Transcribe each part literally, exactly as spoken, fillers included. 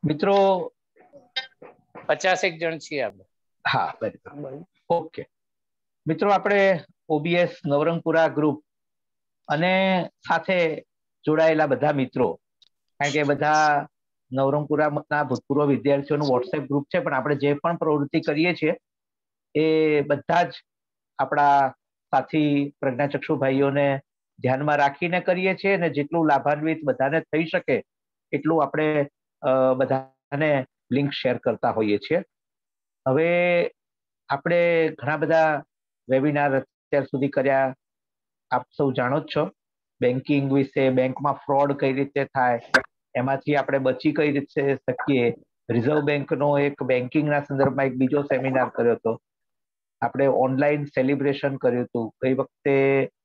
મિત્રો પચાસ એક જણ છીએ આપણે. હા બરાબર. ઓકે મિત્રો, આપણે ઓબીએસ નવરંગપુરા ગ્રુપ અને સાથે જોડાયેલા બધા મિત્રો, કારણ કે બધા નવરંગપુરાના ભૂતપૂર્વ વિદ્યાર્થીઓનું વોટ્સએપ ગ્રુપ છે, પણ આપણે જે પણ પ્રવૃત્તિ કરીએ છીએ એ બધા જ આપણા સાથી પ્રજ્ઞાચક્ષુ ભાઈઓને ધ્યાનમાં રાખીને કરીએ છીએ, અને જેટલું લાભાન્વિત બધાને થઈ શકે એટલું આપણે બધાને લિંક શેર કરતા હોઈએ છીએ. હવે આપણે ઘણા બધા વેબિનાર અત્યાર સુધી કર્યા, આપ સૌ જાણો જ છો. બેન્કિંગ વિશે, બેંકમાં ફ્રોડ કઈ રીતે થાય, એમાંથી આપણે બચી કઈ રીતે શકીએ. રિઝર્વ બેંકનો એક બેન્કિંગના સંદર્ભમાં એક બીજો સેમિનાર કર્યો હતો. આપણે ઓનલાઈન સેલિબ્રેશન કર્યું હતું. ગઈ વખતે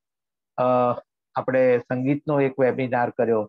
આપણે સંગીતનો એક વેબિનાર કર્યો,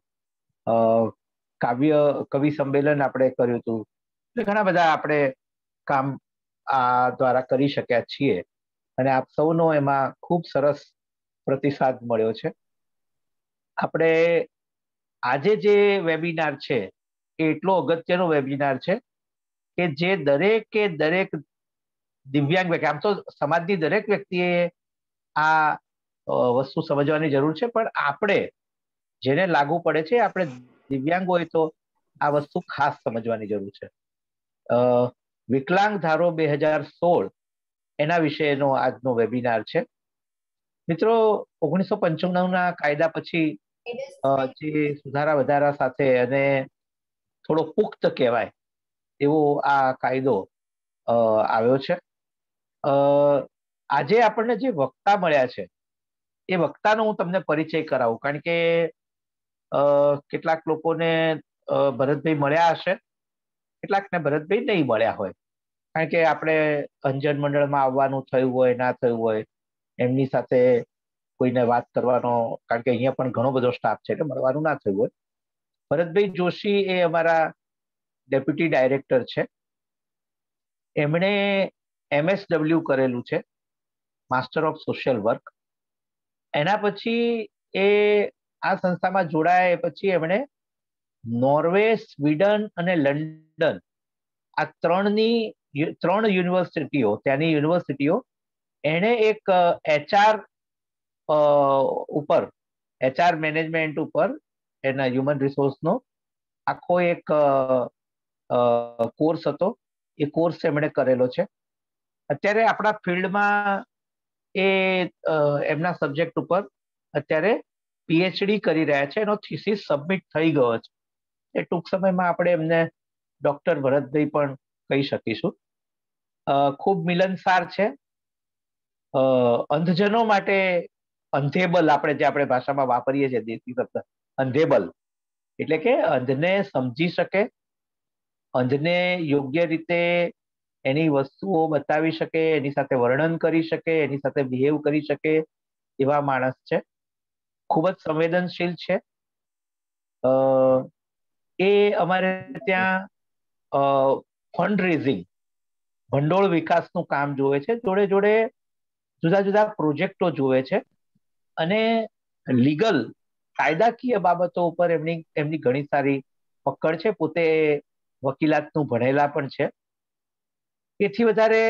કાવ્ય કવિ સંમેલન આપણે કર્યું હતું. એટલે ઘણા બધા આપણે કામ આ દ્વારા કરી શક્યા છીએ, અને આપ સૌનો એમાં ખૂબ સરસ પ્રતિસાદ મળ્યો છે. આપણે આજે જે વેબિનાર છે એ એટલો અગત્યનો વેબિનાર છે કે જે દરેકે દરેક દિવ્યાંગ વ્યક્તિ, આમ તો સમાજની દરેક વ્યક્તિએ આ વસ્તુ સમજવાની જરૂર છે, પણ આપણે જેને લાગુ પડે છે, આપણે દિવ્યાંગ હોય તો આ વસ્તુ ખાસ સમજવાની જરૂર છે. વિકલાંગ ધારો બે હજાર સોળ એના વિશેનો આજનો વેબિનાર છે. મિત્રો, ઓગણીસો પંચાણું ના કાયદા પછી જે સુધારા વધારા સાથે અને થોડો પુખ્ત કહેવાય એવો આ કાયદો આવ્યો છે. આજે આપણને જે વક્તા મળ્યા છે એ વક્તાનો હું તમને પરિચય કરાવું, કારણ કે કેટલાક લોકોને ભરતભાઈ મળ્યા હશે, કેટલાકને ભરતભાઈ નહીં મળ્યા હોય, કારણ કે આપણે અંજન મંડળમાં આવવાનું થયું હોય, ના થયું હોય, એમની સાથે કોઈને વાત કરવાનો, કારણ કે અહીંયા પણ ઘણો બધો સ્ટાફ છે એટલે મળવાનું ના થયું હોય. ભરતભાઈ જોશી એ અમારા ડેપ્યુટી ડાયરેક્ટર છે. એમણે એમએસડબલ્યુ કરેલું છે, માસ્ટર ઓફ સોશિયલ વર્ક. એના પછી એ આ સંસ્થામાં જોડાયા પછી એમણે નોર્વે, સ્વીડન અને લંડન આ ત્રણની ત્રણ યુનિવર્સિટીઓ, ત્યાંની યુનિવર્સિટીઓ એણે એક એચઆર ઉપર, એચઆર મેનેજમેન્ટ ઉપર એના હ્યુમન રિસોર્સનો આખો એક કોર્સ હતો. એ કોર્સ એમણે કરેલો છે. અત્યારે આપણા ફિલ્ડમાં એ એમના સબ્જેક્ટ ઉપર અત્યારે પીએચડી કરી રહ્યા છે. એનો થીસીસ સબમિટ થઈ ગયો છે. એ ટૂંક સમયમાં આપણે એમને ડોક્ટર ભરતભાઈ પણ કહી શકીશું. ખૂબ મિલનસાર છે. અંધજનો માટે અંધેબલ, આપણે જે આપણે ભાષામાં વાપરીએ છીએ દેશી શબ્દ અંધેબલ, એટલે કે અંધને સમજી શકે, અંધને યોગ્ય રીતે એની વસ્તુઓ બતાવી શકે, એની સાથે વર્ણન કરી શકે, એની સાથે બિહેવ કરી શકે એવા માણસ છે. ખૂબ જ સંવેદનશીલ છે. એ અમારે ત્યાં ફંડ રેઝિંગ, ભંડોળ વિકાસનું કામ જોવે છે, જોડે જોડે જુદા જુદા પ્રોજેક્ટો જોવે છે, અને લીગલ કાયદાકીય બાબતો ઉપર એમની એમની ઘણી સારી પકડ છે. પોતે વકીલાતનું ભણેલા પણ છે. એથી વધારે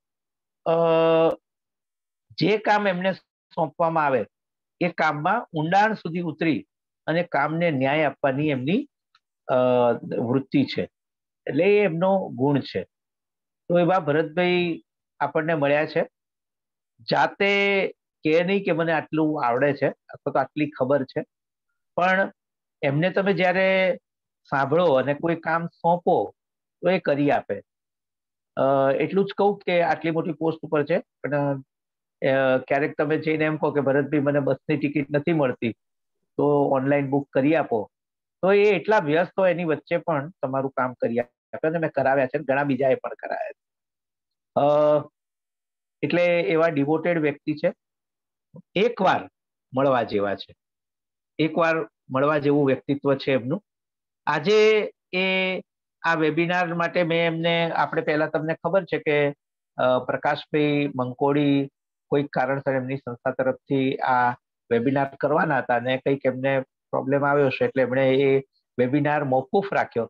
જે કામ એમને સોંપવામાં આવે એ કામમાં ઊંડાણ સુધી ઉતરી અને કામને ન્યાય આપવાની એમની વૃત્તિ છે, એટલે એ એમનો ગુણ છે. તો એવા ભરતભાઈ આપણને મળ્યા છે. જાતે કે નહીં કે મને આટલું આવડે છે અથવા તો આટલી ખબર છે, પણ એમને તમે જ્યારે સાંભળો અને કોઈ કામ સોંપો તો એ કરી આપે. એટલું જ કહું કે આટલી મોટી પોસ્ટ ઉપર છે, પણ ક્યારેક તમે જઈને એમ કહો કે ભરતભાઈ મને બસની ટિકિટ નથી મળતી તો ઓનલાઈન બુક કરી આપો, તો એ એટલા વ્યસ્ત હોય એની વચ્ચે પણ તમારું કામ કરી આપે. મેં કરાવ્યા છે, ઘણા બીજાએ પણ કરાવ્યા છે. એટલે એવા ડિવોટેડ વ્યક્તિ છે. એકવાર મળવા જેવા છે, એકવાર મળવા જેવું વ્યક્તિત્વ છે એમનું. આજે એ આ વેબિનાર માટે મેં એમને, આપણે પહેલા તમને ખબર છે કે પ્રકાશભાઈ મંકોડી કોઈક કારણસર એમની સંસ્થા તરફથી આ વેબિનાર કરવાના હતા, અને કંઈક એમને પ્રોબ્લેમ આવ્યો છે એટલે એમણે એ વેબિનાર મોકૂફ રાખ્યો,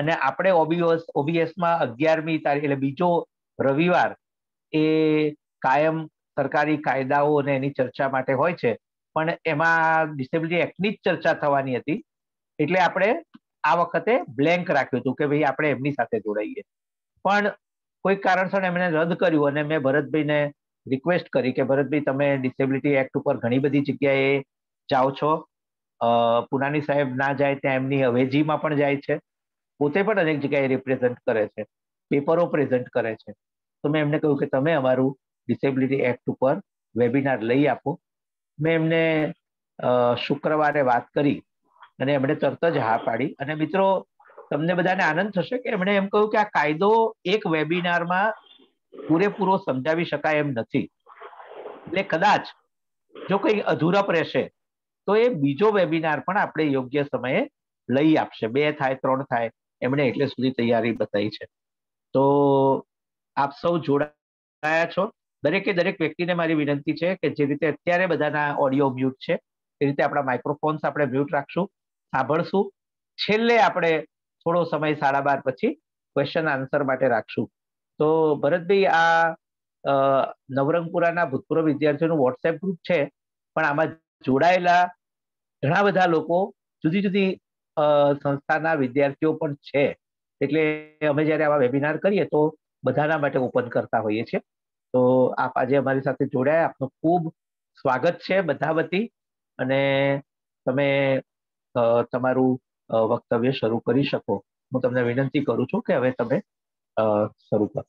અને આપણે ઓબીએસ ઓબીએસમાં અગિયારમી તારીખ એટલે બીજો રવિવાર એ કાયમ સરકારી કાયદાઓ અને એની ચર્ચા માટે હોય છે, પણ એમાં ડિસેબિલિટી એક્ટની જ ચર્ચા થવાની હતી, એટલે આપણે આ વખતે બ્લેન્ક રાખ્યું હતું કે ભાઈ આપણે એમની સાથે જોડાઈએ. પણ કોઈ કારણસર એમણે રદ કર્યું અને મેં ભરતભાઈને રિક્વેસ્ટ કરી કે ભરતભાઈ તમે ડિસેબિલિટી એક્ટ ઉપર ઘણી બધી જગ્યાએ જાઓ છો, પુનાની સાહેબ ના જાય ત્યાં એમની અવેજીમાં પણ જાય છે, પોતે પણ અનેક જગ્યાએ રિપ્રેઝન્ટ કરે છે, પેપરો પ્રેઝન્ટ કરે છે. તો મેં એમને કહ્યું કે તમે અમારું ડિસેબિલિટી એક્ટ ઉપર વેબિનાર લઈ આપો. મેં એમને શુક્રવારે વાત કરી અને એમણે તરત જ હા પાડી. અને મિત્રો તમને બધાને આનંદ થશે કે એમણે એમ કહ્યું કે આ કાયદો એક વેબિનારમાં પૂરેપૂરો સમજાવી શકાય એમ નથી, એટલે કદાચ જો કંઈ અધૂરપ રહેશે તો એ બીજો વેબિનાર પણ આપણે યોગ્ય સમયે લઈ આપશે, બે થાય ત્રણ થાય, એમણે એટલે સુધી તૈયારી બતાવી છે. તો આપ સૌ જોડાયા છો. દરેકે દરેક વ્યક્તિને મારી વિનંતી છે કે જે રીતે અત્યારે બધાના ઓડિયો મ્યુટ છે એ રીતે આપણા માઇક્રોફોન્સ આપણે મ્યુટ રાખશું, સાંભળશું. છેલ્લે આપણે થોડો સમય સાડા બાર પછી ક્વેશ્ચન આન્સર માટે રાખશું. તો ભરતભાઈ, આ નવરંગપુરાના ભૂતપૂર્વ વિદ્યાર્થીઓનું વોટ્સએપ ગ્રુપ છે, પણ આમાં જોડાયેલા ઘણા બધા લોકો જુદી જુદી સંસ્થાના વિદ્યાર્થીઓ પણ છે, એટલે અમે જ્યારે આવા વેબિનાર કરીએ તો બધાના માટે ઓપન કરતા હોઈએ છીએ. તો આપ આજે અમારી સાથે જોડાયા, આપનું ખૂબ સ્વાગત છે બધા વતી, અને તમે તમારું વક્તવ્ય શરૂ કરી શકો. હું તમને વિનંતી કરું છું કે હવે તમે શરૂ કરો.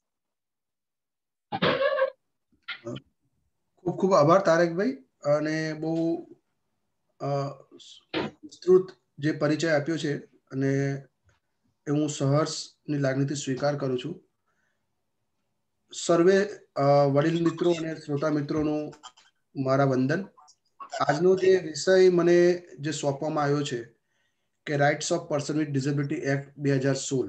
ખૂબ ખૂબ આભાર તારેકભાઈ, અને બહુ વિસ્તૃત જે પરિચય આપ્યો છે, અને એ હું સહર્ષની લાગણીથી સ્વીકાર કરું છું. સર્વે વડીલ મિત્રો અને શ્રોતા મિત્રોનું મારા વંદન. આજનો જે વિષય મને જે સોંપવામાં આવ્યો છે કે rights of person with disability act બે હજાર સોળ,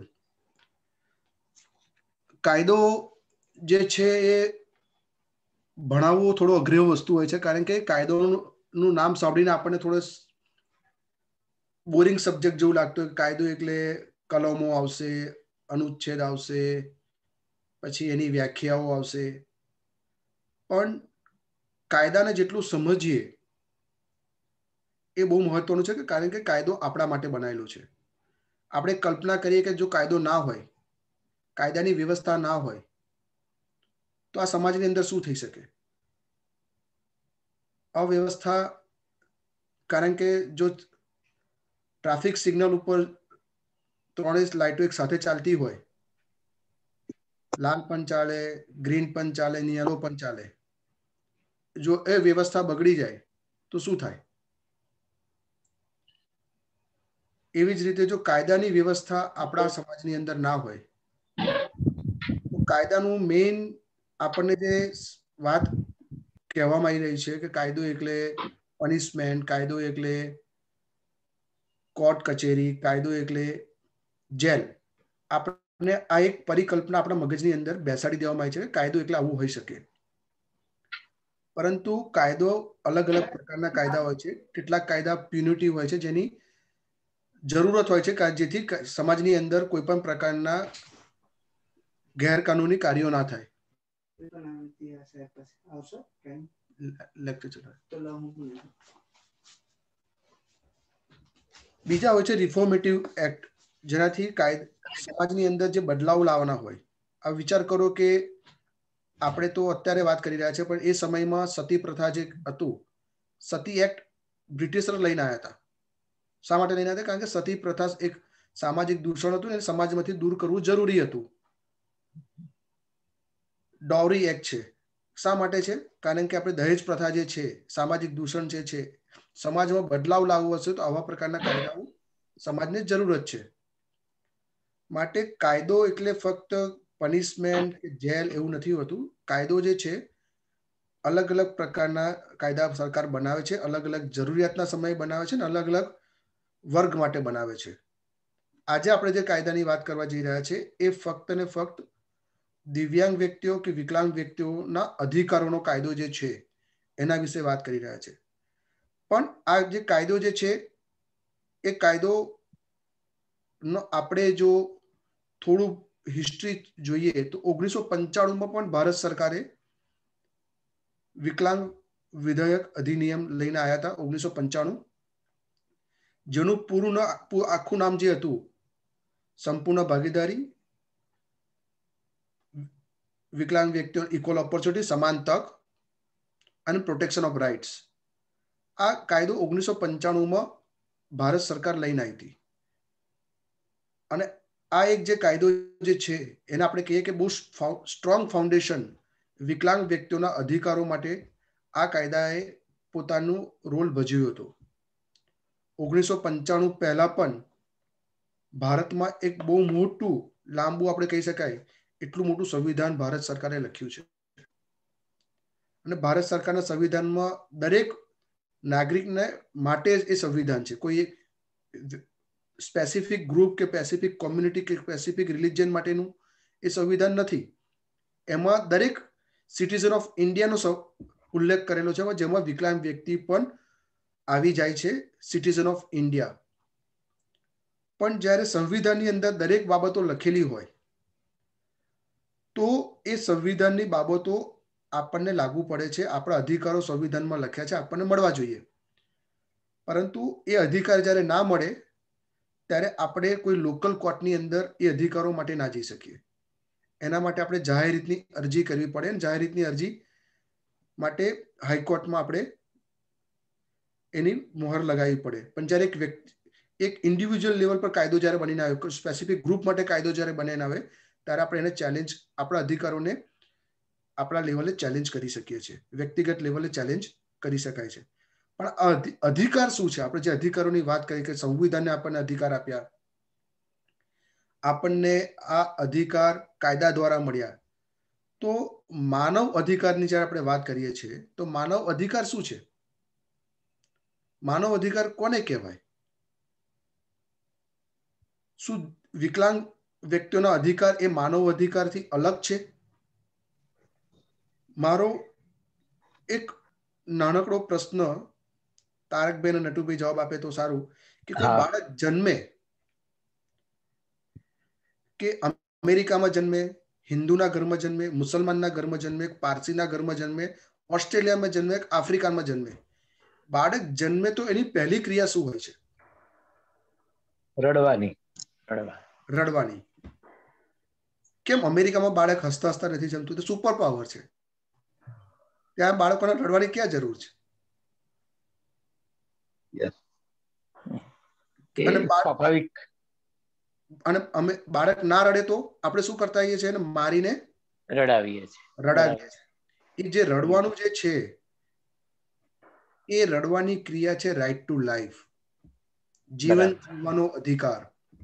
કાયદો જે છે એ ભણાવવું થોડો અઘરી વસ્તુ હોય છે, કારણ કે કાયદોનું નામ સાંભળીને આપણને થોડો બોરિંગ સબ્જેક્ટ જેવું લાગતું હોય. કાયદો એટલે કલમો આવશે, અનુચ્છેદ આવશે, પછી એની વ્યાખ્યાઓ આવશે, પણ કાયદાને જેટલું સમજીએ એ બહુ મહત્વનું છે, કે કારણ કે કાયદો આપણા માટે બનાવેલો છે. આપણે કલ્પના કરીએ કે જો કાયદો ના હોય, કાયદાની વ્યવસ્થા ના હોય, તો આ સમાજની અંદર શું થઈ શકે? અવ્યવસ્થા, કારણ કે જો ટ્રાફિક સિગ્નલ ઉપર ત્રણેય લાઇટો એક સાથે ચાલતી હોય, લાલ પણ ચાલે, ગ્રીન પણ ચાલે, યલો પણ ચાલે, જો એ વ્યવસ્થા બગડી જાય તો શું થાય? એવી જ રીતે જો કાયદાની વ્યવસ્થા આપણા સમાજની અંદર ના હોય, તો કાયદાનું મેઇન આપણને જે વાત કહેવામાં આવી રહી છે કે કાયદો એટલે પનિશમેન્ટ, કાયદો એટલે કોર્ટ કચેરી, કાયદો એટલે જેલ, આપણને આ એક પરિકલ્પના આપણા મગજની અંદર બેસાડી દેવામાં આવી છે કે કાયદો એટલે આવું હોઈ શકે. પરંતુ કાયદો અલગ અલગ પ્રકારના કાયદા હોય છે. કેટલાક કાયદા પ્યુનિટિવ હોય છે, જેની જરૂરત હોય છે જેથી સમાજની અંદર કોઈ પણ પ્રકારના ગેરકાનૂની કાર્યો ના થાય. બીજા હોય છે રિફોર્મેટિવ એક્ટ, જેનાથી સમાજની અંદર જે બદલાવ લાવવાના હોય. આ વિચાર કરો કે આપણે તો અત્યારે વાત કરી રહ્યા છે, પણ એ સમયમાં સતી પ્રથા જે હતું, સતી એક્ટ બ્રિટિશરો લઈને આવ્યા હતા. શા માટે લઈને આવ્યા? કારણ કે સતી પ્રથા એક સામાજિક દૂષણ હતું, અને સમાજમાંથી દૂર કરવું જરૂરી હતું. ડોવરી એક્ટ છે. શા માટે છે? કારણ કે આપણે દહેજ પ્રથા જે છે, સામાજિક દૂષણ જે છે, સમાજમાં બદલાવ લાવવો હશે તો આવા પ્રકારના કાયદાઓ સમાજને જરૂરત છે. માટે કાયદો એટલે ફક્ત પનિશમેન્ટ, જેલ એવું નથી હોતું. કાયદો જે છે, અલગ અલગ પ્રકારના કાયદા સરકાર બનાવે છે, અલગ અલગ જરૂરિયાતના સમયે બનાવે છે, અને અલગ અલગ વર્ગ માટે બનાવે છે. આજે આપણે જે કાયદાની વાત કરવા જઈ રહ્યા છે, એ ફક્ત ને ફક્ત દિવ્યાંગ વ્યક્તિઓ કે વિકલાંગ વ્યક્તિઓના અધિકારોનો કાયદો જે છે એના વિશે વાત કરી રહ્યા છે. પણ આ જે કાયદો જે છે, એ કાયદો આપણે જો થોડું હિસ્ટ્રી જોઈએ તો ઓગણીસો પંચાણું માં પણ ભારત સરકારે વિકલાંગ વિધેયક અધિનિયમ લઈને આવ્યા હતા ઓગણીસો પંચાણું, જેનું પૂરું આખું નામ જે હતું સંપૂર્ણ ભાગીદારી, વિકલાંગ વ્યક્તિઓ ઇક્વલ ઓપોર્ચ્યુનિટી, સમાન તક અને પ્રોટેક્શન ઓફ રાઇટ્સ. આ કાયદો ઓગણીસો પંચાણું માં ભારત સરકાર લઈને આવી હતી. અને આ એક જે કાયદો જે છે એને આપણે કહીએ કે બહુ સ્ટ્રોંગ ફાઉન્ડેશન વિકલાંગ વ્યક્તિઓના અધિકારો માટે આ કાયદાએ પોતાનું રોલ ભજવ્યો હતો. ઓગણીસો પંચાણું પહેલા પણ ભારતમાં એક બહુ મોટું લાંબુ આપણે કહી શકાય એટલું મોટું સંવિધાન ભારત સરકારે લખ્યું છે. અને ભારત સરકારના સંવિધાનમાં દરેક નાગરિકને માટે એ સંવિધાન છે. કોઈ સ્પેસિફિક ગ્રુપ કે સ્પેસિફિક કોમ્યુનિટી કે સ્પેસિફિક રિલિજન માટેનું એ સંવિધાન નથી. એમાં દરેક સિટીઝન ઓફ ઇન્ડિયાનો ઉલ્લેખ કરેલો છે, જેમાં વિકલાંગ વ્યક્તિ પણ આવી જાય છે, સિટીઝન ઓફ ઇન્ડિયા. પણ જ્યારે સંવિધાનની અંદર દરેક બાબતો લખેલી હોય તો એ સંવિધાનની બાબતો આપણને લાગુ પડે છે. આપણા અધિકારો સંવિધાનમાં લખ્યા છે, આપણને મળવા જોઈએ. પરંતુ એ અધિકાર જ્યારે ના મળે ત્યારે આપણે કોઈ લોકલ કોર્ટની અંદર એ અધિકારો માટે ના જઈ શકીએ. એના માટે આપણે જાહેર રીતની અરજી કરવી પડે. જાહેર રીતની અરજી માટે હાઈકોર્ટમાં આપણે એની મોહર લગાવવી પડે. પણ જ્યારે એક વ્યક્તિ એક ઇન્ડિવિજ્યુઅલ લેવલ પર કાયદો જ્યારે બનીને આવે, સ્પેસિફિક ગ્રુપ માટે કાયદો જ્યારે બનીને આવે ત્યારે આપણે એને ચેલેન્જ, આપણા અધિકારોને આપણા લેવલે ચેલેન્જ કરી શકીએ છીએ. વ્યક્તિગત લેવલે ચેલેન્જ કરી શકાય છે. પણ અધિકાર શું છે? આપણે જે અધિકારોની વાત કરી કે સંવિધાને આપણને અધિકાર આપ્યા, આપણને આ અધિકાર કાયદા દ્વારા મળ્યા. તો માનવ અધિકારની જ્યારે આપણે વાત કરીએ છીએ તો માનવ અધિકાર શું છે? માનવ અધિકાર કોને કહેવાય? શું વિકલાંગ વ્યક્તિઓના અધિકાર એ માનવ અધિકારથી અલગ છે? મારો એક નાનકડો પ્રશ્ન તારકભાઈ અને નટુભાઈ જવાબ આપે તો સારું કે કોઈ બાળક જન્મે કે અમેરિકામાં જન્મે, હિન્દુના ઘરમાં જન્મે, મુસલમાનના ઘરમાં જન્મે, પારસીના ઘરમાં જન્મે, ઓસ્ટ્રેલિયામાં જન્મે, આફ્રિકામાં જન્મે, બાળક જન્મે તો એની પહેલી ક્રિયા શું હોય છે? રડવાની. રડવાની. કેમ અમેરિકામાં બાળક હસતા હસતા નથી જમતું? તો સુપર પાવર છે. ત્યાં બાળકોને રડવાની ક્યાં જરૂર છે? અને સ્વાભાવિક. અને અમે બાળક ના રડે તો આપણે શું કરતા હોઈએ છીએ? મારીને રડાવીએ છીએ. રડાવીએ છીએ. એ જે રડવાનું જે છે એ રડવાની ક્રિયા છે રાઇટ ટુ લાઈફ, જીવન જીવવાનો અધિકાર.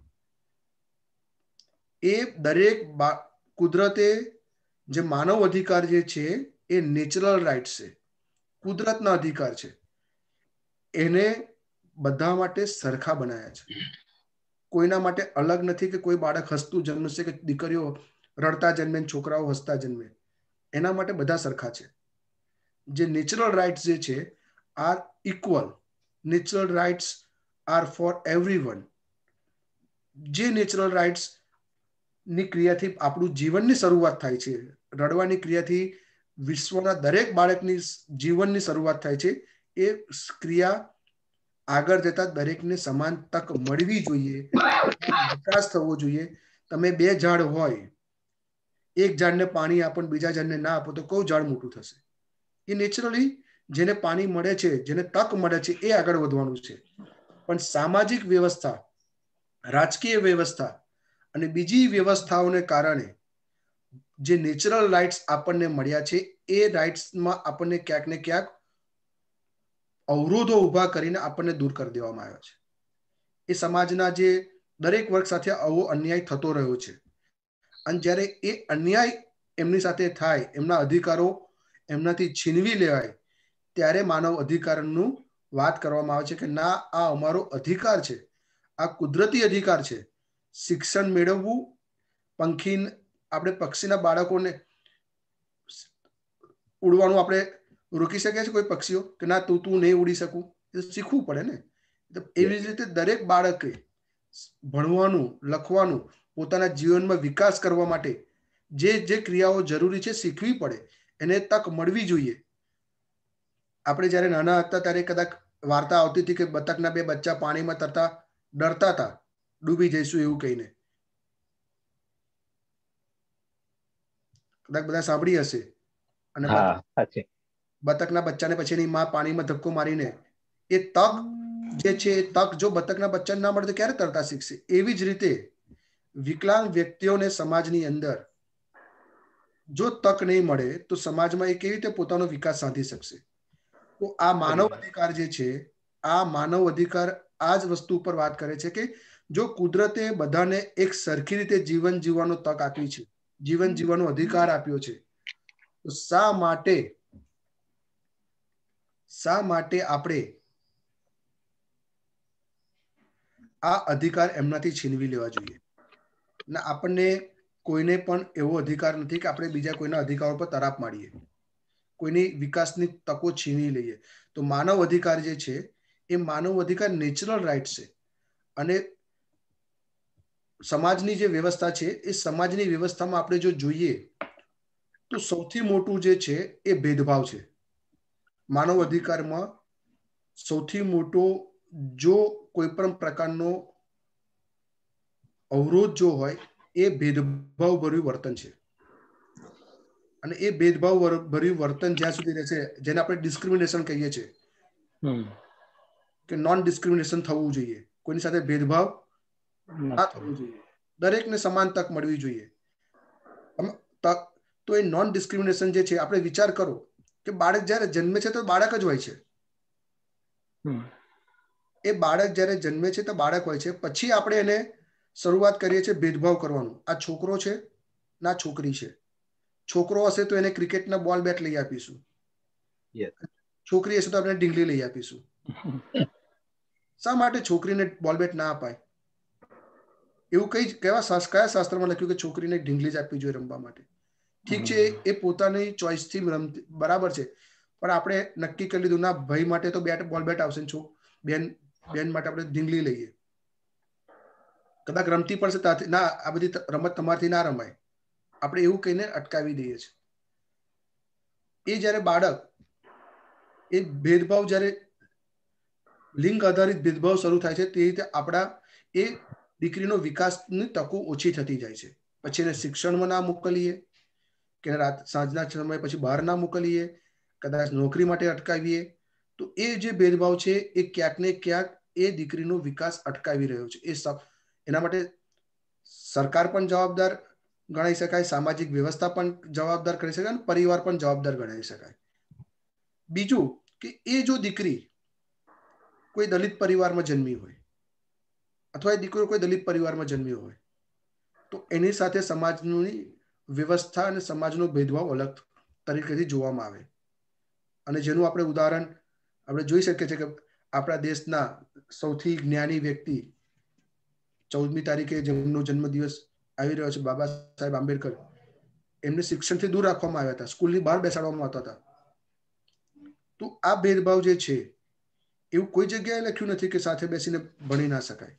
એ દરેક કુદરતે જે માનવ અધિકાર જે છે એ નેચરલ રાઇટ્સ છે, કુદરતના અધિકાર છે. એને બધા માટે સરખા બનાવ્યા છે. કોઈના માટે અલગ નથી કે કોઈ બાળક હસતું જન્મશે કે દીકરીઓ રડતા જન્મે, છોકરાઓ હસતા જન્મે. એના માટે બધા સરખા છે. જે નેચરલ રાઇટ્સ જે છે are equal. Natural rights are for everyone. જે નેચરલ રાઇટ્સ ની ક્રિયાથી આપણું જીવનની શરૂઆત થાય છે. રડવાની ક્રિયાથી વિશ્વના દરેક બાળકની જીવનની શરૂઆત થાય છે. એ ક્રિયા આગળ જતા દરેકને સમાન તક મળવી જોઈએ, વિકાસ થવો જોઈએ. તમે બે ઝાડ હોય, એક ઝાડને પાણી આપો બીજા ઝાડને ના આપો તો કયું ઝાડ મોટું થશે? એ નેચરલી જેને પાણી મળે છે, જેને તક મળે છે એ આગળ વધવાનું છે. પણ સામાજિક વ્યવસ્થા, રાજકીય વ્યવસ્થા અને બીજી વ્યવસ્થાઓને કારણે જે નેચરલ રાઇટ્સ આપણને મળ્યા છે એ રાઇટ્સમાં આપણને ક્યાંક ને ક્યાંક અવરોધો ઉભા કરીને આપણને દૂર કરી દેવામાં આવ્યા છે. એ સમાજના જે દરેક વર્ગ સાથે આવો અન્યાય થતો રહ્યો છે. અને જ્યારે એ અન્યાય એમની સાથે થાય, એમના અધિકારો એમનાથી છીનવી લેવાય, ત્યારે માનવ અધિકારનું વાત કરવામાં આવે છે કે ના, આ અમારો અધિકાર છે, આ કુદરતી અધિકાર છે. શિક્ષણ મેળવવું, પંખી આપણે પક્ષીના બાળકોને ઉડવાનું આપણે રોકી શકીએ છીએ કોઈ પક્ષીઓ કે ના તું તું નહીં ઉડી શકું? એ શીખવું પડે ને. એવી જ રીતે દરેક બાળકે ભણવાનું, લખવાનું, પોતાના જીવનમાં વિકાસ કરવા માટે જે જે ક્રિયાઓ જરૂરી છે શીખવી પડે, એને તક મળવી જોઈએ. આપણે જ્યારે નાના હતા ત્યારે કદાચ વાર્તા આવતી હતી કે બતકના બે બચ્ચા પાણીમાં તરતા ડરતા હતા, ડૂબી જઈશું એવું કહીને. કદાચ બધા સાંભળી હશે. અને બતકના બચ્ચાને પછી એની માં પાણીમાં ધક્કો મારીને એ તક જે છે એ તક જો બતકના બચ્ચાને ના મળે તો ક્યારે તરતા શીખશે? એવી જ રીતે વિકલાંગ વ્યક્તિઓને સમાજની અંદર જો તક નહીં મળે તો સમાજમાં એ કેવી રીતે પોતાનો વિકાસ સાધી શકશે? તો આ માનવ અધિકાર જે છે, આ માનવ અધિકાર આ જ વસ્તુ ઉપર વાત કરે છે કે જો કુદરતે બધાને એક સરખી રીતે જીવન જીવવાનો તક આપી છે, જીવન જીવવાનો અધિકાર આપ્યો છે, તો શા માટે શા માટે આપણે આ અધિકાર એમનાથી છીનવી લેવા જોઈએ? ને આપણને કોઈને પણ એવો અધિકાર નથી કે આપણે બીજા કોઈના અધિકારો પર તરાપ મારીએ, કોઈની વિકાસની તકો છીનવી લઈએ. તો માનવ અધિકાર જે છે એ માનવ અધિકાર નેચરલ રાઇટ છે. અને સમાજની જે વ્યવસ્થા છે એ સમાજની વ્યવસ્થામાં આપણે જો જોઈએ તો સૌથી મોટું જે છે એ ભેદભાવ છે. માનવ અધિકારમાં સૌથી મોટો જો કોઈ પણ પ્રકારનો અવરોધ જો હોય એ ભેદભાવ ભર્યું વર્તન છે. અને એ ભેદભાવ ભર્યું વર્તન જ્યાં સુધી રહેશે, જેને આપણે ડિસ્ક્રિમિનેશન કહીએ છીએ કે નોન ડિસ્ક્રિમિનેશન થવું જોઈએ, કોઈની સાથે ભેદભાવ ના થવું જોઈએ, દરેકને સમાન તક મળવી જોઈએ. તો એ નોન ડિસ્ક્રિમિનેશન જે છે, આપણે વિચાર કરો કે બાળક જ્યારે જન્મે છે તો બાળક જ હોય છે. એ બાળક જ્યારે જન્મે છે તો બાળક હોય છે. પછી આપણે એને શરૂઆત કરીએ છીએ ભેદભાવ કરવાનું. આ છોકરો છે ના છોકરી છે. છોકરો હશે તો એને ક્રિકેટના બોલ બેટ લઈ આપીશું, છોકરી હશે તો આપણે ઢીંગલી લઈ આપીશું. શા માટે છોકરીને બોલ બેટ ના અપાય? એવું કઈ કેવા કયા શાસ્ત્રમાં લખ્યું કે છોકરીને ઢીંગલી જ આપવી જોઈએ રમવા માટે? ઠીક છે, એ પોતાની ચોઈસથી રમતી બરાબર છે, પણ આપણે નક્કી કરી લીધું ના ભાઈ માટે તો બેટ બોલ બેટ આવશે, છો બેન બેન માટે આપણે ઢીંગલી લઈએ. કદાચ રમતી પડશે ત્યાંથી ના, આ બધી રમત તમારથી ના રમાય, આપણે એવું કહીને અટકાવી દઈએ છીએ. એ જ્યારે બાળક એ ભેદભાવ જ્યારે લિંગ આધારિત ભેદભાવ શરૂ થાય છે તે રીતે આપણા એ દીકરીનો વિકાસની તકો ઓછી થતી જાય છે. પછી એને શિક્ષણમાં ના મોકલીએ કે રાત સાંજના સમય પછી બહાર ના મોકલીએ, કદાચ નોકરી માટે અટકાવીએ, તો એ જે ભેદભાવ છે એ ક્યાંક ને ક્યાંક એ દીકરીનો વિકાસ અટકાવી રહ્યો છે. એ એના માટે સરકાર પણ જવાબદાર ગણાઈ શકાય, સામાજિક વ્યવસ્થા પણ જવાબદાર કરી શકાય અને પરિવાર પણ જવાબદાર ગણાવી શકાય. બીજું કે એ જો દીકરી કોઈ દલિત પરિવારમાં જન્મી હોય અથવા એ દીકરો કોઈ દલિત પરિવારમાં જન્મ્યો હોય તો એની સાથે સમાજની વ્યવસ્થા અને સમાજનો ભેદભાવ અલગ તરીકેથી જોવામાં આવે. અને જેનું આપણે ઉદાહરણ આપણે જોઈ શકીએ છીએ કે આપણા દેશના સૌથી જ્ઞાની વ્યક્તિ ચૌદમી તારીખે જેમનો જન્મદિવસ આવી રહ્યો છે, બાબા સાહેબ આંબેડકર, એમને શિક્ષણથી દૂર રાખવામાં આવ્યા હતા, સ્કૂલની બહાર બેસાડવામાં આવતા હતા. તો આ ભેદભાવ જે છે એવું કોઈ જગ્યાએ લખ્યું નથી કે સાથે બેસીને ભણી ના શકાય.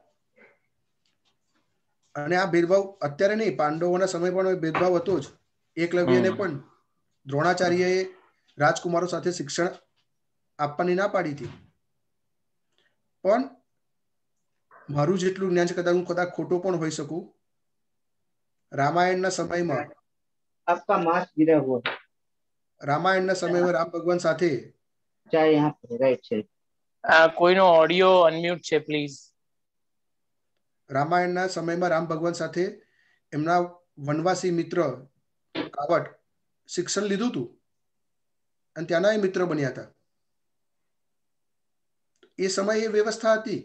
અને આ ભેદભાવ અત્યારે નહીં, પાંડવોના સમય પણ ભેદભાવ હતો જ. એકલવ્યને પણ દ્રોણાચાર્યએ રાજકુમારો સાથે શિક્ષણ આપવાની ના પાડી હતી. પણ મારું જેટલું જ્ઞાન છે, કદાચ હું કદાચ ખોટો પણ હોઈ શકું, રામાયણના સમયમાં આપકા માસ્ક ગિરા હુઆ રામાયણના સમયમાં રામ ભગવાન સાથે ચાય યહાં પે રાઈટ છે. કોઈનો ઓડિયો અનમ્યુટ છે પ્લીઝ. રામાયણના સમયમાં રામ ભગવાન સાથે એમના વનવાસી મિત્ર કાવટ શિક્ષણ લીધું હતું અને ત્યાંના એ મિત્ર બન્યા હતા. એ સમયે એ વ્યવસ્થા હતી.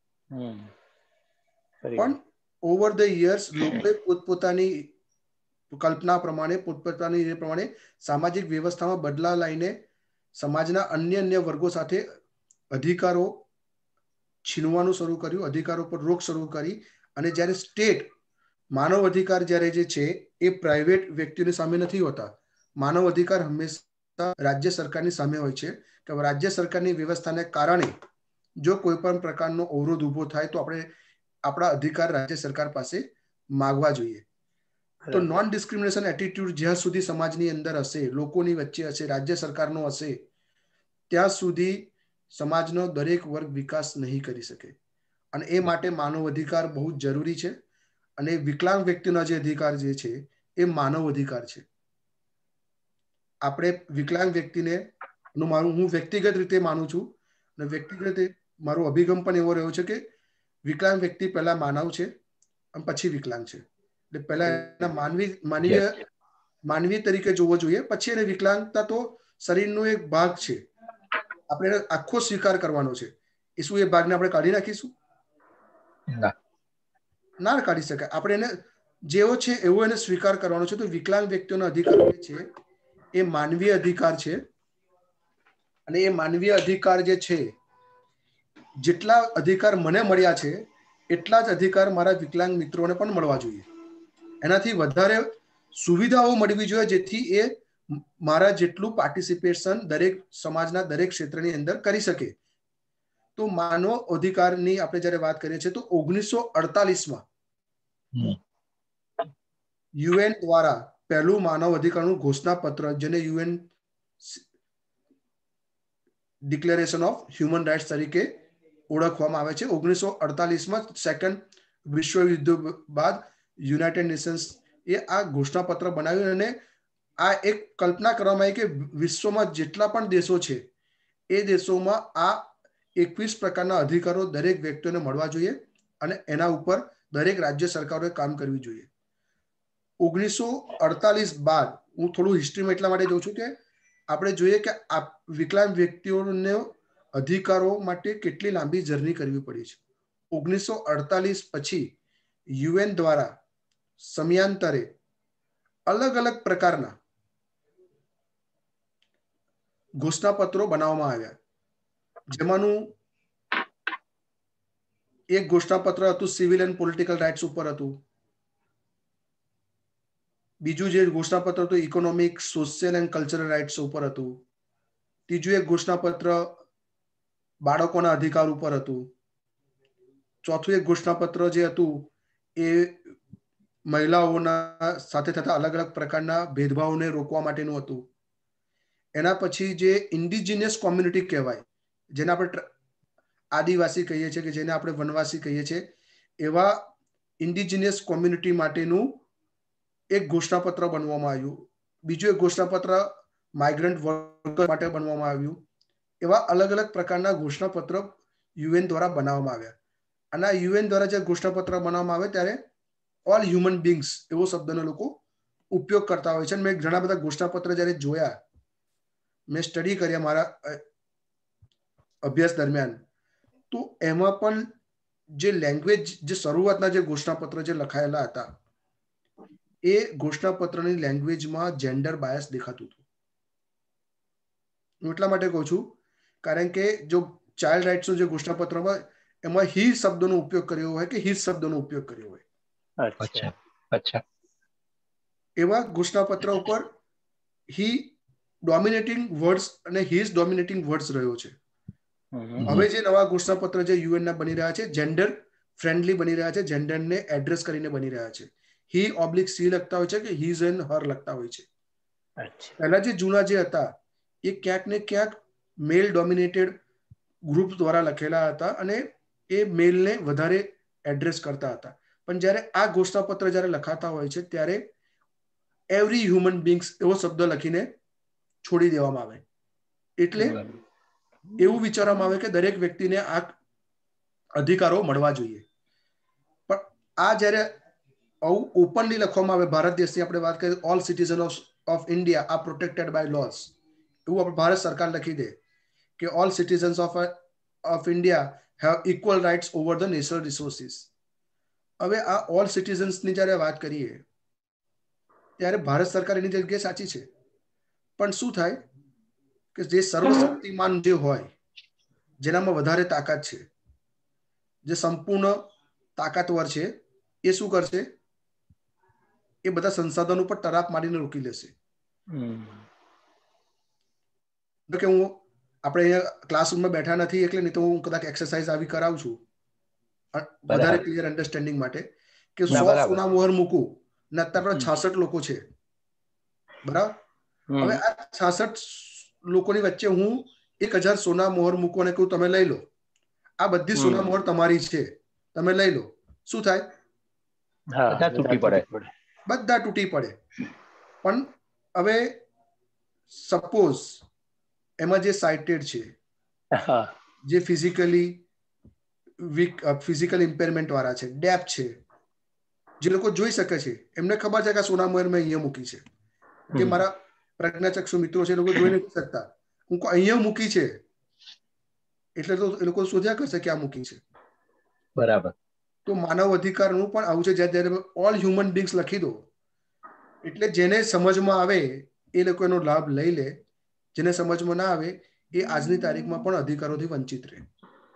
પણ ઓવર ધ યર્સ લોકોએ પોતપોતાની કલ્પના પ્રમાણે પોતપોતાની એ પ્રમાણે સામાજિક વ્યવસ્થામાં બદલાવ લાવીને સમાજના અન્ય અન્ય વર્ગો સાથે અધિકારો છીનવાનું શરૂ કર્યું, અધિકારો પર રોક શરૂ કરી. અને જ્યારે સ્ટેટ માનવ અધિકાર જ્યારે જે છે એ પ્રાઇવેટ વ્યક્તિઓની સામે નથી હોતા. માનવ અધિકાર હંમેશા રાજ્ય સરકારની સામે હોય છે કે રાજ્ય સરકારની વ્યવસ્થાને કારણે જો કોઈ પણ પ્રકારનો અવરોધ ઉભો થાય તો આપણે આપણા અધિકાર રાજ્ય સરકાર પાસે માગવા જોઈએ. તો નોન ડિસ્ક્રિમિનેશન એટીટ્યુડ જ્યાં સુધી સમાજની અંદર હશે, લોકોની વચ્ચે હશે, રાજ્ય સરકારનો હશે, ત્યાં સુધી સમાજનો દરેક વર્ગ વિકાસ નહીં કરી શકે. અને એ માટે માનવ અધિકાર બહુ જ જરૂરી છે. અને વિકલાંગ વ્યક્તિના જે અધિકાર જે છે એ માનવ અધિકાર છે. આપણે વિકલાંગ વ્યક્તિને મારું હું વ્યક્તિગત રીતે માનું છું, અને વ્યક્તિગત રીતે મારો અભિગમ પણ એવો રહ્યો છે કે વિકલાંગ વ્યક્તિ પહેલા માનવ છે અને પછી વિકલાંગ છે. એટલે પહેલા એના માનવી માનવીય માનવી તરીકે જોવો જોઈએ, પછી એને વિકલાંગતા તો શરીરનો એક ભાગ છે, આપણે એને આખો સ્વીકાર કરવાનો છે. એ શું એ ભાગને આપણે કાઢી નાખીશું? ના કાઢી શકાય. આપણે એને જેવો છે એવો એને સ્વીકાર કરવાનો છે. તો વિકલાંગ વ્યક્તિઓના અધિકારો છે એ માનવીય અધિકાર છે. અને એ માનવીય અધિકાર જે છે, જેટલા અધિકાર મને મળ્યા છે એટલા જ અધિકાર મારા વિકલાંગ મિત્રોને પણ મળવા જોઈએ. એનાથી વધારે સુવિધાઓ મળવી જોઈએ, જેથી એ મારા જેટલું પાર્ટિસિપેશન દરેક સમાજના દરેક ક્ષેત્રની અંદર કરી શકે. તો માનવ અધિકારની આપણે જયારે વાત કરીએ છીએ તો ઓગણીસો અડતાલીસમાં યુએન દ્વારા પહેલું માનવ અધિકારનું ઘોષણા પત્ર, જેને UN declaration of human rights તરીકે ઓળખવામાં આવે છે, ઓગણીસો અડતાલીસમાં સેકન્ડ વિશ્વ યુદ્ધ બાદ યુનાઇટેડ નેશન્સ એ આ ઘોષણા પત્ર બનાવ્યું. અને આ એક કલ્પના કરવામાં આવી કે વિશ્વમાં જેટલા પણ દેશો છે એ દેશોમાં આ એકવીસ પ્રકારના અધિકારો દરેક વ્યક્તિઓને મળવા જોઈએ, અને એના ઉપર દરેક રાજ્ય સરકારોએ કામ કરવી જોઈએ. ઓગણીસો અડતાલીસ બાદ હું થોડું હિસ્ટ્રીમાં એટલા માટે જોઉં છું કે આપણે જોઈએ કે આ વિકલાંગ વ્યક્તિઓને અધિકારો માટે કેટલી લાંબી જર્ની કરવી પડી છે. ઓગણીસો અડતાલીસ પછી યુએન દ્વારા સમયાંતરે અલગ અલગ પ્રકારના ઘોષણાપત્રો બનાવવામાં આવ્યા. જેમાંનું એક ઘોષણાપત્ર હતું સિવિલ એન્ડ પોલિટિકલ રાઇટ્સ ઉપર હતું. બીજું જે ઘોષણાપત્ર હતું economic, social and cultural rights ઉપર હતું. ત્રીજું એક ઘોષણાપત્ર બાળકોના અધિકાર ઉપર હતું. ચોથું એક ઘોષણાપત્ર જે હતું એ મહિલાઓના સાથે થતા અલગ અલગ પ્રકારના ભેદભાવને રોકવા માટેનું હતું. એના પછી જે ઇન્ડિજિનિયસ કોમ્યુનિટી કહેવાય, જેને આપણે આદિવાસી કહીએ છીએ, કે જેને આપણે વનવાસી કહીએ છીએ, એવા ઇન્ડિજિનિયસ કોમ્યુનિટી માટેનું એક ઘોષણાપત્ર બનવામાં આવ્યું. બીજું એક ઘોષણાપત્ર માઇગ્રન્ટ વર્કર માટે બનવામાં આવ્યું. એવા અલગ અલગ પ્રકારના ઘોષણાપત્ર યુએન દ્વારા બનાવવામાં આવ્યા. અને આ યુએન દ્વારા જે ઘોષણાપત્ર બનાવવામાં આવે ત્યારે ઓલ હ્યુમન બીંગ્સ એવો શબ્દનો લોકો ઉપયોગ કરતા હોય છે. મેં ઘણા બધા ઘોષણાપત્ર જ્યારે જોયા, મેં સ્ટડી કર્યા મારા અભ્યાસ દરમિયાન, તો એમાં પણ જે લેંગ્વેજ, જે શરૂઆતના જે ઘોષણાપત્ર જે લખાયેલા હતા, એ ઘોષણાપત્રની લેંગ્વેજમાં જેન્ડર બાયસ દેખાતું હતું. હું એટલા માટે કહું છું કારણ કે જો ચાઇલ્ડ રાઇટ્સનો જે ઘોષણાપત્રમાં એમાં હી શબ્દનો ઉપયોગ કર્યો હોય કે હિઝ શબ્દનો ઉપયોગ કર્યો હોય. અચ્છા અચ્છા એવા ઘોષણાપત્ર ઉપર હી ડોમિનેટિંગ વર્ડ્સ અને હિઝ ડોમિનેટિંગ વર્ડ્સ રહ્યો છે. હવે જે નવા ઘોષણાપત્ર જે યુએન ના બની રહ્યા છે, જેન્ડર ફ્રેન્ડલી બની રહ્યા છે, જેન્ડરને એડ્રેસ કરીને બની રહ્યા છે. હી ઓબ્લિક સી લખતા હોય છે કે હીઝ એન્ડ હર લખતા હોય છે. પહેલા જે જૂના જે હતા એ ક્યાંક ને ક્યાંક મેલ ડોમિનેટેડ ગ્રુપ દ્વારા લખેલા હતા અને એ મેલને વધારે એડ્રેસ કરતા હતા. પણ જ્યારે આ ઘોષણાપત્ર જ્યારે લખાતા હોય છે ત્યારે એવરી હ્યુમન બીંગ્સ એવો શબ્દ લખીને છોડી દેવામાં આવે. એટલે એવું વિચારવામાં આવે કે દરેક વ્યક્તિને આ અધિકારો મળવા જોઈએ. પણ આ જ્યારે ઓપનલી લખવામાં આવે, ભારત દેશની આપણે વાત કરીએ, all citizen of of India are protected by laws, એવું આપણે ભારત સરકાર લખી દે કે all citizens of of India have equal rights over the natural resources. હવે આ ઓલ સિટીઝન્સની જ્યારે વાત કરીએ ત્યારે ભારત સરકાર એની જગ્યાએ સાચી છે, પણ શું થાય કે જે સર્વશક્તિમાન જે હોય, જેનામાં વધારે તાકાત છે, જે સંપૂર્ણ તાકાતવર છે, એ શું કરશે? એ બધા સંસાધનો પર તરાપ મારીને રોકી લેશે. કે હું આપણે અહીંયા ક્લાસરૂમમાં બેઠા નથી એટલે નહીં તો હું કદાચ એક્સરસાઇઝ આવી કરાવું છું, વધારે ક્લિયર અન્ડરસ્ટેન્ડિંગ માટે કે ના, સો બરાબર. સોના મોહર મૂકું ને અત્યારે છાસઠ લોકો છે, બરાબર. હવે આ છાસઠ લોકોની વચ્ચે હું એક હજાર સોના મોહર મૂકું અને કહું તમે લઈ લો, આ બધી સોના મોહર તમારી છે, તમે લઈ લો, શું થાય? બધા તૂટી પડે. બધા તૂટી પડે. પણ હવે સપોઝ એમાં જે સાઇટેડ છે, જે ફિઝિકલી વીક ફિઝિકલ ઇમ્પેરમેન્ટ વાળા છે, ડેફ છે, જે લોકો જોઈ શકે છે, એમને ખબર છે કે આ સોના મોહર મેં અહીંયા મૂકી છે, કે મારા પ્રજ્ઞાચક્ષુ મિત્રો છે, એ લોકો જોઈ નથી શકતા, હું અહીંયા મૂકી છે એટલે તો એ લોકો શોધ્યા કરશે ક્યાં મૂકી છે. બરાબર. તો માનવ અધિકારનું પણ આવું છે, જ્યારે ઓલ હ્યુમન બીંગ્સ લખી દો એટલે જેને સમજમાં આવે એ લોકો એનો લાભ લઈ લે, જેને સમજમાં ના આવે એ આજની તારીખમાં પણ અધિકારોથી વંચિત રહે.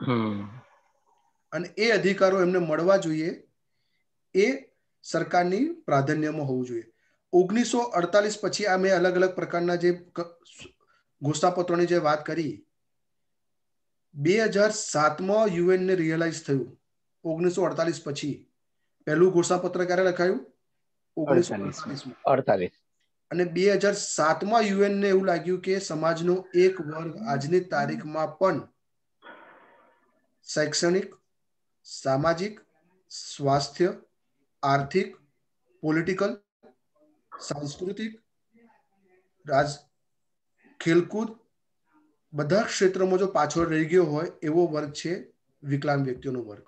અને એ અધિકારો એમને મળવા જોઈએ એ સરકારની પ્રાધાન્યમાં હોવું જોઈએ. ઓગણીસો અડતાલીસ પછી આ મેં અલગ અલગ પ્રકારના જે ઘોષણાપત્રોની જે વાત કરી, બે હજાર સાતમાં યુએનને રિયલાઇઝ થયું. ઓગણીસો અડતાલીસ પછી પહેલું ઘોષણાપત્ર ક્યારે લખાયું? ઓગણીસો અડતાલીસમાં. અડતાલીસ. અને બે હજાર સાતમાં યુએનને એવું લાગ્યું કે સમાજનો એક વર્ગ આજની તારીખમાં પણ શૈક્ષણિક, સામાજિક, સ્વાસ્થ્ય, આર્થિક, પોલિટિકલ, સાંસ્કૃતિક, રાજ ખેલકૂદ બધા ક્ષેત્રોમાં જો પાછળ રહી ગયો હોય એવો વર્ગ છે વિકલાંગ વ્યક્તિઓનો વર્ગ.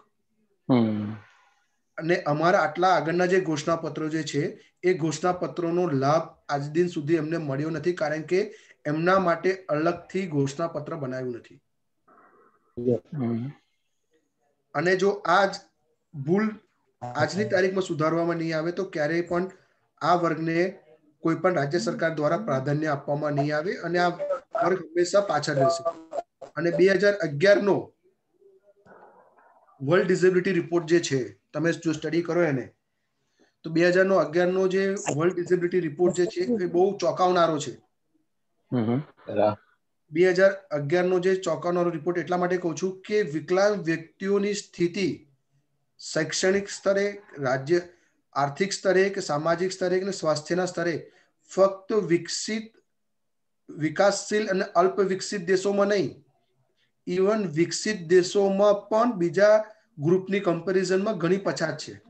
અને અમારા આટલા આગળના જે ઘોષણાપત્રો જે છે એ ઘોષણાપત્રોનો લાભ આજ દિન સુધી એમને મળ્યો નથી, કારણ કે એમના માટે અલગથી ઘોષણાપત્ર બનાવ્યું નથી. અને જો આજ ભૂલ આજની તારીખમાં સુધારવામાં નહીં આવે તો ક્યારેય પણ આ વર્ગને કોઈ પણ રાજ્ય સરકાર દ્વારા પ્રાધાન્ય આપવામાં નહીં આવે અને આ વર્ગ હંમેશા પાછળ રહેશે. અને બે હજાર અગિયાર નો વર્લ્ડ ડિસેબિલિટી રિપોર્ટ જે છે, તમે જો સ્ટડી કરો એને, તો બે હજાર નો અગિયાર નો જે વર્લ્ડ ડિસેબિલિટી રિપોર્ટ જે છે એ બહુ ચોંકાવનારો છે. બે હજાર અગિયાર નો જે ચોંકાવનારો રિપોર્ટ એટલા માટે કહું છું કે વિકલાંગ વ્યક્તિઓની સ્થિતિ શૈક્ષણિક સ્તરે, રાજ્ય આર્થિક સ્તરે કે સામાજિક સ્તરે કે સ્વાસ્થ્યના સ્તરે ફક્ત વિકસિત વિકાસશીલ અને અલ્પ વિકસિત દેશોમાં નહીં, ઇવન વિકસિત દેશોમાં પણ બીજા ગ્રુપની કમ્પેરિઝનમાં ઘણી પછાત છે.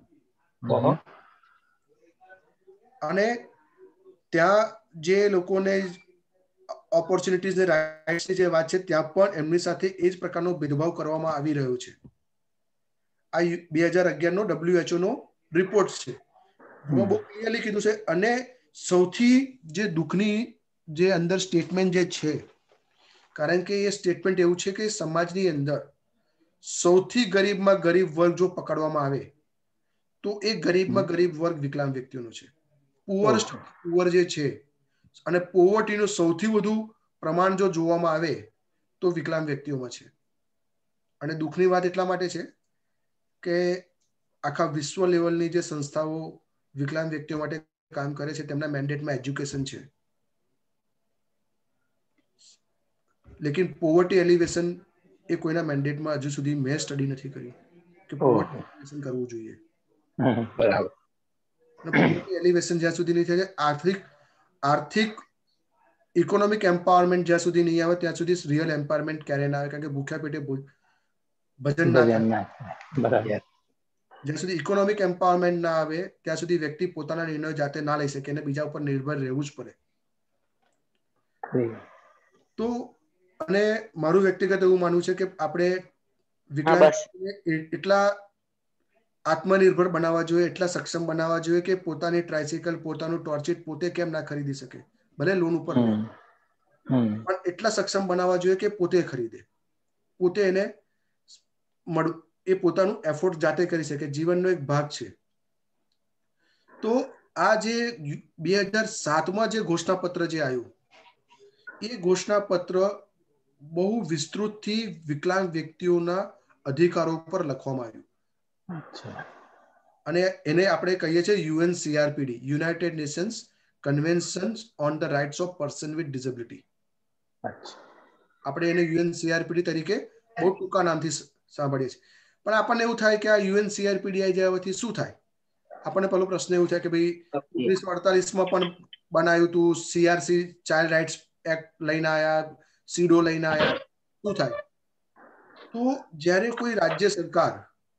અને ત્યાં જે લોકોને ઓપોર્ચ્યુનિટીઝ ને રાઇટ્સની જે વાત છે ત્યાં પણ એમની સાથે એ જ પ્રકારનો ભેદભાવ કરવામાં આવી રહ્યો છે. આ બે હજાર અગિયાર નો ડબ્લ્યુએચઓ નો રિપોર્ટ છે, એમાં બહુ ક્લિયરલી કીધું છે. અને સૌથી જે દુઃખની જે અંદર સ્ટેટમેન્ટ જે છે, કારણ કે એ સ્ટેટમેન્ટ એવું છે કે સમાજની અંદર સૌથી ગરીબમાં ગરીબ વર્ગ જો પકડવામાં આવે તો એ ગરીબમાં ગરીબ વર્ગ વિકલાંગ વ્યક્તિઓનો છે. પુઅરેસ્ટ પુઅર જે છે અને પોવર્ટીનું સૌથી વધુ પ્રમાણ જો જોવામાં આવે તો વિકલાંગ વ્યક્તિઓમાં છે. અને દુઃખની વાત એટલા માટે છે કે આખા વિશ્વ લેવલની જે સંસ્થાઓ વિકલાંગ વ્યક્તિઓ માટે કામ કરે છે તેમના મેન્ડેટમાં એજ્યુકેશન છે, લેકિન પોવર્ટી એલિવેશન એ કોઈના મેન્ડેટમાં હજુ સુધી મેં સ્ટડી નથી કરી કે પોવર્ટી એલિવેશન કરવું જોઈએ. બરાબર. પોવર્ટી એલિવેશન જ્યાં સુધી નહીં થાય, આર્થિક આર્થિક ઇકોનોમિક એમ્પાવરમેન્ટ જ્યાં સુધી નહીં આવે ત્યાં સુધી રિયલ એમ્પાવરમેન્ટ ક્યારે ના આવે, કારણ કે ભૂખ્યા પેટે ભજન ના થાય. જ્યાં સુધી ઇકોનોમિક એમ્પાવરમેન્ટ ના આવે ત્યાં સુધી વ્યક્તિ પોતાના નિર્ણયો જાતે ના લઈ શકે અને બીજા ઉપર નિર્ભર રહેવું જ પડે. તો અને મારું વ્યક્તિગત એવું માનવું છે કે આપણે વિકલાંગ એટલા આત્મનિર્ભર બનાવવા જોઈએ, એટલા સક્ષમ બનાવવા જોઈએ કે પોતાની ટ્રાયસિકલ, પોતાનું ટોર્ચિટ પોતે કેમ ના ખરીદી શકે, ભલે લોન ઉપર લે, પણ એટલા સક્ષમ બનાવવા જોઈએ કે પોતે ખરીદે, પોતે એને મળ એ પોતાનું એફોર્ટ જાતે કરી શકે, જીવનનો એક ભાગ છે. તો આ જે બે હજાર સાતમાં જે ઘોષણાપત્ર જે આવ્યું એ ઘોષણાપત્ર બહુ વિસ્તૃતથી વિકલાંગ વ્યક્તિઓના અધિકારો પર લખવામાં આવ્યું. અને એને આપણે કહીએ છીએ UNCRPD, United Nations convention on the rights of person with disability. આપણે એને યુએનસીઆરપીડી તરીકે બહુ ટૂંકા નામથી સાંભળીએ છીએ. પણ આપણને એવું થાય કે આ યુએન સીઆરપીડી આવી જાય પછી શું થાય? આપણને પેલો પ્રશ્ન એવું થાય કે ભાઈ ઓગણીસો અડતાલીસ માં પણ બનાવ્યું હતું, સીઆરસી ચાઇલ્ડ રાઇટ્સ એક્ટ લઈને આવ્યા, સીડો લઈને આવ્યા, શું થાય? તો જ્યારે કોઈ રાજ્ય સરકાર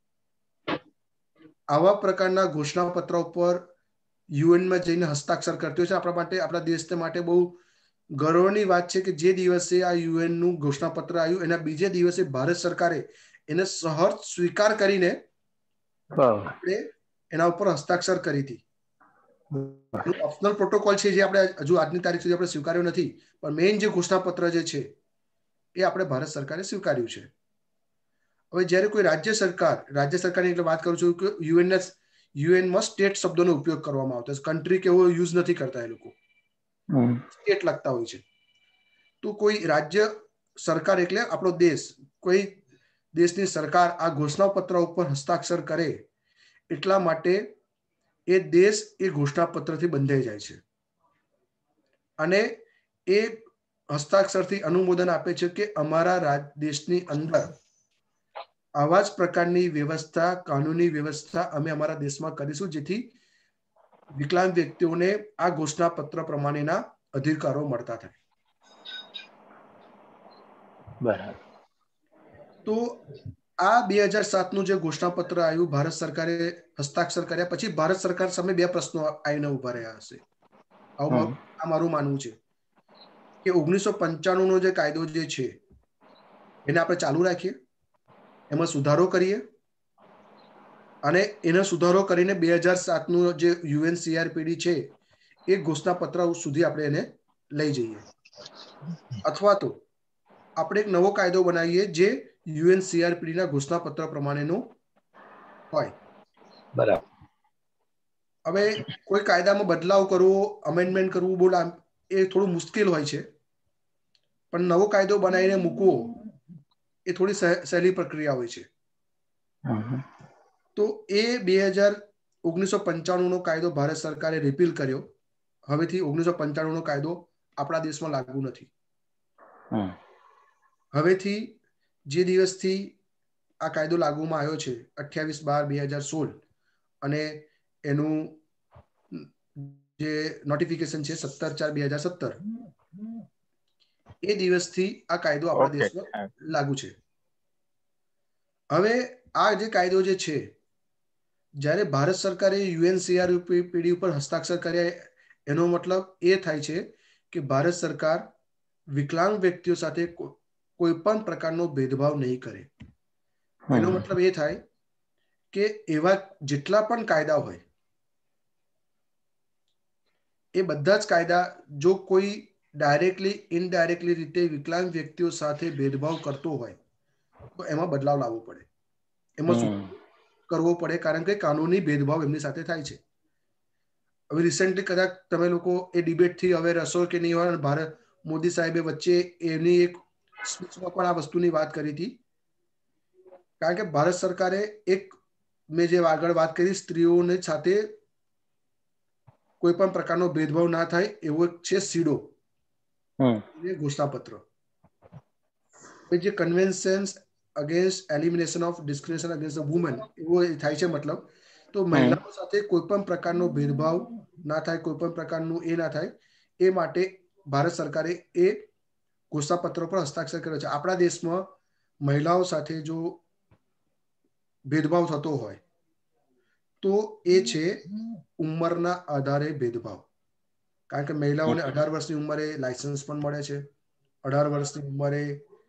આવા પ્રકારના ઘોષણાપત્ર ઉપર યુએનમાં જઈને હસ્તાક્ષર કરતી હોય છે, આપણા માટે આપણા દેશ માટે બહુ ગૌરવની વાત છે કે જે દિવસે આ યુએન નું ઘોષણાપત્ર આવ્યું એના બીજે દિવસે ભારત સરકારે એને સહર્ષ સ્વીકાર કરીને આપણે એના ઉપર હસ્તાક્ષર કરી હતી. ઓપ્શનલ પ્રોટોકોલ છે જે આપણે હજુ આજની તારીખ સુધી આપણે સ્વીકાર્યો નથી, પણ મેઇન જે ઘોષણાપત્ર જે છે એ આપણે ભારત સરકારે સ્વીકાર્યું છે. હવે જ્યારે કોઈ રાજ્ય સરકાર રાજ્ય સરકારની એટલે વાત કરું છું કે યુએન યુએનમાં સ્ટેટ શબ્દોનો ઉપયોગ કરવામાં આવતો છે, કન્ટ્રી કે એવો યુઝ નથી કરતા, એ લોકો સ્ટેટ લખતા હોય છે. તો કોઈ રાજ્ય સરકાર એટલે આપણો દેશ, કોઈ દેશની સરકાર આ ઘોષણાપત્ર ઉપર હસ્તાક્ષર કરે એટલા માટે એ દેશ એ ઘોષણાપત્રથી બંધાઈ જાય છે અને એ હસ્તાક્ષરથી અનુમોદન આપે છે કે અમારા દેશની અંદર આવા જ પ્રકારની વ્યવસ્થા, કાનૂની વ્યવસ્થા અમે અમારા દેશમાં કરીશું જેથી વિકલાંગ વ્યક્તિઓને આ ઘોષણાપત્ર પ્રમાણેના અધિકારો મળતા થાય. બરાબર. તો આ બે હજાર સાત નું જે ઘોષણાપત્ર આવ્યું, ભારત સરકારે હસ્તાક્ષર કર્યા પછી ભારત સરકાર સામે બે પ્રશ્નો આવીને ઉભા રહ્યા હશે. આવું આ મારું માનવું છે કે ઓગણીસો પંચાણું નો જે કાયદો જે છે એને આપણે ચાલુ રાખીએ, એમાં સુધારો કરીએ અને એનો સુધારો કરીને બે હજાર સાત નું જે યુએન સીઆરપીડી છે એ ઘોષણાપત્ર સુધી આપણે એને લઈ જઈએ, અથવા તો આપણે એક નવો કાયદો બનાવીએ જે યુએન સીઆરપીડી ના ઘોષણાપત્ર પ્રમાણેનો હોય. બરાબર. હવે કોઈ કાયદામાં બદલાવ કરવો, અમેન્ડમેન્ટ કરવું બહુ એ થોડું મુશ્કેલ હોય છે, પણ નવો કાયદો બનાવીને મૂકવો એ થોડી સહેલી પ્રક્રિયા હોય છે. તો એ બે હજાર ઓગણીસો પંચાણું નો કાયદો ભારત સરકારે રિપીલ કર્યો. હવેથી ઓગણીસો પંચાણું નો કાયદો આપણા દેશમાં લાગુ નથી. હવેથી જે દિવસથી આ કાયદો લાગુમાં આવ્યો છે અઠ્યાવીસ બાર બે હજાર સોળ અને એનું જે નોટિફિકેશન છે સત્તર ચાર બે હજાર સત્તર, એ દિવસથી આ કાયદો આપણા દેશમાં લાગુ છે. હવે આ જે કાયદો જે છે, જ્યારે ભારત સરકારે યુએન સીઆરપીડી ઉપર હસ્તાક્ષર કર્યા એનો મતલબ એ થાય છે કે ભારત સરકાર વિકલાંગ વ્યક્તિઓ સાથે કોઈ પણ પ્રકારનો ભેદભાવ નહીં કરે. એનો મતલબ એ થાય કે એવા જેટલા પણ કાયદા હોય એ બધા જ કાયદા જો કોઈ ડાયરેક્ટલી ઇનડાયરેક્ટલી રીતે વિકલાંગ વ્યક્તિઓ સાથે ભેદભાવ કરતો હોય તો એમાં બદલાવ લાવવો પડે, એમાં શું કરવો પડે, કારણ કે કાનૂની ભેદભાવ એમની સાથે થાય છે. હવે રિસેન્ટલી કદાચ તમે લોકો એ ડિબેટ થી હવે રસો કે નહીં હોય, ભારત મોદી સાહેબે વચ્ચે એની એક સ્પીચમાં પણ આ વસ્તુની વાત કરી હતી, કારણ કે ભારત સરકારે એક મેં જે આગળ વાત કરી સ્ત્રીઓની સાથે કોઈ પણ પ્રકારનો ભેદભાવ ના થાય એવો એક છે સીડો ઘોષણાપત્ર. જે convention against elimination of discrimination against the woman એવો થાય છે. મતલબ તો મહિલાઓ સાથે કોઈ પણ પ્રકારનો ભેદભાવ ના થાય, કોઈ પણ પ્રકારનું એ ના થાય એ માટે ભારત સરકારે એ ઘોષણાપત્ર પર હસ્તાક્ષર કર્યો છે. આપણા દેશમાં મહિલાઓ સાથે જો ભેદભાવ થતો હોય તો એ છે ઉંમરના આધારે ભેદભાવ, કારણ કે મહિલાઓને અઢાર વર્ષની ઉંમરે લાયસન્સ પણ મળે છે, અઢાર વર્ષની ઉંમરે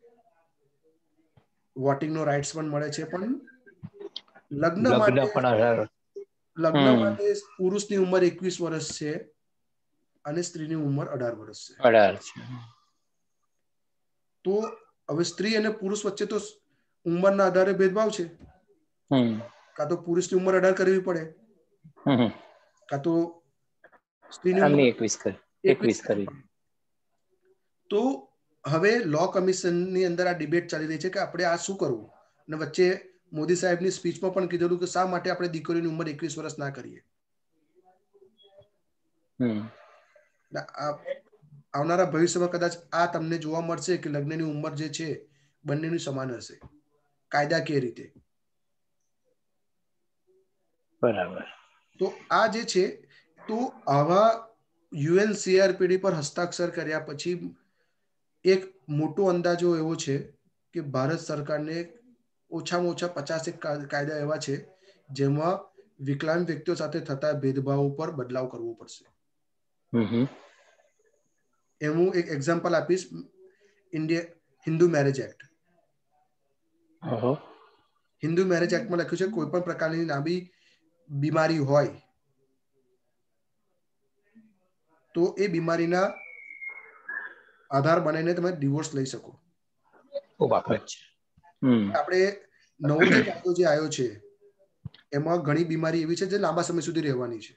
વોટિંગનો રાઇટ્સ પણ મળે છે, પણ લગ્ન માટે લગ્ન માટે પુરુષની ઉંમર એકવીસ વર્ષ છે અને સ્ત્રીની ઉંમર અઢાર વર્ષ છે. અઢાર છે. તો હવે સ્ત્રી અને પુરુષ વચ્ચે તો ઉંમરના આધારે ભેદભાવ છે. કાં તો પુરુષની ઉંમર અઢાર કરવી પડે, કાં તો સ્ત્રીની ઉંમર એકવીસ કરવી પડે. તો હવે લો કમિશનની અંદર આ ડિબેટ ચાલી રહી છે કે આપણે આ શું કરવું, અને વચ્ચે મોદી સાહેબની સ્પીચમાં પણ કીધેલું કે શા માટે આપણે દીકરીની ઉંમર એકવીસ વર્ષ ના કરીએ. આવનારા ભવિષ્યમાં કદાચ આ તમને જોવા મળશે કે લગ્નની ઉંમર જે છે બંનેની સમાન હશે કાયદાકીય રીતે. બરાબર. તો આ જે છે તો આવા યુએનસીઆરપીડી પર હસ્તાક્ષર કર્યા પછી એક મોટો અંદાજો એવો છે કે ભારત સરકારને ઓછામાં ઓછા પચાસેક કાયદા એવા છે જેમાં વિકલાંગ વ્યક્તિઓ સાથે થતા ભેદભાવ ઉપર બદલાવ કરવો પડશે. એનું એક એક્ઝામ્પલ આપીશ, India Hindu marriage act. Hindu marriage એક્ટમાં લખ્યું છે કોઈ પણ પ્રકારની લાંબી બીમારી હોય તો એ બીમારીના આધાર બનાવીને તમે ડિવોર્સ લઈ શકો. આપણે નવો જે કાયદો જે આવ્યો છે એમાં ઘણી બીમારી એવી છે જે લાંબા સમય સુધી રહેવાની છે.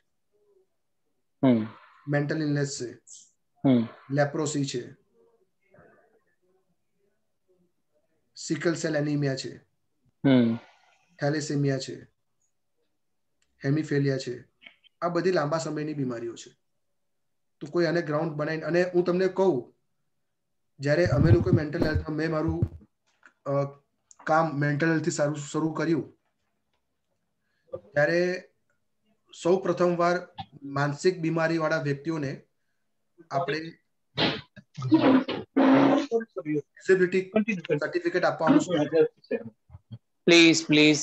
મેન્ટલ ઇલનેસ છે, લેપ્રોસી છે, સિકલ સેલ એનિમિયા છે, થેલેસેમિયા છે, હેમિફેલિયા છે. આ બધી લાંબા સમયની બીમારીઓ છે. તો કોઈ આને ગ્રાઉન્ડ બનાવીને, અને હું તમને કહું, જ્યારે અમે લોકો મેન્ટલ હેલ્થ, મેં મારું કામ મેન્ટલ હેલ્થથી સારું શરૂ કર્યું ત્યારે સૌ પ્રથમ વાર માનસિક બીમારી વાળા વ્યક્તિઓને આપણે ડિસેબિલિટી સર્ટિફિકેટ આપવાનું શરૂ કર્યું. પ્લીઝ પ્લીઝ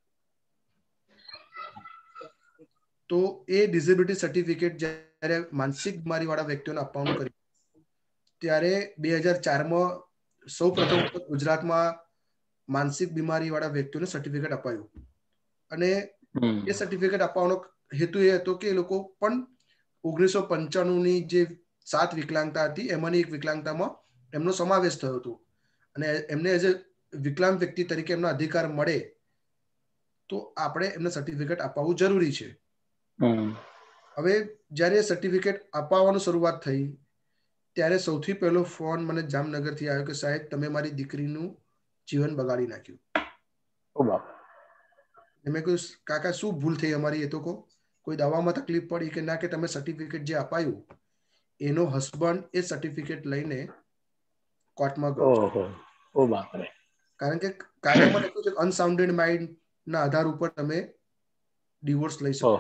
તો એ ડિસેબિલિટી સર્ટિફિકેટ જ્યારે માનસિક બીમારી વાળા વ્યક્તિઓને આપવાનું કર્યું ત્યારે બે હજાર ચારમાં સૌ પ્રથમ વખત ગુજરાતમાં માનસિક બીમારી વાળા વ્યક્તિઓને સર્ટિફિકેટ અપાયું. અને એ સર્ટિફિકેટ આપવાનો હેતુ એ હતો કે એ લોકો પણ ઓગણીસો પંચાણું ની જે સાત વિકલાંગતા હતી એમાંની એક વિકલાંગતામાં એમનો સમાવેશ થયો હતો અને એમને એઝ અ વિકલાંગ વ્યક્તિ તરીકે એમના અધિકાર મળે તો આપણે એમને સર્ટિફિકેટ અપાવવું જરૂરી છે. હવે જ્યારે સર્ટિફિકેટ અપાવવાનું શરૂઆત થઈ ત્યારે સૌથી પહેલો ફોન મને જામનગરથી આવ્યો કે સાહેબ તમે મારી દીકરીનું જીવન બગાડી નાખ્યું. મેં કહ્યું કાકા શું ભૂલ થઈ અમારી, એ તો કહો. કોઈ દવામાં તકલીફ પડી કે ના? કે તમે સર્ટિફિકેટ જે અપાયું એનો હસબન્ડ એ સર્ટિફિકેટ લઈને કોર્ટમાં ગયો. કારણ કે કાયદામાં લખ્યું છે અનસાઉન્ડેડ માઇન્ડ ના આધાર ઉપર તમે ડિવોર્સ લઈ શકો.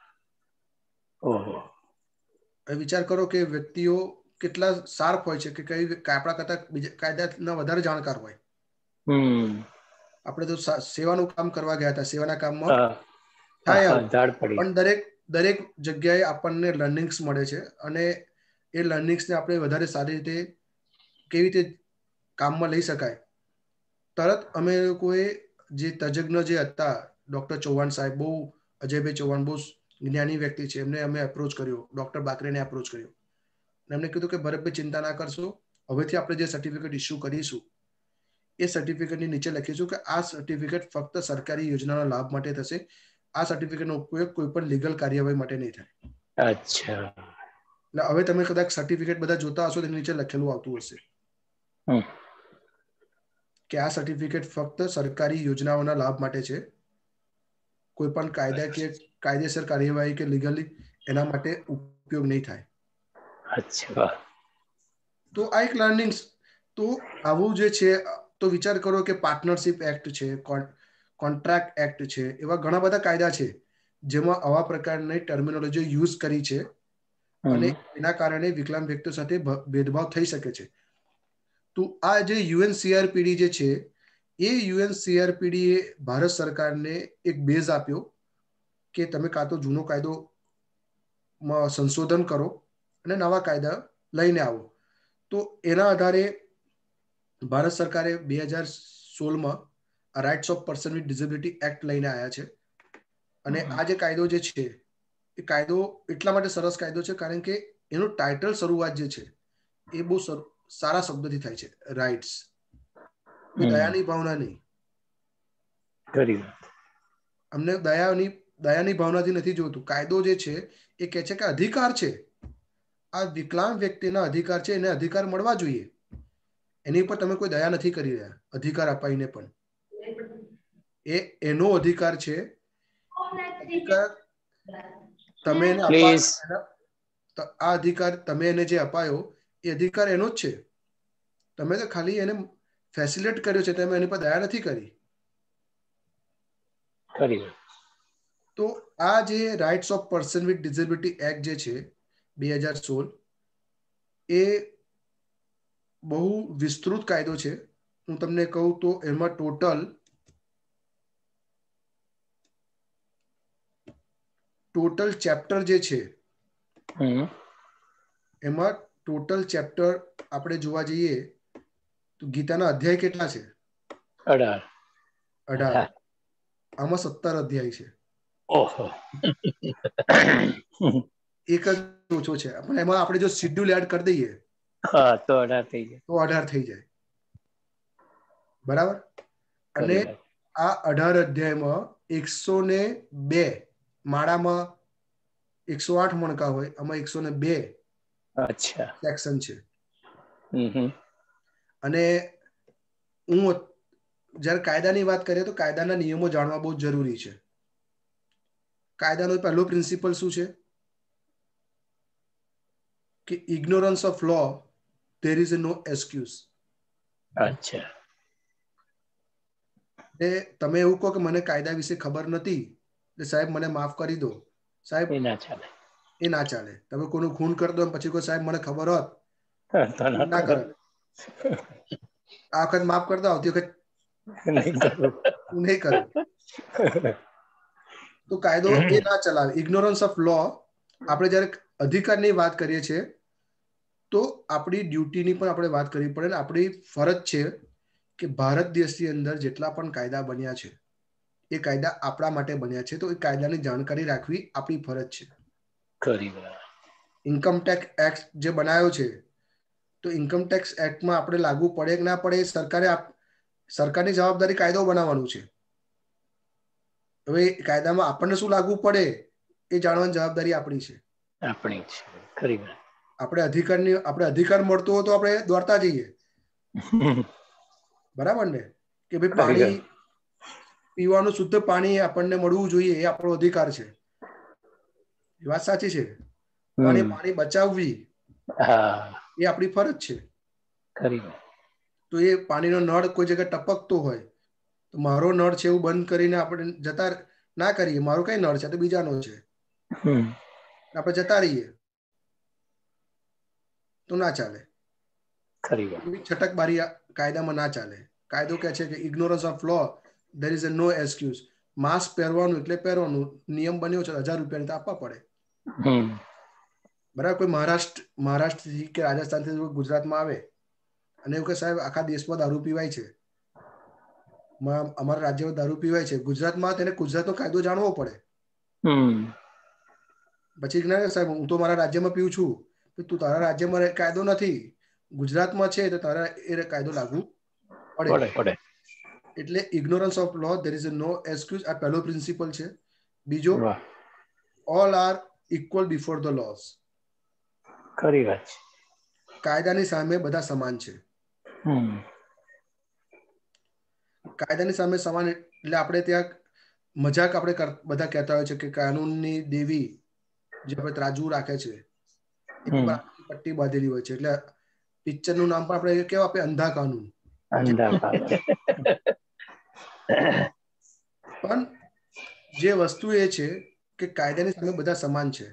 વિચાર કરો કે વ્યક્તિઓ કેટલા શાર્પ હોય છે કે કઈ આપણા કરતા બીજા કાયદાના વધારે જાણકાર હોય. આપણે તો સેવાનું કામ કરવા ગયા હતા, સેવાના કામમાં થાય પણ દરેક દરેક જગ્યાએ આપણને લર્નિંગ્સ મળે છે અને એ લર્નિંગ્સને આપણે વધારે સારી રીતે કેવી રીતે કામમાં લઈ શકાય. તરત અમે લોકોએ જે તજજ્ઞ જે હતા ડોક્ટર ચૌહાણ સાહેબ, બહુ અજયભાઈ ચૌહાણ બહુ જ્ઞાની વ્યક્તિ છે, એમને અમે એપ્રોચ કર્યો, ડોક્ટર બાકરેને એપ્રોચ કર્યો. એમને કીધું કે ભરતભાઈ ચિંતા ના કરશો, હવેથી આપણે જે સર્ટિફિકેટ ઇસ્યુ કરીશું એ સર્ટિફિકેટની નીચે લખીશું કે આ સર્ટિફિકેટ ફક્ત સરકારી યોજનાનો લાભ માટે થશે. આ સર્ટિફિકેટનો ઉપયોગ કોઈ પણ લીગલ કાર્યવાહી માટે નહીં થાય. અચ્છા. એટલે હવે તમે કદાચ સર્ટિફિકેટ બધા જોતા હશો તેની નીચે લખેલું આવતું હશે કે આ સર્ટિફિકેટ ફક્ત સરકારી યોજનાઓના લાભ માટે છે, કોઈ પણ કાયદા કે કાયદેસર કાર્યવાહી કે લીગલી એના માટે ઉપયોગ નહીં થાય. અચ્છા. તો આ એક લર્નિંગ્સ. તો આવું જે છે, તો વિચાર કરો કે પાર્ટનરશિપ એક્ટ છે, કોન્ટ્રાક્ટ એક્ટ છે, એવા ઘણા બધા કાયદા છે જેમાં આવા પ્રકારની ટર્મિનોલોજી યુઝ કરી છે અને એના કારણે વિકલાંગ વ્યક્તિઓ સાથે ભેદભાવ થઈ શકે છે. તો આ જે યુએનસીઆરપીડી જે છે એ યુએનસીઆરપીડી એ ભારત સરકારને એક બેઝ આપ્યો કે તમે કાં તો જૂનો કાયદો સંશોધન કરો અને નવા કાયદા લઈને આવો. તો એના આધારે ભારત સરકારે બે હજાર સોળમાં rights of person with disability act લઈને આવ્યા છે. અને આ જે કાયદો જે છે એ કાયદો એટલા માટે સરસ કાયદો છે કારણ કે એનું ટાઇટલ શરૂઆત જે છે એ બહુ સારા શબ્દથી થાય છે, રાઇટ્સ. દયાની ભાવના નહીં. અમને દયાની દયાની ભાવનાથી નથી જોતું. કાયદો જે છે એ કહે છે કે અધિકાર છે, આ વિકલાંગ વ્યક્તિના અધિકાર છે, એને અધિકાર મળવા જોઈએ. એની પર તમે કોઈ દયા નથી કરી રહ્યા અધિકાર અપાઈને પણ. એ એનો અધિકાર છે. અધિકાર તમે એને અપાયો, આ અધિકાર તમે એને જે અપાયો એ અધિકાર એનો જ છે. તમે તો ખાલી એને ફેસિલિટેટ કર્યો છે, તમે એની પર દયા નથી કરી. તો આ જે rights of person with disability act જે છે બે હજાર સોળ એ બહુ વિસ્તૃત કાયદો છે. હું તમને કહું તો એમાં ટોટલ ટોટલ ચેપ્ટર જે છે એમાં ટોટલ ચેપ્ટર આપણે જોવા જઈએ તો ગીતાના અધ્યાય કેટલા છે? અઢાર. અઢાર. આમાં સત્તર અધ્યાય છે. ઓહો. એક જ ઓછો છે, પણ એમાં આપણે જો શેડ્યુલ એડ કરી દઈએ હા તો અઢાર થઈ જાય. તો અઢાર થઈ જાય. બરાબર. અને આ અઢાર અધ્યાયમાં એકસો ને બે માળામાં એકસો આઠ મણકા હોય, આમાં એકસો ને બે અચ્છા સેક્શન છે. હમ. અને હું જ્યારે કાયદાની વાત કરીએ તો કાયદાના નિયમો જાણવા બહુ જરૂરી છે. કાયદાનો પહેલો પ્રિન્સિપલ શું છે કે ignorance of law there is no excuse. અચ્છા. એ તમે એવું કહો કે મને કાયદા વિશે ખબર નથી એટલે સાહેબ મને માફ કરી દો, સાહેબ એ ના ચાલે. એ ના ચાલે. તમે કોઈનું ખૂન કરી દો પછી કોઈ સાહેબ મને ખબર હોત તો ના ના કરો. કરે. આ વખત માફ કરતા આવતી વખત નહીં કરું. હું નહીં કરું. તો કાયદો એ ના ચલાવે. Ignorance of law. આપણે જ્યારે અધિકારની વાત કરીએ છીએ તો આપણી ડ્યુટીની પણ આપણે વાત કરવી પડે ને આપણી ફરજ છે કે ભારત દેશની અંદર જેટલા પણ કાયદા બન્યા છે એ કાયદા આપણા માટે બન્યા છે, તો એ કાયદાની જાણકારી રાખવી આપણી ફરજ છે. ખરી વાત. ઇન્કમ ટેક્સ એક્ટ જે બનાવ્યો છે તો ઇન્કમ ટેક્સ એક્ટમાં આપણે લાગુ પડે કે ના પડે સરકારે સરકારની જવાબદારી કાયદો બનાવવાનું છે. હવે કાયદામાં આપણને શું લાગુ પડે એ જાણવાની જવાબદારી આપણી છે. આપણી છે. ખરી વાત. આપણે અધિકારની આપણે અધિકાર મળતો હોય તો આપણે દોડતા જઈએ. બરાબર ને કે ભાઈ પાણી પીવાનું શુદ્ધ પાણી આપણને મળવું જોઈએ, એ આપણો અધિકાર છે. એ વાત સાચી છે. પણ એ પાણી બચાવવી એ આપણી ફરજ છે. ખરી વાત. તો એ પાણીનો નળ કોઈ જગ્યાએ ટપકતો હોય તો મારો નળ છે એવું બંધ કરીને આપણે જતા ના કરીએ. મારો કઈ નળ છે તો બીજાનો છે, આપણે જતા રહીએ તો ના ચાલે. ખરી વાત. છટકબારી કાયદામાં ના ચાલે. કાયદો કહે છે કે ignorance of law there is a no excuse. Mask પહેરવાનું એટલે પહેરવાનું. નિયમ બન્યો છે હજાર રૂપિયા આપવા પડે. બરાબર. કોઈ મહારાષ્ટ્ર મહારાષ્ટ્રથી કે રાજસ્થાનથી ગુજરાતમાં આવે અને એવું કે સાહેબ આખા દેશમાં દારૂ પીવાય છે, અમારા રાજ્યમાં દારૂ પીવાય છે, ગુજરાતમાં તેને ગુજરાતનો કાયદો જાણવો પડે. પછી ના સાહેબ હું તો મારા રાજ્યમાં પીવું છું, તું તારા રાજ્યમાં કાયદો નથી, ગુજરાતમાં છે તો તારા એ કાયદો લાગુ પડે. પડે. એટલે ignorance of law there is no excuse. આ પહેલો પ્રિન્સિપલ છે. બીજો, all are equal before the laws. ખરી વાત. કાયદાની સામે બધા સમાન છે. કાયદાની સામે સમાન એટલે આપણે ત્યાં મજાક આપણે બધા કહેતા હોય છે કે કાનૂનની દેવી જે આપણે ત્રાજવું રાખે છે એક ઉપર પટ્ટી બાંધેલી હોય છે. એટલે પિક્ચર નું નામ પણ આપણે કેવા આપે અંધા કાનૂન. પણ જે વસ્તુ એ છે કે કાયદાની સામે બધા સમાન છે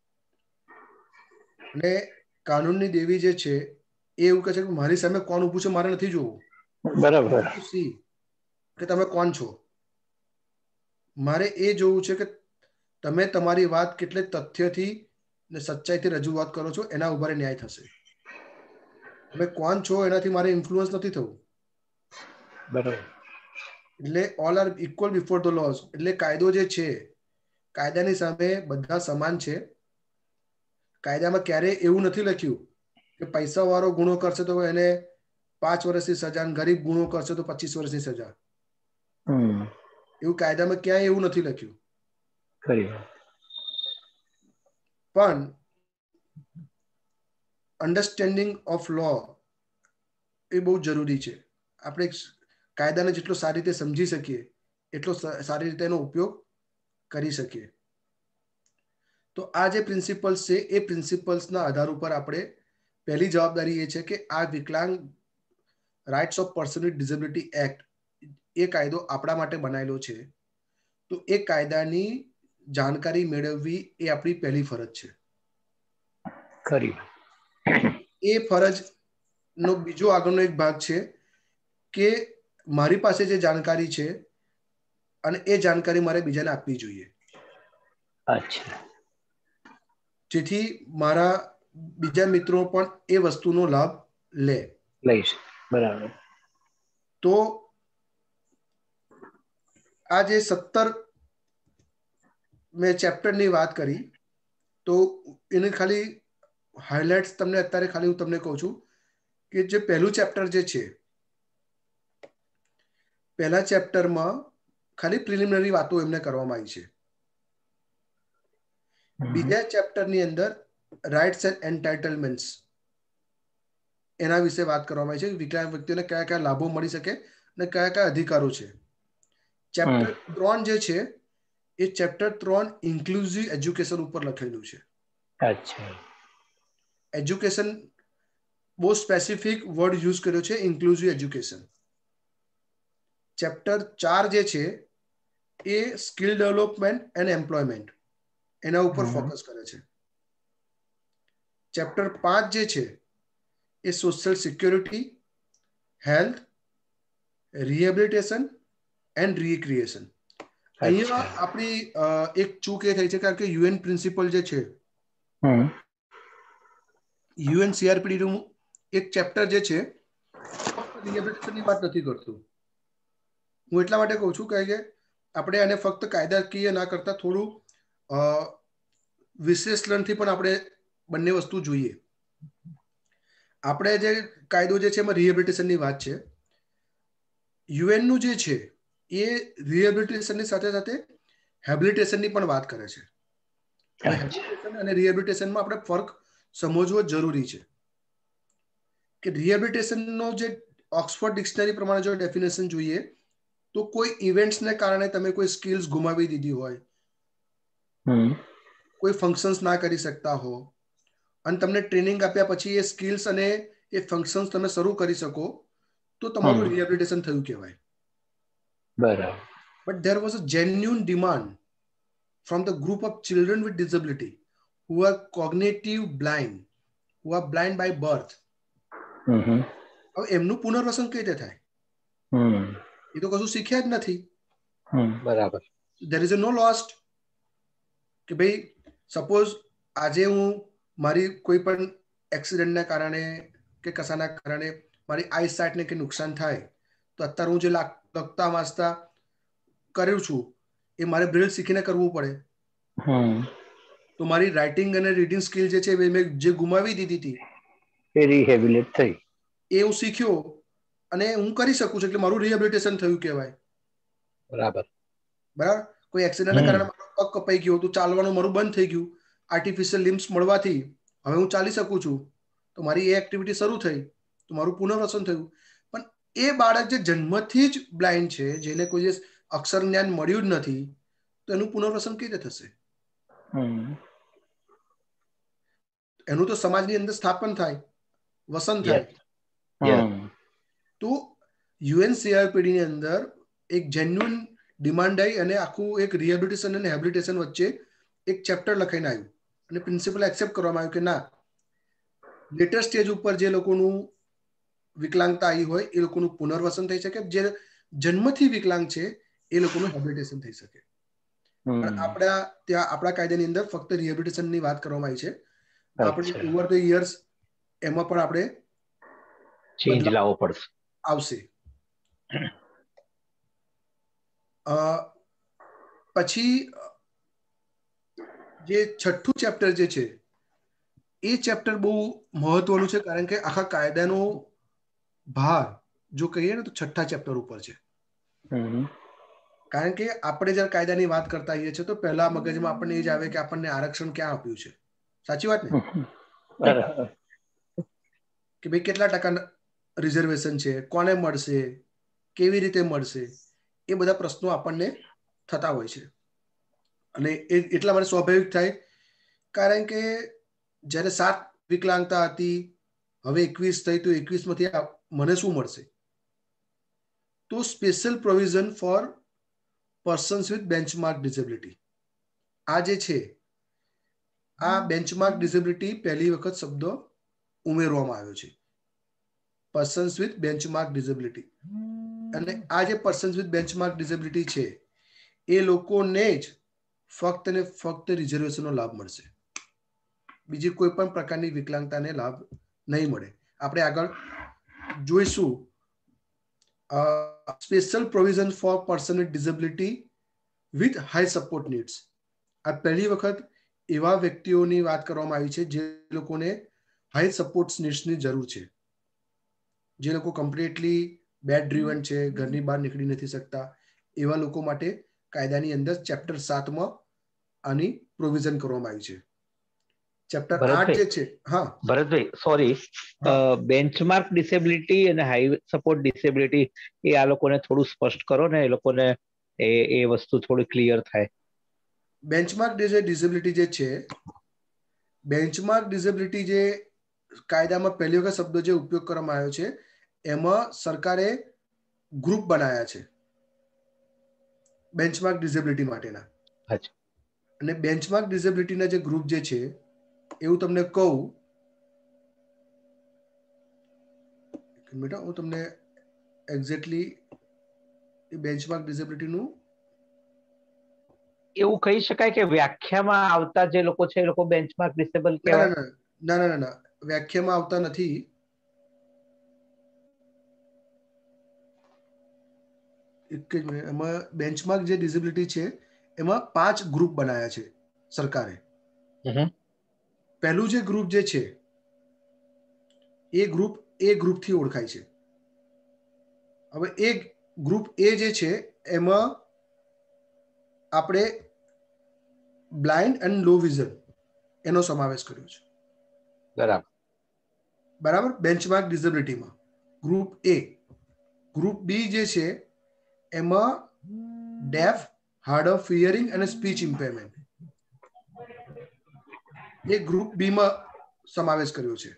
અને કાનૂનની દેવી જે છે એ એવું કહે છે કે મારી સામે કોણ ઊભું છે મારે નથી જોવું. બરાબર. કે તમે કોણ છો, મારે એ જોવું છે કે તમે તમારી વાત કેટલે તથ્યથી ને સચ્ચાઈથી રજૂઆત કરો છો, એના ઉપર ન્યાય થશે. તમે કોણ છો એનાથી મારે ઇન્ફ્લુઅન્સ નથી થવું. બરાબર. એટલે all are equal before the laws. એટલે કાયદો જે છે, કાયદાની સામે બધા સમાન છે. કાયદામાં ક્યારેય એવું નથી લખ્યું કે પૈસા વાળો ગુનો કરશે તો એને પાંચ વર્ષની સજા, ગરીબ ગુનો કરશે તો પચીસ વર્ષની સજા. એવું કાયદામાં ક્યાંય એવું નથી લખ્યું. ખરી વાત. પણ અન્ડરસ્ટેન્ડિંગ ઓફ લો એ બહુ જરૂરી છે. આપણે કાયદાને જેટલો સારી રીતે સમજી શકીએ એટલો સારી રીતે એનો ઉપયોગ કરી શકીએ. તો આ જે પ્રિન્સિપલ્સ છે એ પ્રિન્સિપલ્સના આધાર ઉપર આપણે પહેલી જવાબદારી એ છે કે આ વિકલાંગ rights of person with disability act એ કાયદો આપણા માટે બનાવેલો છે. તો એ કાયદાની જાણકારી મેળવવી એ આપણી પહેલી ફરજ છે. ખરી એ ફરજનો બીજો આગળનો એક ભાગ છે કે મારી પાસે જે જાણકારી છે અને એ જાણકારી મારે બીજાને આપવી જોઈએ, અચ્છા જેથી મારા બીજા મિત્રો પણ એ વસ્તુનો લાભ લે. લઈશ બરાબર. તો આ જે સત્તર મેં ચેપ્ટરની વાત કરી, તો એને ખાલી હાઇલાઇટ્સ તમને અત્યારે ખાલી હું તમને કહું છું કે જે પહેલું ચેપ્ટર જે છે, પહેલા ચેપ્ટરમાં ખાલી પ્રિલિમિનરી વાતો એમને કરવામાં આવી છે. બીજા ચેપ્ટરની અંદર રાઇટ્સ એન્ડ એન્ટાઇટલમેન્ટ્સ એના વિશે વાત કરવામાં આવી છે. વિકલાંગ વ્યક્તિઓને કયા કયા લાભો મળી શકે અને કયા કયા અધિકારો છે. ચેપ્ટર ત્રણ જે છે એ ચેપ્ટર ત્રણ ઇન્ક્લુઝિવ એજ્યુકેશન ઉપર લખેલું છે. અચ્છા એજ્યુકેશન બહુ સ્પેસિફિક વર્ડ યુઝ કર્યો છે, ઇન્ક્લુઝિવ એજ્યુકેશન. ચેપ્ટર ચાર જે છે એ સ્કિલ ડેવલપમેન્ટ એન્ડ એમ્પ્લોયમેન્ટ એના ઉપર ફોકસ કરે છે. ચેપ્ટર પાંચ જે છે એ social security, health, rehabilitation and recreation. અહીંયા આપણી એક ચૂક એ થઈ છે કારણ કે યુએન પ્રિન્સિપલ જે છે, યુએન સીઆરપીડી નું એક ચેપ્ટર જે છે રિહેબિલિટેશનની વાત નથી કરતું. હું એટલા માટે કહું છું કે આપણે આને ફક્ત કાયદાકીય ના કરતા થોડું વિશ્લેષણથી પણ આપણે બંને વસ્તુ જોઈએ. આપણે જે કાયદો જે છે એમાં રિહેબિલિટેશનની વાત છે. યુએનનું જે છે એ રિહેબિલિટેશનની સાથે સાથે હેબિલિટેશનની પણ વાત કરે છે. હેબિલિટેશન અને રિહેબિલિટેશનમાં આપણે ફરક સમજવો જરૂરી છે કે રિહેબિલિટેશનનો જે ઓક્સફોર્ડ ડિક્શનરી પ્રમાણે જો ડેફિનેશન જોઈએ તો કોઈ ઇવેન્ટ્સને કારણે તમે કોઈ સ્કિલ્સ ગુમાવી દીધી હોય, કોઈ ફંક્શન્સ ના કરી શકતા હો અને તમને ટ્રેનિંગ આપ્યા પછી એ સ્કિલ્સ અને એ ફંક્શન્સ તમે શરૂ કરી શકો તો તમારું રિહેબિલિટેશન થયું કહેવાય. બરાબર. But there was a genuine demand from the group of children with disability who are cognitive blind, who are blind by birth. હવે એમનું પુનર્વસન કઈ રીતે થાય? એ તો કશું શીખ્યા જ નથી. બરાબર. there is a no lost કે ભાઈ સપોઝ આજે હું મારી કોઈ પણ એક્સિડન્ટના કારણે કે કશાના કારણે મારી આઈ સાઇટને કે નુકસાન થાય તો અત્યારે હું જે લખતા વાંચતા કર્યું છું એ મારે બ્રેલ શીખીને કરવું પડે. તો મારી રાઇટિંગ અને રીડિંગ સ્કિલ જે છે મેં જે ગુમાવી દીધી હતી એ રિહેબિલિટ થઈ, એ હું શીખ્યો અને હું કરી શકું છું, એટલે મારું રિહેબિલિટેશન થયું કહેવાય. બરાબર બરાબર. કોઈ એક્સિડન્ટના કારણે મારો પગ કપાઈ ગયો તો ચાલવાનું મારું બંધ થઈ ગયું, આર્ટિફિશિયલ લિમ્સ મળવાથી હવે હું ચાલી શકું છું, તો મારી એ એક્ટિવિટી શરૂ થઈ, તો મારું પુનર્વસન થયું. પણ એ બાળક જે જન્મથી જ બ્લાઇન્ડ છે, જેને કોઈ જે અક્ષર જ્ઞાન મળ્યું જ નથી, તો એનું પુનર્વસન કઈ રીતે થશે? એનું તો સમાજની અંદર સ્થાપન થાય, વસન થાય. તો યુએનસીઆરપીડી ની અંદર એક જેન્યુઅન ડિમાન્ડ આવી અને આખું એક રિહેબિલિટેશન અને હેબિલિટેશન વચ્ચે એક ચેપ્ટર લખાઈને આવ્યું અને પ્રિન્સિપલ એક્સેપ્ટ કરવામાં આવ્યું કે ના, લેટર સ્ટેજ ઉપર જે લોકોનું વિકલાંગતા આવી હોય એ લોકોનું પુનર્વસન થઈ શકે, જે જન્મથી વિકલાંગ છે એ લોકોનું હેબિલિટેશન થઈ શકે. પણ આપણા ત્યાં આપણા કાયદાની અંદર ફક્ત રિહેબિલિટેશનની વાત કરવામાં આવી છે. આપણે ઓવર ધ યર્સ એમાં પણ આપણે ચેન્જ લાવવો પડશે, આવશે. પછી જે છઠ્ઠું ચેપ્ટર જે છે એ ચેપ્ટર બહુ મહત્વનું છે, કારણ કે આખા કાયદાનો ભાર જો કહીએ ને તો છઠ્ઠા ચેપ્ટર ઉપર છે. કારણ કે આપણે જ્યારે કાયદાની વાત કરતા હોઈએ છીએ તો પહેલા મગજમાં આપણને એ જ આવે કે આપણને આરક્ષણ ક્યાં આપ્યું છે. સાચી વાત ને? કે ભાઈ કેટલા ટકા રિઝર્વેશન છે, કોને મળશે, કેવી રીતે મળશે, એ બધા પ્રશ્નો આપણને થતા હોય છે. અને એ એટલા માટે સ્વાભાવિક થાય કારણ કે જ્યારે સાત વિકલાંગતા હતી, હવે એકવીસ થઈ, તો એકવીસ માંથી મને શું મળશે? તો special provision for persons with benchmark disability, આ જે છે આ બેન્ચમાર્ક ડિસેબિલિટી પહેલી વખત શબ્દ ઉમેરવામાં આવ્યો છે, પર્સન્સ વિથ બેન્ચમાર્ક ડિસેબિલિટી. અને આ જે પર્સન્સ વિથ બેન્ચમાર્ક ડિસેબિલિટી છે એ લોકોને જ ફક્ત ને ફક્ત રિઝર્વેશનનો લાભ મળશે, બીજી કોઈ પણ પ્રકારની વિકલાંગતાને લાભ નહીં મળે. આપણે આગળ જોઈશું special provision for person with disability with high support needs. આ પહેલી વખત એવા વ્યક્તિઓની વાત કરવામાં આવી છે જે લોકોને હાઈ સપોર્ટ નીડ્સની જરૂર છે, જે લોકો કમ્પ્લીટલી બેડ ડ્રીવન છે, ઘરની બહાર નીકળી નથી શકતા, એવા લોકો માટે કાયદાની અંદર ચેપ્ટર સાતમાં આની પ્રોવિઝન કરવામાં આવી છે. ચેપ્ટર આઠ જે છે, હા ભરતભાઈ સોરી, બેન્ચમાર્ક ડિસેબિલિટી અને હાઈ સપોર્ટ ડિસેબિલિટી એ આ લોકોને થોડું સ્પષ્ટ કરો ને, એ લોકોને એ એ વસ્તુ થોડી ક્લિયર થાય. બેન્ચમાર્ક ડિસેબિલિટી જે છે, બેન્ચમાર્ક ડિસેબિલિટી જે કાયદામાં પહેલી વખત શબ્દ જે ઉપયોગ કરવામાં આવ્યો છે એમાં સરકારે ગ્રુપ બનાવ્યા છે બેન્ચમાર્ક ડિસેબિલિટી માટેના. અને બેન્ચમાર્ક ડિસેબિલિટીના જે ગ્રુપ જે છે એવું તમને કહું, બેટા હું તમને એક્ઝેક્ટલી બેન્ચમાર્ક ડિસેબિલિટીનું એવું કહી શકાય કે વ્યાખ્યામાં આવતા જે લોકો છે એ લોકો બેન્ચમાર્ક ડિસેબલ કહેવાય? ના ના ના ના, વ્યાખ્યામાં આવતા નથી. એક જ મિનિટ, એમાં બેન્ચમાર્ક જે ડિસેબિલિટી છે એમાં પાંચ ગ્રુપ બનાવ્યા છે સરકારે. પહેલું જે ગ્રુપ જે છે એ ગ્રુપ એ ગ્રુપથી ઓળખાય છે. હવે એ ગ્રુપ એ જે છે એમાં આપણે બ્લાઇન્ડ એન્ડ લો વિઝન એનો સમાવેશ કર્યો છે. બરાબર બરાબર. બેન્ચમાર્ક ડિસેબિલિટીમાં ગ્રુપ એ. ગ્રુપ બી જે છે એમાં ડેફ, હાર્ડ ઓફ હિયરિંગ અને સ્પીચ ઇમ્પેરમેન્ટ એ ગ્રુપ બી માં સમાવેશ કર્યો છે.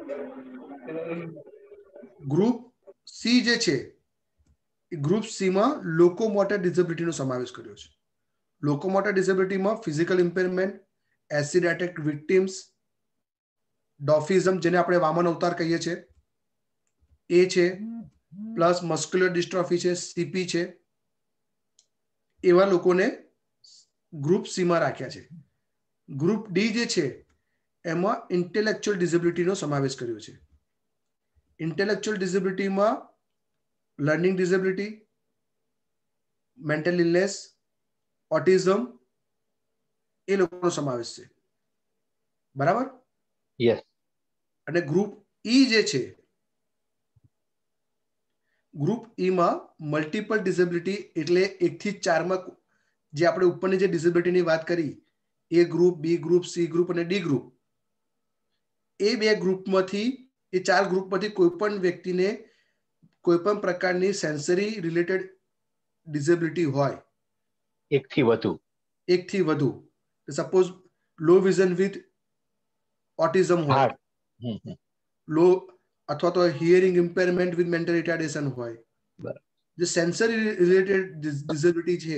ગ્રુપ સી જે છે એ ગ્રુપ સી માં લોકોમોટર ડિસેબિલિટીનો સમાવેશ કર્યો છે. લોકોમોટર ડિસેબિલિટીમાં physical impairment, acid attack victims, dwarfism જેને આપણે વામન અવતાર કહીએ છીએ એ છે, પ્લસ મસ્ક્યુલર ડિસ્ટ્રોફી છે, સીપી છે, એવા લોકોને ગ્રુપ સી માં રાખ્યા છે. ગ્રુપ ડી જે છે એમાં ઇન્ટેલેક્ચ્યુઅલ ડિસેબિલિટીનો સમાવેશ કર્યો છે. ઇન્ટેલેક્ચ્યુઅલ ડિસેબિલિટીમાં learning disability, mental illness, autism એ લોકોનો સમાવેશ છે. બરાબર. યસ. અને ગ્રુપ ઈ જે છે, ગ્રુપ ઈ માં મલ્ટિપલ ડિસેબિલિટી એટલે એક થી ચારમાં જે આપણે ઉપરની જે ડિસેબિલિટીની વાત કરી A group, B group, C group અને ડી ગ્રુપ, એ બે ગ્રુપમાંથી એ ચાર ગ્રુપમાંથી કોઈ પણ વ્યક્તિને કોઈ પણ પ્રકારની સેન્સરી રિલેટેડ ડિસેબિલિટી હોય એક થી વધુ એક થી વધુ suppose low vision with autism હોય, લો અથવા તો hearing impairment with mental retardation હોય, જે સેન્સરી રિલેટેડ ડિસેબિલિટી છે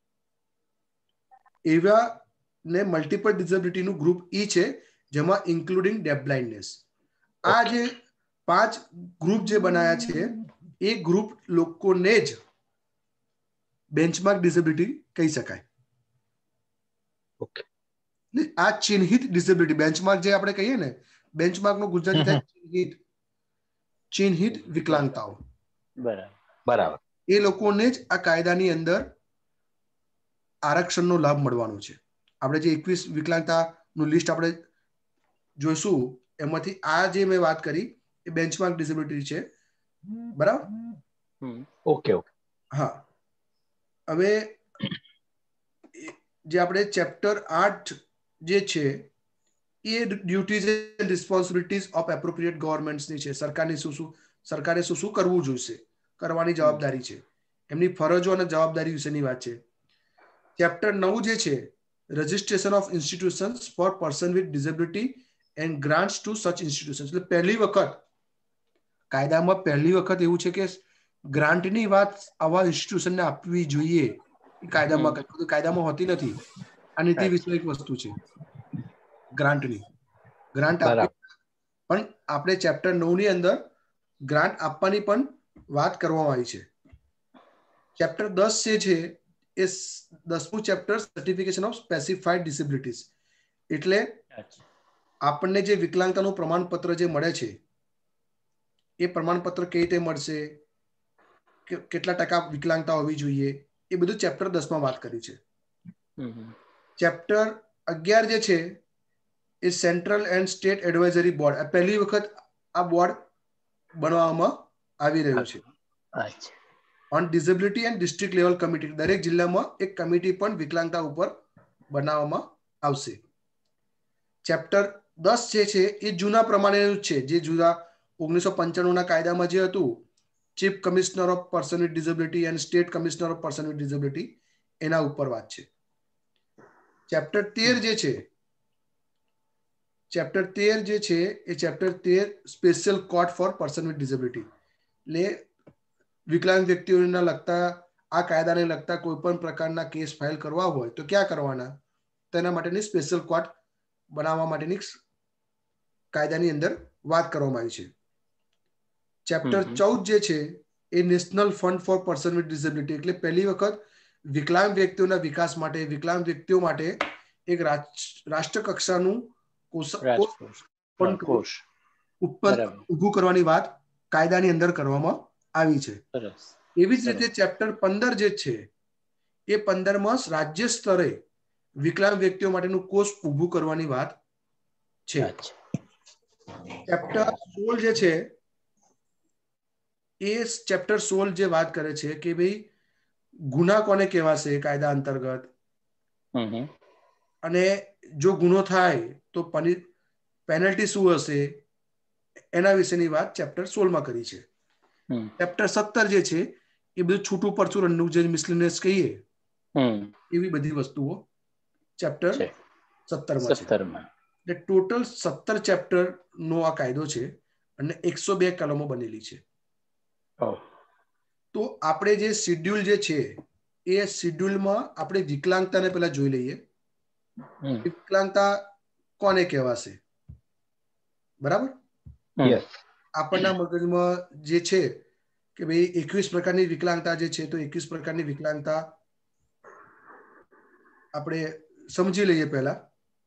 એવા ને મલ્ટિપલ ડિસેબિલિટીનું ગ્રુપ ઈ છે, જેમાં ઇન્ક્લુડિંગ ડેફ બ્લાઇન્ડનેસ. આ જે પાંચ ગ્રુપ જે બનાયા છે એ ગ્રુપ લોકોને જ બેન્ચમાર્ક ડિસેબિલિટી કહી શકાય. ઓકે. આ ચિહ્નિત ડિસેબિલિટી, બેન્ચમાર્ક જે આપણે કહીએ ને, બેન્ચમાર્ક નું ગુજરાતી થાય ચિહ્નિત, ચિહ્નિત વિકલાંગતાઓ. બરાબર બરાબર. એ લોકોને જ આ કાયદાની અંદર આરક્ષણનો લાભ મળવાનો છે. આપણે જે એકવીસ વિકલાંગતાનું લિસ્ટ આપણે જોઈશું એમાંથી આ જે મેં વાત કરી એ બેન્ચમાર્ક ડિસેબિલિટી છે. બરાબર. Okay okay. હા. હવે જે આપણે ચેપ્ટર આઠ જે છે એ duties and responsibilities of appropriate ગવર્મેન્ટ્સની છે. સરકારની શું શું સરકારે શું શું કરવું જોઈશે, કરવાની જવાબદારી છે, એમની ફરજો અને જવાબદારી વિશેની વાત છે. ચેપ્ટર નવ જે છે registration of institutions for person with disability and grants to such institutions. એટલે પહેલી વખત કાયદામાં પહેલી વખત એવું છે કે ગ્રાન્ટની વાત આવા ઇન્સ્ટિટ્યુશનને આપવી જોઈએ. કાયદામાં કાયદામાં હોતી નથી. આ નીતિ વિષયક વસ્તુ છે ગ્રાન્ટની. ગ્રાન્ટ આપવી, પણ આપણે ચેપ્ટર નવ ની અંદર ગ્રાન્ટ આપવાની પણ વાત કરવામાં આવી છે. ચેપ્ટર દસ જે છે એ દસમું chapter certification of specified disabilities, એટલે આપણને જે વિકલાંગતાનું પ્રમાણપત્ર જે મળે છે એ પ્રમાણપત્ર કેવી રીતે મળશે, કેટલા ટકા વિકલાંગતા હોવી જોઈએ, એ બધું ચેપ્ટર દસ માં વાત કરી છે. ચેપ્ટર અગિયાર જે છે એ central and state advisory board, પહેલી વખત આ બોર્ડ બનાવવામાં આવી રહ્યું છે. On disability and district level committee, દરેક જિલ્લામાં એક કમિટી પણ વિકલાંગતા ઉપર બનાવવામાં આવશે. ચેપ્ટર દસ જે છે એ જૂના પ્રમાણેનું છે, જે જૂના ઓગણીસો પંચાણું ના કાયદામાં જે હતું, chief commissioner of person with disability and state commissioner of person with disability, એના ઉપર વાત છે. ચેપ્ટર તેર જે છે ચેપ્ટર તેર જે છે એ ચેપ્ટર તેર special court for person with disability, એટલે વિકલાંગ વ્યક્તિઓને લગતા આ કાયદાને લગતા કોઈ પણ પ્રકારના કેસ ફાઇલ કરવા હોય તો ક્યાં કરવાના, તેના માટેની સ્પેશિયલ કોર્ટ બનાવવા માટેની કાયદાની અંદર વાત કરવામાં આવી છે. ચેપ્ટર ચૌદ જે છે એ national fund for person with disability, એટલે પહેલી વખત વિકલાંગ વ્યક્તિઓના વિકાસ માટે, વિકલાંગ વ્યક્તિઓ માટે એક રાષ્ટ્ર કક્ષાનું ઉભું કરવાની વાત કાયદાની અંદર કરવામાં આવી છે. એવી જ રીતે ચેપ્ટર પંદર જે છે એ પંદર માં રાજ્ય સ્તરે વિકલાંગ વ્યક્તિઓ માટેનું કોષ ઉભું કરવાની વાત છે. ચેપ્ટર સોળ જે છે એ ચેપ્ટર સોળ જે વાત કરે છે કે ભાઈ ગુના કોને કહેવાશે કાયદા અંતર્ગત, અને જો ગુનો થાય તો પેનલ્ટી શું હશે, એના વિશેની વાત ચેપ્ટર સોળ માં કરી છે. ચેપ્ટર સત્તર જે છે એ બધું છૂટું પડતું રંડું જે મિસલિનિયસ કહીએ એવી બધી વસ્તુઓ ચેપ્ટર સત્તર માં છે. એટલે ટોટલ સત્તર ચેપ્ટર નો આ કાયદો છે અને એકસો બે કલમો બનેલી છે. તો આપણે જે શિડ્યુલ જે છે એ શિડ્યુલમાં આપણે વિકલાંગતાને પેલા જોઈ લઈએ. વિકલાંગતા કોને કહેવાશે, બરાબર? આપણના મગજમાં જે છે કે ભાઈ એકવીસ પ્રકારની વિકલાંગતા જે છે, તો એકવીસ પ્રકારની વિકલાંગતા આપણે સમજી લઈએ. પહેલા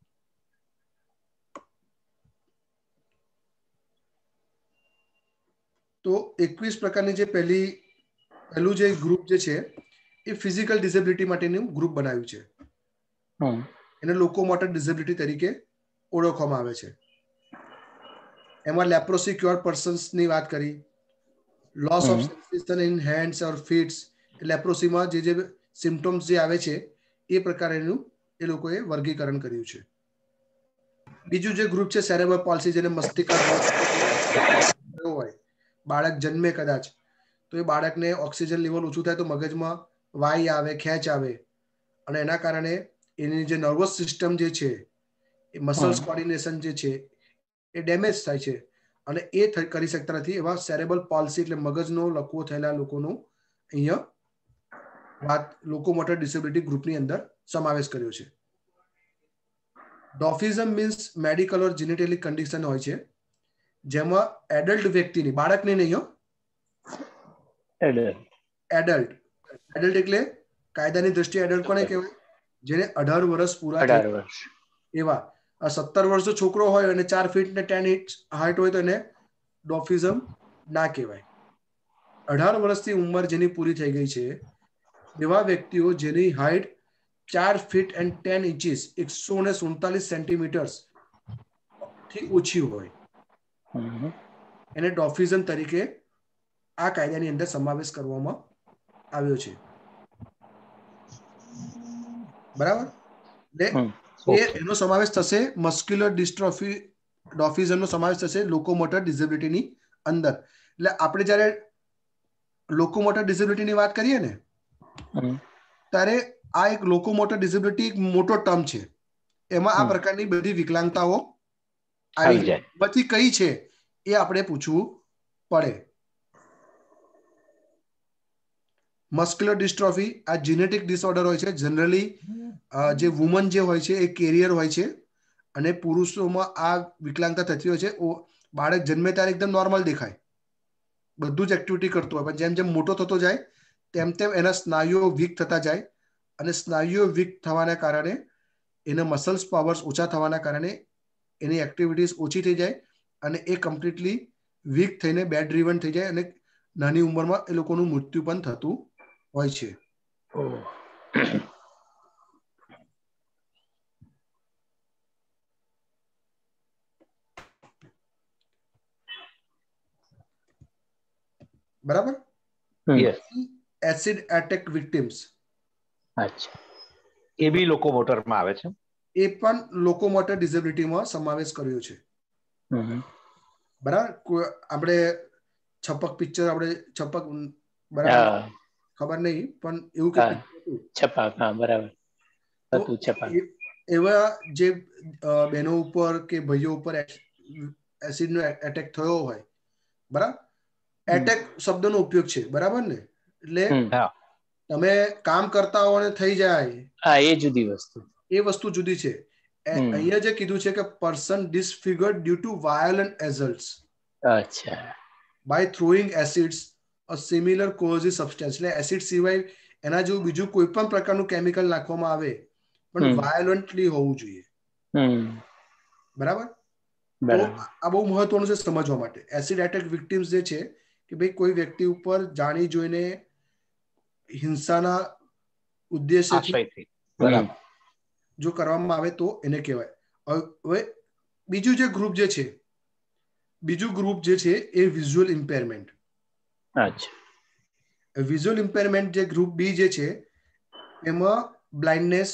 તો એકવીસ પ્રકારની જે પહેલી પહેલું જે ગ્રુપ જે છે એ ફિઝિકલ ડિસેબિલિટી માટેનું ગ્રુપ બનાવ્યું છે. એને લોકોમોટર ડિસેબિલિટી તરીકે ઓળખવામાં આવે છે. એમાં લેપ્રોસી ક્યોર પર્સન્સની વાત કરી, loss of sensation in hands or feets, લેપ્રોસીમાં જે જે સિમ્પટમ્સ જે આવે છે એ પ્રકારેનું એ લોકોએ વર્ગીકરણ કર્યું છે. બીજું જે ગ્રુપ છે સેરેબ્રલ પોલ્સી, જેને મસ્તિષ્ક હોય, બાળક જન્મે કદાચ તો એ બાળકને ઓક્સિજન લેવલ ઓછું થાય તો મગજમાં વાઈ આવે, ખેંચ આવે, અને એના કારણે એની જે નર્વસ સિસ્ટમ જે છે એ મસલ્સ કોર્ડિનેશન જે છે એ ડેમેજ થાય છે, અને એ કરી શકતા નથી. એવા સેરેબ્રલ પોલ્સી એટલે મગજનો લકવો થયેલા લોકોનો અહીંયા વાત લોકોમોટર ડિસેબિલિટી ગ્રુપની અંદર સમાવેશ કર્યો છે. Dwarfism means medical or genetic condition હોય છે, જેમાં એડલ્ટ વ્યક્તિની, બાળકની નહીં હો, એડલ્ટ એડલ્ટ એટલે કાયદાની દ્રષ્ટિએ એડલ્ટ કોને કહેવાય, જેને અઢાર વર્ષ પૂરા થાય એવા. આ સત્તર વર્ષનો છોકરો હોય અને ચાર ફીટ ને ટેન ઇંચ હાઈટ હોય તો એને ડોફિઝમ ના કહેવાય. અઢાર વર્ષની ઉંમર જેની પૂરી થઈ ગઈ છે એવા વ્યક્તિઓ જેની હાઈટ ચાર ફીટ એન્ડ ટેન ઇંચીસ એકસો ને સુડતાલીસ સેન્ટીમીટર્સ થી ઓછી હોય એને ડોફિઝમ તરીકે આ કાયદાની અંદર સમાવેશ કરવામાં આવ્યો છે. બરાબર? એનો સમાવેશ થશે મસ્ક્યુલર ડિસ્ટ્રોફી, ડોફિઝમનો સમાવેશ થશે લોકોમોટર ડિસેબિલિટીની અંદર. એટલે આપણે જ્યારે લોકોમોટર ડિસેબિલિટીની વાત કરીએ ને ત્યારે આ એક લોકોમોટર ડિસેબિલિટી એક મોટો ટર્મ છે. એમાં આ પ્રકારની બધી વિકલાંગતાઓ આવી જાય. બધી કઈ છે એ આપણે પૂછવું પડે. મસ્ક્યુલર ડિસ્ટ્રોફી આ જીનેટિક ડિસઓર્ડર હોય છે. જનરલી જે વુમન જે હોય છે એ કેરિયર હોય છે અને પુરુષોમાં આ વિકલાંગતા થતી હોય છે. બાળક જન્મે ત્યારે એકદમ નોર્મલ દેખાય, બધું જ એક્ટિવિટી કરતું હોય, પણ જેમ જેમ મોટો થતો જાય તેમ તેમ એના સ્નાયુઓ વીક થતા જાય અને સ્નાયુઓ વીક થવાના કારણે એના મસલ્સ પાવર્સ ઓછા થવાના કારણે એની એક્ટિવિટીઝ ઓછી થઈ જાય અને એ કમ્પ્લીટલી વીક થઈને બેડ રિવન થઈ જાય અને નાની ઉંમરમાં એ લોકોનું મૃત્યુ પણ થતું હોય છે. બરાબર. એસિડ એટેક વિક્ટિમ્સ, અચ્છા, એ બી લોકોમોટરમાં આવે છે. એ પણ લોકોમોટર ડિસેબિલિટીમાં સમાવેશ કર્યો છે. બરાબર. આપણે છપક પિક્ચર આપણે છપક બરાબર ખબર નહીં પણ એવું કે છપાક, હા બરાબર, હતું છપાક. એવા જે બહેનો ઉપર કે ભાઈઓ ઉપર એસિડનો એટેક થયો હોય, બરાબર, એટેક શબ્દનો ઉપયોગ છે, બરાબર ને, એટલે તમે કામ કરતા હો અને થઈ જાય, હા, એ જુદી વસ્તુ, એ વસ્તુ જુદી છે. અહીંયા જે કીધું છે કે person disfigured due to violent assaults, અચ્છા, by throwing acids a similar corrosive substance, એટલે એસિડ સિવાય એના જેવું બીજું કોઈ પણ પ્રકારનું કેમિકલ નાખવામાં આવે પણ વાયોલન્ટલી હોવું જોઈએ. બરાબર. તો આ બહુ મહત્વનું છે સમજવા માટે. એસિડ એટેક વિક્ટિમ્સ જે છે કે ભાઈ કોઈ વ્યક્તિ ઉપર જાણી જોઈને હિંસાના ઉદ્દેશ્યથી જો કરવામાં આવે તો એને કહેવાય. હવે બીજું જે ગ્રુપ જે છે બીજું ગ્રુપ જે છે એ વિઝ્યુઅલ ઇમ્પેરમેન્ટ. અચ્છા. વિઝ્યુઅલ ઇમ્પેરમેન્ટ જે ગ્રુપ બી જે છે એમાં બ્લાઇન્ડનેસ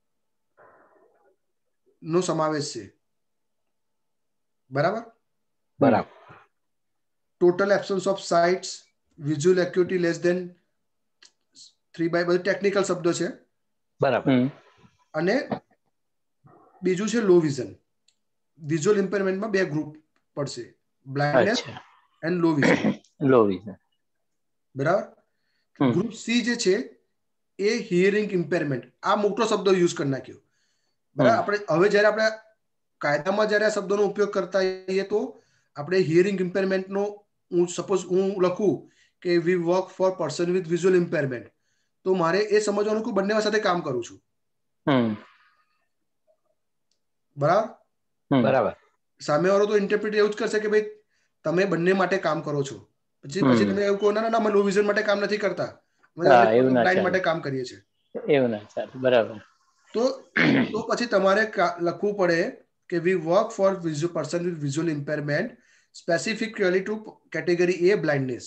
નો સમાવેશ છે. બરાબર. બરાબર. Total absence of sights, visual acuity less than three by, બધું ટેકનિકલ શબ્દો છે. બરાબર. અને બીજું છે લો વિઝન. વિઝ્યુઅલ ઇમ્પેરમેન્ટમાં બે ગ્રુપ પડશે, blindness and low vision. Low vision. બરાબર. ગ્રુપ સી જે છે એ હિયરિંગ ઇમ્પેરમેન્ટ. આ મોટો શબ્દ યુઝ કરી નાખ્યો. બરાબર. આપણે હવે જયારે આપણે કાયદામાં જયારે આ શબ્દોનો ઉપયોગ કરતા હોઈએ તો આપણે હિયરિંગ ઇમ્પેરમેન્ટનો, હું સપોઝ હું લખું કે we work for person with visual impairment, તો મારે એ સમજવાનું કે બંને સાથે કામ કરું છું. બરાબર. બરાબર. સામેવાળો તો ઇન્ટરપ્રિટ એવું જ કરશે કે ભાઈ તમે બંને માટે કામ કરો છો. પછી પછી તમે એવું કહો ના ના અમે લો વિઝન માટે કામ નથી કરતા, અમે બ્લાઇન્ડ માટે કામ કરીએ છીએ. એવું ના ચાલે. બરાબર. તો તો પછી તમારે લખવું પડે કે we work for person with visual impairment specifically to category A blindness.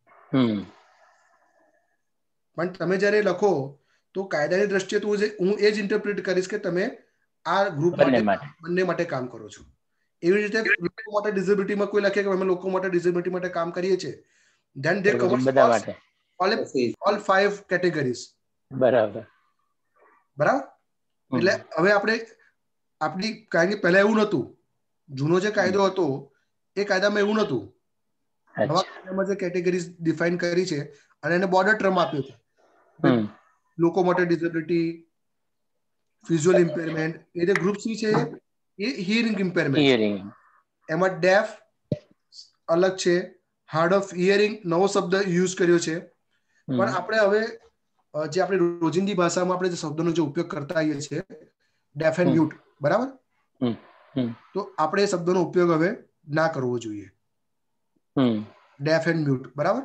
પણ તમે જ્યારે લખો તો કાયદાની દ્રષ્ટિએ તો હું એ જ ઇન્ટરપ્રિટ કરીશ કે તમે આ ગ્રુપ માટે બંને માટે કામ કરો છો. એવી રીતે લોકો માટે ડિસેબિલિટીમાં કોઈ લખે કે અમે લોકો માટે ડિસેબિલિટી માટે કામ કરીએ છીએ, then they cover all all five categories. બરાબર. બરાબર. એટલે હવે આપણે આપણી, કારણ કે પહેલા એવું નહોતું, જૂનો જે કાયદો હતો એ કાયદામાં એવું નહોતું. નવા કાયદામાં જે કેટેગરીઝ ડિફાઇન કરી છે અને એને બોર્ડર ટર્મ આપ્યો છે, લોકો માટે ડિસેબિલિટી, વિઝ્યુઅલ ઇમ્પેરમેન્ટ. એ જે ગ્રુપ સી છે એ હિયરિંગ ઇમ્પેરમેન્ટ. એમાં ડેફ અલગ છે, હાર્ડ ઓફ હિયરિંગ નવો શબ્દ યુઝ કર્યો છે. પણ આપણે હવે જે આપણે રોજિંદી ભાષામાં આપણે જે શબ્દોનો જે ઉપયોગ કરતા આવીએ છીએ, ડેફ એન્ડ મ્યુટ, બરાબર, તો આપણે એ શબ્દોનો ઉપયોગ હવે ના કરવો જોઈએ. Deaf and mute. બરાબર.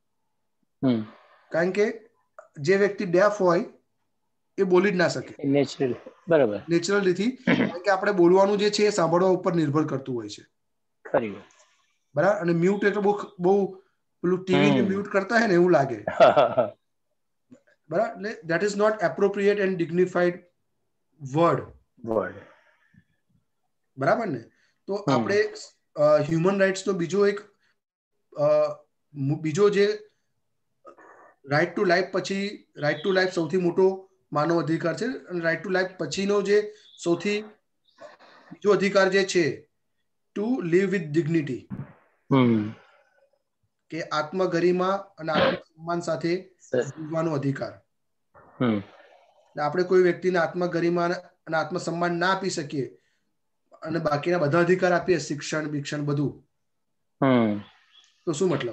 કારણ કે જે વ્યક્તિ ડેફ હોય એ બોલી જ ના શકે નેચરલ. બરાબર. નેચરલીથી, કારણ કે આપણે બોલવાનું જે છે એ સાંભળવા ઉપર નિર્ભર કરતું હોય છે. ખરી વાત. બરાબર. અને મ્યુટ એટલે બહુ બહુ પેલું ટીવી મ્યુટ કરતા હોય ને એવું લાગે. બરાબર. એટલે that is not appropriate and dignified word. Word. બરાબર ને. તો આપણે હ્યુમન રાઇટ્સનો બીજો એક બીજો જે રાઇટ ટુ લાઈફ પછી રાઇટ ટુ લાઈફ સૌથી મોટો માનવ અધિકાર છે, અને રાઇટ ટુ લાઈફ પછીનો જે સૌથી બીજો અધિકાર જે છે ટુ લીવ વિથ ડિગ્નિટી. કે આત્મગરિમા અને આત્મસન્માન સાથે જીવવાનો અધિકાર. આપણે કોઈ વ્યક્તિને આત્મગરિમા અને આત્મસન્માન ના આપી શકીએ અને બાકીના બધા અધિકાર આપીએ, શિક્ષણ ભિક્ષણ બધું, તો શું મતલબ?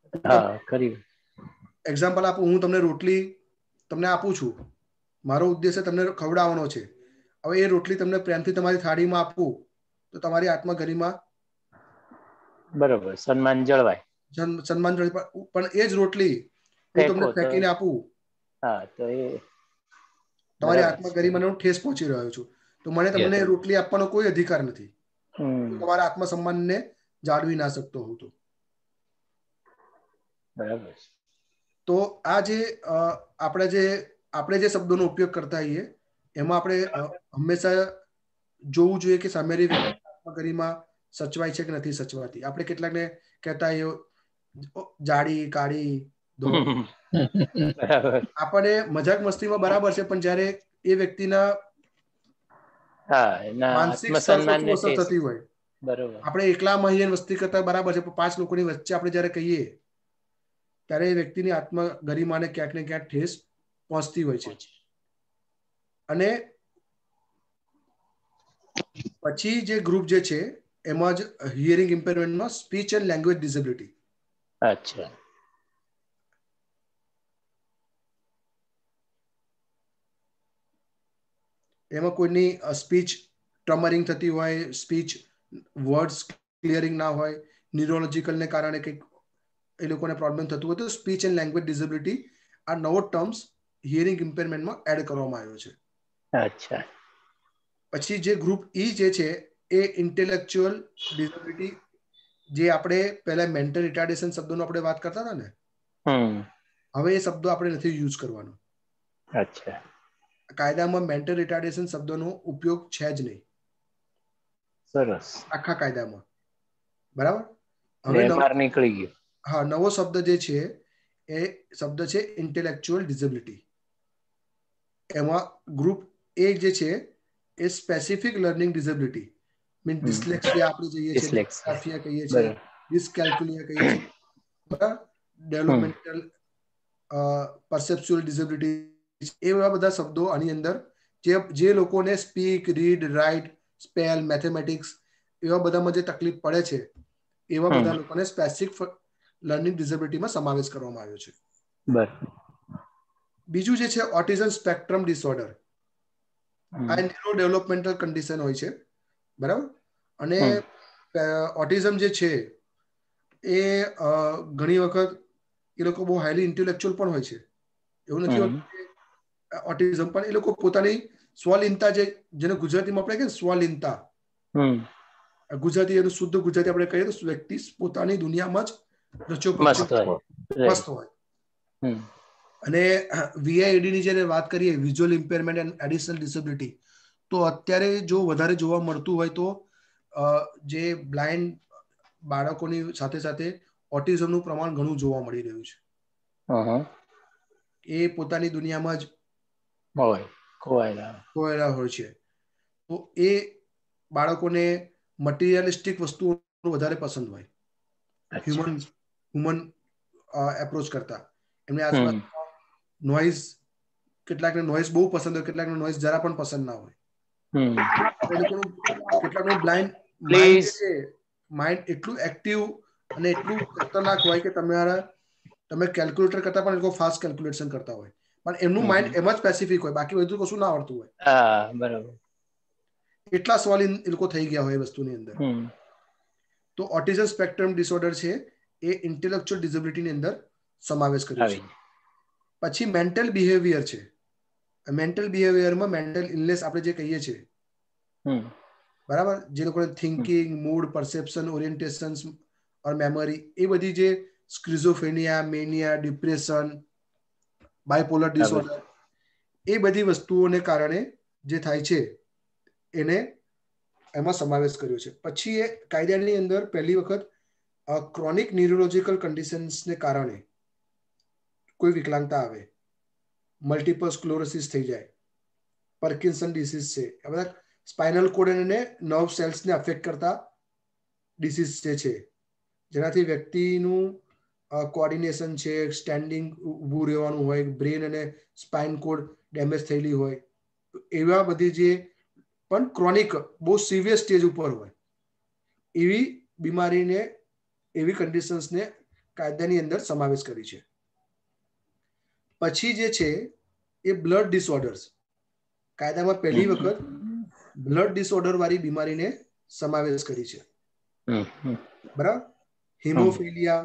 એક્ઝામ્પલ આપું, હું તમને રોટલી તમને આપું છું, મારો ઉદ્દેશ્ય તમને ખવડાવવાનો છે. હવે એ રોટલી તમને પ્રેમથી તમારી થાળીમાં આપવું તો તમારી આત્મગરિમા બરોબર, સન્માન જળવાય, સન્માન જળવાય. પણ એ જ રોટલી હું તમને ફેંકીને આપું, હા, તો એ તમારી આત્મગરિમાને હું ઠેસ પહોંચી રહ્યો છું, તો મને તમને રોટલી આપવાનો કોઈ અધિકાર નથી. તમારા આત્મસન્માનને જાળવી ના શકતો હું તો. બરાબર. તો આ જે આપણે જે આપણે જે શબ્દોનો ઉપયોગ કરતા હોઈએ એમાં આપણે હંમેશા જોવું જોઈએ કે સામેની વ્યક્તિ આત્મગરિમા સચવાય છે કે નથી સચવાતી. આપણે કેટલાકને કહેતા હોઈએ જાડી કાળી ધોળી, આપણે મજાક મસ્તીમાં બરાબર છે, પણ જયારે એ વ્યક્તિના માનસિક સ્તર પર શું અસર થતી હોય, આપણે એકલા મહિને વસ્તી કરતા બરાબર છે, પણ પાંચ લોકોની વચ્ચે આપણે જયારે કહીએ ત્યારે એ વ્યક્તિની આત્મગરિમાને ક્યાંક ને ક્યાંક ઠેસ પહોંચતી હોય છે. અને પછી જે ગ્રુપ જે છે એમાં જ હિયરિંગ ઇમ્પેરમેન્ટમાં સ્પીચ એન્ડ લેંગ્વેજ ડિસેબિલિટી. અચ્છા. એમાં કોઈની સ્પીચ ટમરિંગ થતી હોય, સ્પીચ વર્ડ્સ ક્લિયરિંગ ના હોય, ન્યુરોલોજીકલને કારણે કંઈક એ લોકોને પ્રોબ્લેમ થતું હોય, તો સ્પીચ એન્ડ લેંગ્વેજ ડિસેબિલિટી આ નવો ટર્મ્સ હિયરિંગ ઇમ્પેરમેન્ટમાં એડ કરવામાં આવ્યો છે. અચ્છા. પછી જે ગ્રુપ ઈ જે છે એ ઇન્ટેલેક્ચ્યુઅલ ડિસેબિલિટી, જે આપણે પહેલા મેન્ટલ રિટાર્ડેશન શબ્દોનો આપણે વાત કરતા હતા ને, હવે એ શબ્દો આપણે નથી યુઝ કરવાનો. અચ્છા. કાયદામાં મેન્ટલ રિટાર્ડેશન શબ્દનો ઉપયોગ છે જ નહીં. સરસ. આખા કાયદામાં. બરાબર. હવે બહાર નીકળી ગયું. હા, નવો શબ્દ જે છે એ શબ્દ છે ઇન્ટેલેક્ચ્યુઅલ ડિસેબિલિટી. એમાં ગ્રુપ એ જે છે એ specific learning disability, mean dyslexia આપણે જઈએ છીએ, ડિસ્ગ્રાફિયા કહીએ છીએ, ડિસ્કેલ્ક્યુલિયા કહીએ છીએ, બરાબર, ડેવલપમેન્ટલ પરસેપ્ચ્યુઅલ ડિસેબિલિટી, એવા બધા શબ્દો આની અંદર જે જે લોકોને speak, read, write, spell, mathematics એવા બધામાં જે તકલીફ પડે છે એવા બધા લોકોને સ્પેસિફિક લર્નિંગ ડિસેબિલિટીમાં સમાવેશ કરવામાં આવ્યો છે. બીજું જે છે ઓટિઝમ સ્પેક્ટ્રમ ડિસઓર્ડર. આ ન્યુરો ડેવલપમેન્ટલ કન્ડિશન હોય છે, બરાબર. અને ઓટિઝમ જે છે એ ઘણી વખત એ લોકો બહુ હાઈલી ઇન્ટેલેક્ચ્યુઅલ પણ હોય છે. એવું નથી હોતું કે ઓટિઝમ, પણ એ લોકો પોતાની સ્વલિનતા, જે જેને ગુજરાતીમાં આપણે કહીએ સ્વલિનતા, ગુજરાતી એનું શુદ્ધ ગુજરાતી આપણે કહીએ તો વ્યક્તિ પોતાની દુનિયામાં જ રચ્યો પચ્યો મસ્ત હોય. અને વીઆઈડી ની જે વાત કરીએ, visual impairment and additional disability, તો અત્યારે જો વધારે જોવા મળતું હોય તો જે બ્લાઇન્ડ બાળકોની સાથે સાથે ઓટિઝમનું પ્રમાણ ઘણું જોવા મળી રહ્યું છે. એ પોતાની દુનિયામાં જ હોય ખોવાયેલા ખોવાયેલા હોય છે. તો એ બાળકોને મટીરિયલિસ્ટિક વસ્તુઓ વધારે પસંદ હોય, હ્યુમન હ્યુમન એપ્રોચ કરતા. એમની આસપાસ નોઈઝ, કેટલાકને નોઈઝ બહુ પસંદ હોય, કેટલાકને નોઈઝ જરા પણ પસંદ ના હોય. એ લોકોનું કેટલાકનું બ્લાઇન્ડ માઇન્ડ જે છે, માઇન્ડ એટલું એક્ટિવ અને એટલું ખતરનાક હોય કે તમારા તમે કેલ્ક્યુલેટર કરતા પણ એ લોકો ફાસ્ટ કેલ્ક્યુલેશન કરતા હોય, પણ એમનું માઇન્ડ એમાં સ્પેસિફિક હોય, બાકી બધું કશું ના આવડતું હોય. બરાબર. એટલા સવાલ એ લોકો થઈ ગયા હોય એ વસ્તુની અંદર. તો ઓટિઝમ સ્પેક્ટ્રમ ડિસઓર્ડર છે એ ઇન્ટેલેક્ચ્યુઅલ ડિસેબિલિટીની અંદર સમાવેશ કર્યો છે. પછી મેન્ટલ બિહેવિયર છે. મેન્ટલ બિહેવિયરમાં મેન્ટલ ઇલનેસ આપણે જે કહીએ છીએ, બરાબર, જે લોકોને thinking, mood, perception, orientation or memory, એ બધી જે schizophrenia, mania, depression, bipolar disorder, એ બધી વસ્તુઓને કારણે જે થાય છે એને એમાં સમાવેશ કર્યો છે. પછી એ કાયદાની અંદર પહેલી વખત ક્રોનિક ન્યુરોલોજીકલ કન્ડિશન્સને કારણે કોઈ વિકલાંગતા આવે, મલ્ટિપલ સ્ક્લોરોસિસ થઈ જાય, પાર્કિન્સન ડિસીઝ છે, આ બધા સ્પાઇનલ કોર્ડ અને નર્વ સેલ્સને અફેક્ટ કરતા ડિસીઝ જે છે, જેનાથી વ્યક્તિનું કોઓર્ડિનેશન છે, સ્ટેન્ડિંગ ઊભું રહેવાનું હોય, બ્રેન અને સ્પાઇન કોડ ડેમેજ થયેલી હોય, એવા બધી જે પણ ક્રોનિક બહુ સિવિયર સ્ટેજ ઉપર હોય એવી બીમારીને, એવી કન્ડિશન્સને કાયદાની અંદર સમાવેશ કરી છે. પછી જે છે એ બ્લડ ડિસઓર્ડર્સ, કાયદામાં પહેલી વખત બ્લડ ડિસઓર્ડર વાળી બીમારીને સમાવેશ કરી છે. બરાબર. હિમોફિલિયા,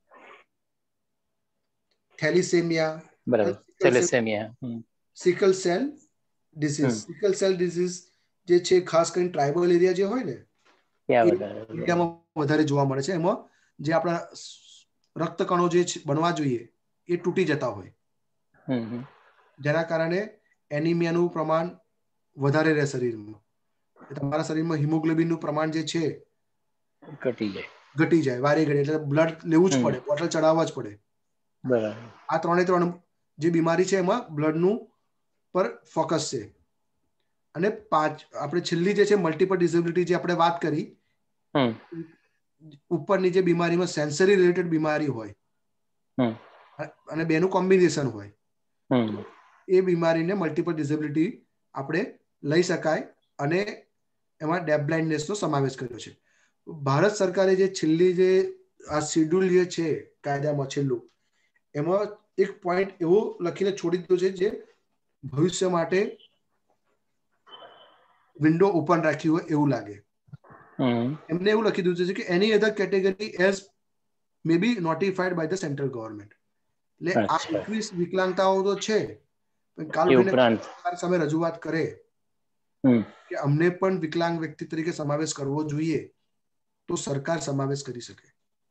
થેલિસેમિયા, બરાબર, thalassaemia, sickle cell disease. Sickle cell disease જે છે ખાસ કરીને ટ્રાઇબલ એરિયા જે હોય ને ઇન્ડિયામાં વધારે જોવા મળે છે. એમાં જે આપણા રક્તકણો જે બનવા જોઈએ એ તૂટી જતા હોય, જેના કારણે એનિમિયાનું પ્રમાણ વધારે રહે શરીરમાં. તમારા શરીરમાં હિમોગ્લોબિનનું પ્રમાણ જે છે ઘટી જાય ઘટી જાય વારે ઘડી, એટલે બ્લડ લેવું જ પડે, બોટલ ચડાવવા જ પડે. બરાબર. આ ત્રણે ત્રણ જે બીમારી છે એમાં બ્લડનું પર ફોકસ છે. અને પાંચ આપણે છેલ્લી જે છે મલ્ટિપલ ડિસેબિલિટી જે આપણે વાત કરી, ઉપરની જે બીમારીમાં સેન્સરી રિલેટેડ બીમારી હોય અને બેનું કોમ્બિનેશન હોય, એ બીમારીને મલ્ટિપલ ડિસેબિલિટી આપણે લઈ શકાય અને એમાં ડેફ બ્લાઇન્ડનેસનો સમાવેશ કર્યો છે. ભારત સરકારે જે છેલ્લી જે આ શેડ્યુલ જે છે કાયદામાં છેલ્લું, એમાં એક પોઈન્ટ એવો લખીને છોડી દીધો છે જે ભવિષ્ય માટે વિન્ડો ઓપન રાખી હોય એવું લાગે. એમને એવું લખી દીધું છે કે any other category as may be notified by the central government. એટલે આ એકવીસ વિકલાંગતાઓ તો છે, કાલ ઉઠીને સામે રજૂઆત કરે કે અમને પણ વિકલાંગ વ્યક્તિ તરીકે સમાવેશ કરવો જોઈએ, તો સરકાર સમાવેશ કરી શકે.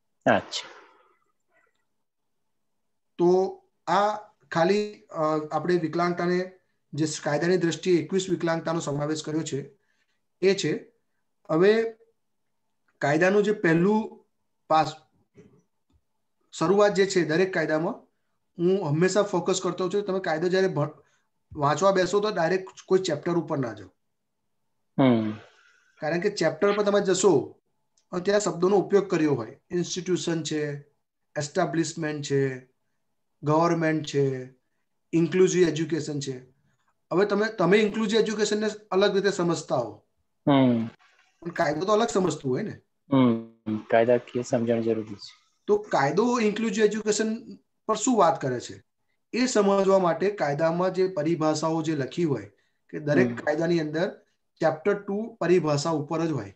તો આ ખાલી આપણે વિકલાંગતાને જે કાયદાની દ્રષ્ટિએ એકવીસ વિકલાંગતાનો સમાવેશ કર્યો છે એ છે. હવે કાયદાનું જે પહેલું પાસ શરૂઆત જે છે દરેક કાયદામાં હું હંમેશા ફોકસ કરતો છું, તમે કાયદો જ્યારે વાંચવા બેસો તો ડાયરેક્ટ કોઈ ચેપ્ટર ઉપર ના જાઓ, કારણ કે ચેપ્ટર પર તમે જશો અને ત્યાં શબ્દોનો ઉપયોગ કર્યો હોય, ઇન્સ્ટિટ્યુશન છે, એસ્ટાબ્લિશમેન્ટ છે, ગવર્મેન્ટ છે, ઇન્ક્લુઝિવ એજ્યુકેશન છે. હવે તમે તમે ઇન્ક્લુઝિવ એજ્યુકેશનને અલગ રીતે સમજતા હો, પણ કાયદો તો અલગ સમજતું હોય ને. કાયદાકીય સમજણ જરૂરી છે. તો કાયદો ઇન્ક્લુઝિવ એજ્યુકેશન પર શું વાત કરે છે એ સમજવા માટે કાયદામાં જે પરિભાષાઓ જે લખી હોય કે દરેક કાયદાની અંદર ચેપ્ટર ટુ પરિભાષા ઉપર જ હોય.